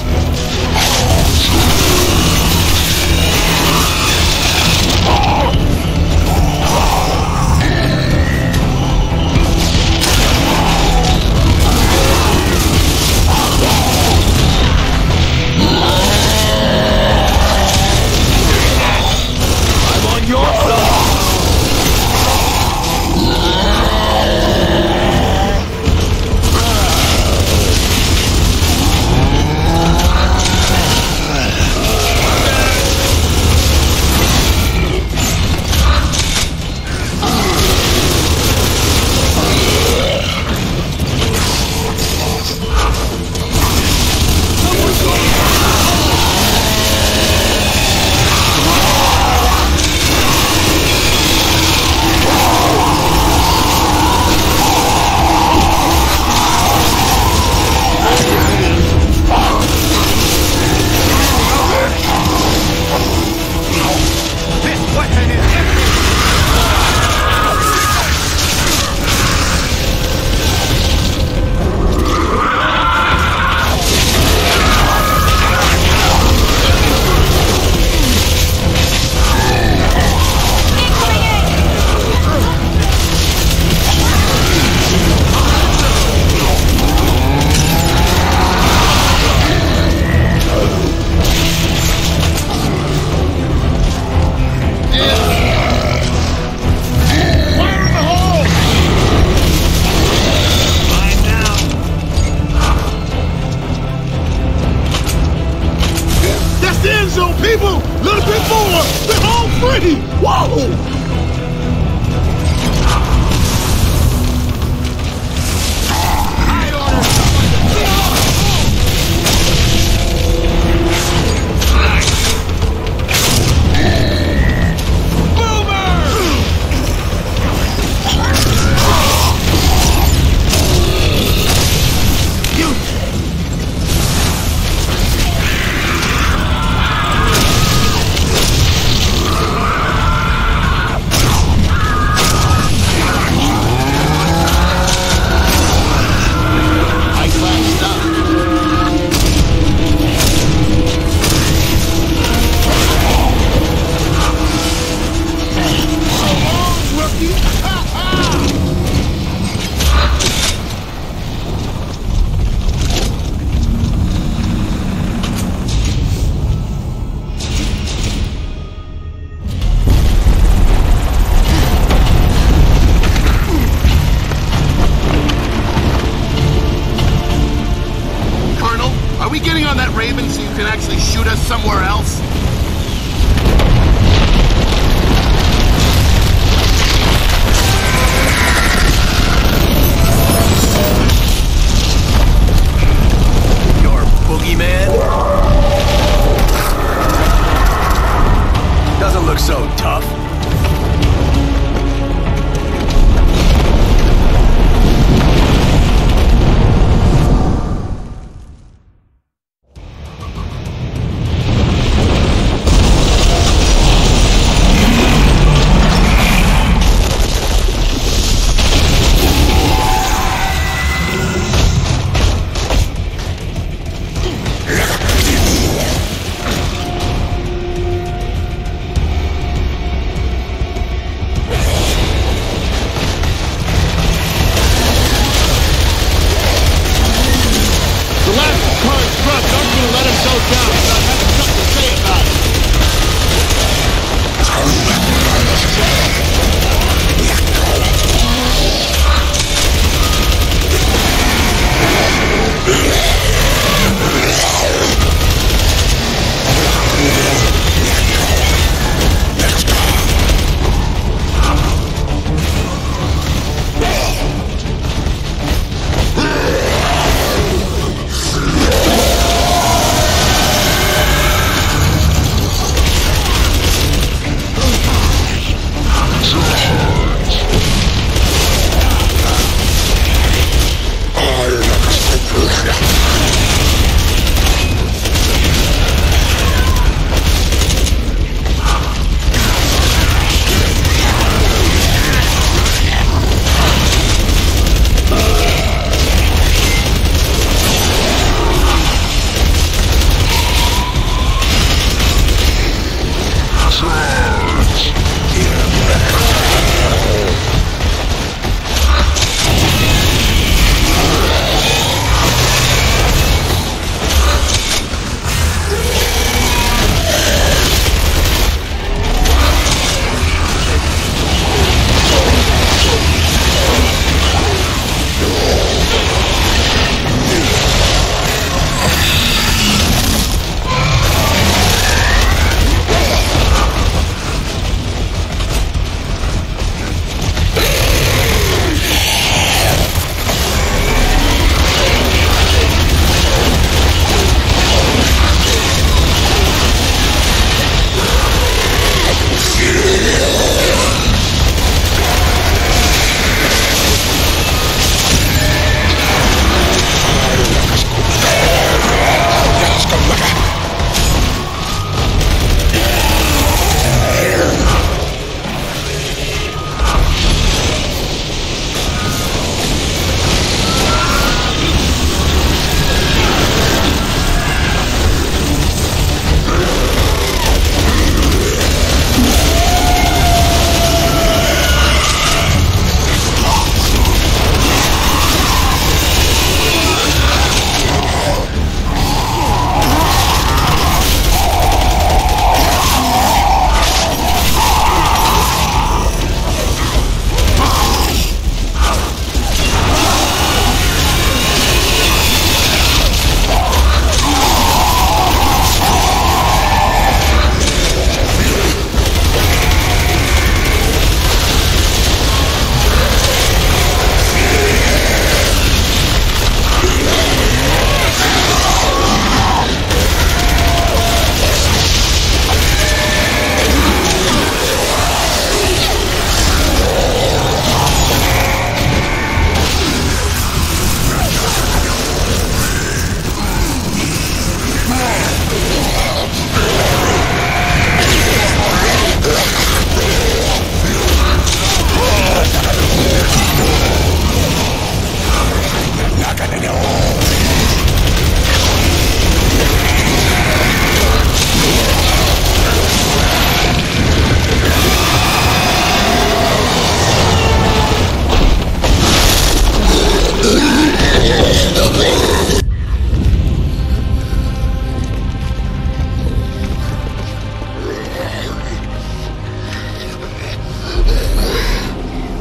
I'm on your side! People, little bit more! They're all free! Whoa! Raven so you can actually shoot us somewhere else? Your boogeyman? Doesn't look so tough.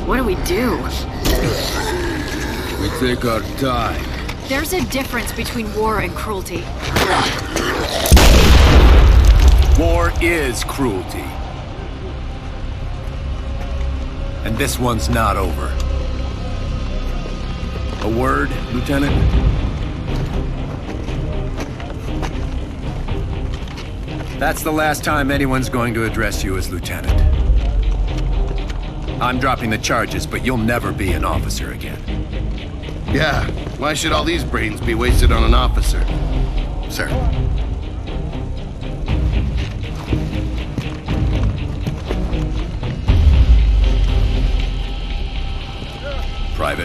What do we do? We take our time. There's a difference between war and cruelty. War is cruelty. And this one's not over. A word, Lieutenant? That's the last time anyone's going to address you as Lieutenant. I'm dropping the charges, but you'll never be an officer again. Yeah, why should all these brains be wasted on an officer? Sir. Private.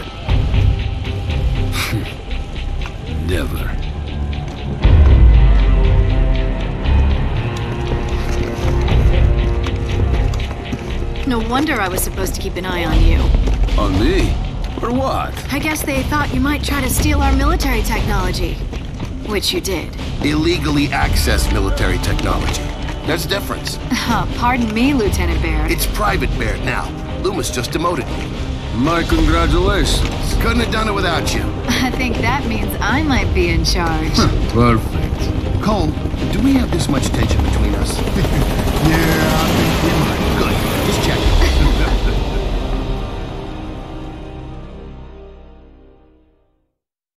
Never. No wonder I was supposed to keep an eye on you. On me? For what? I guess they thought you might try to steal our military technology. Which you did. Illegally access military technology. There's a difference. Pardon me, Lieutenant Baird. It's Private Baird now. Loomis just demoted me. My congratulations. Couldn't have done it without you. I think that means I might be in charge. Perfect. Cole, do we have this much tension between us? Yeah, I think we might. Good.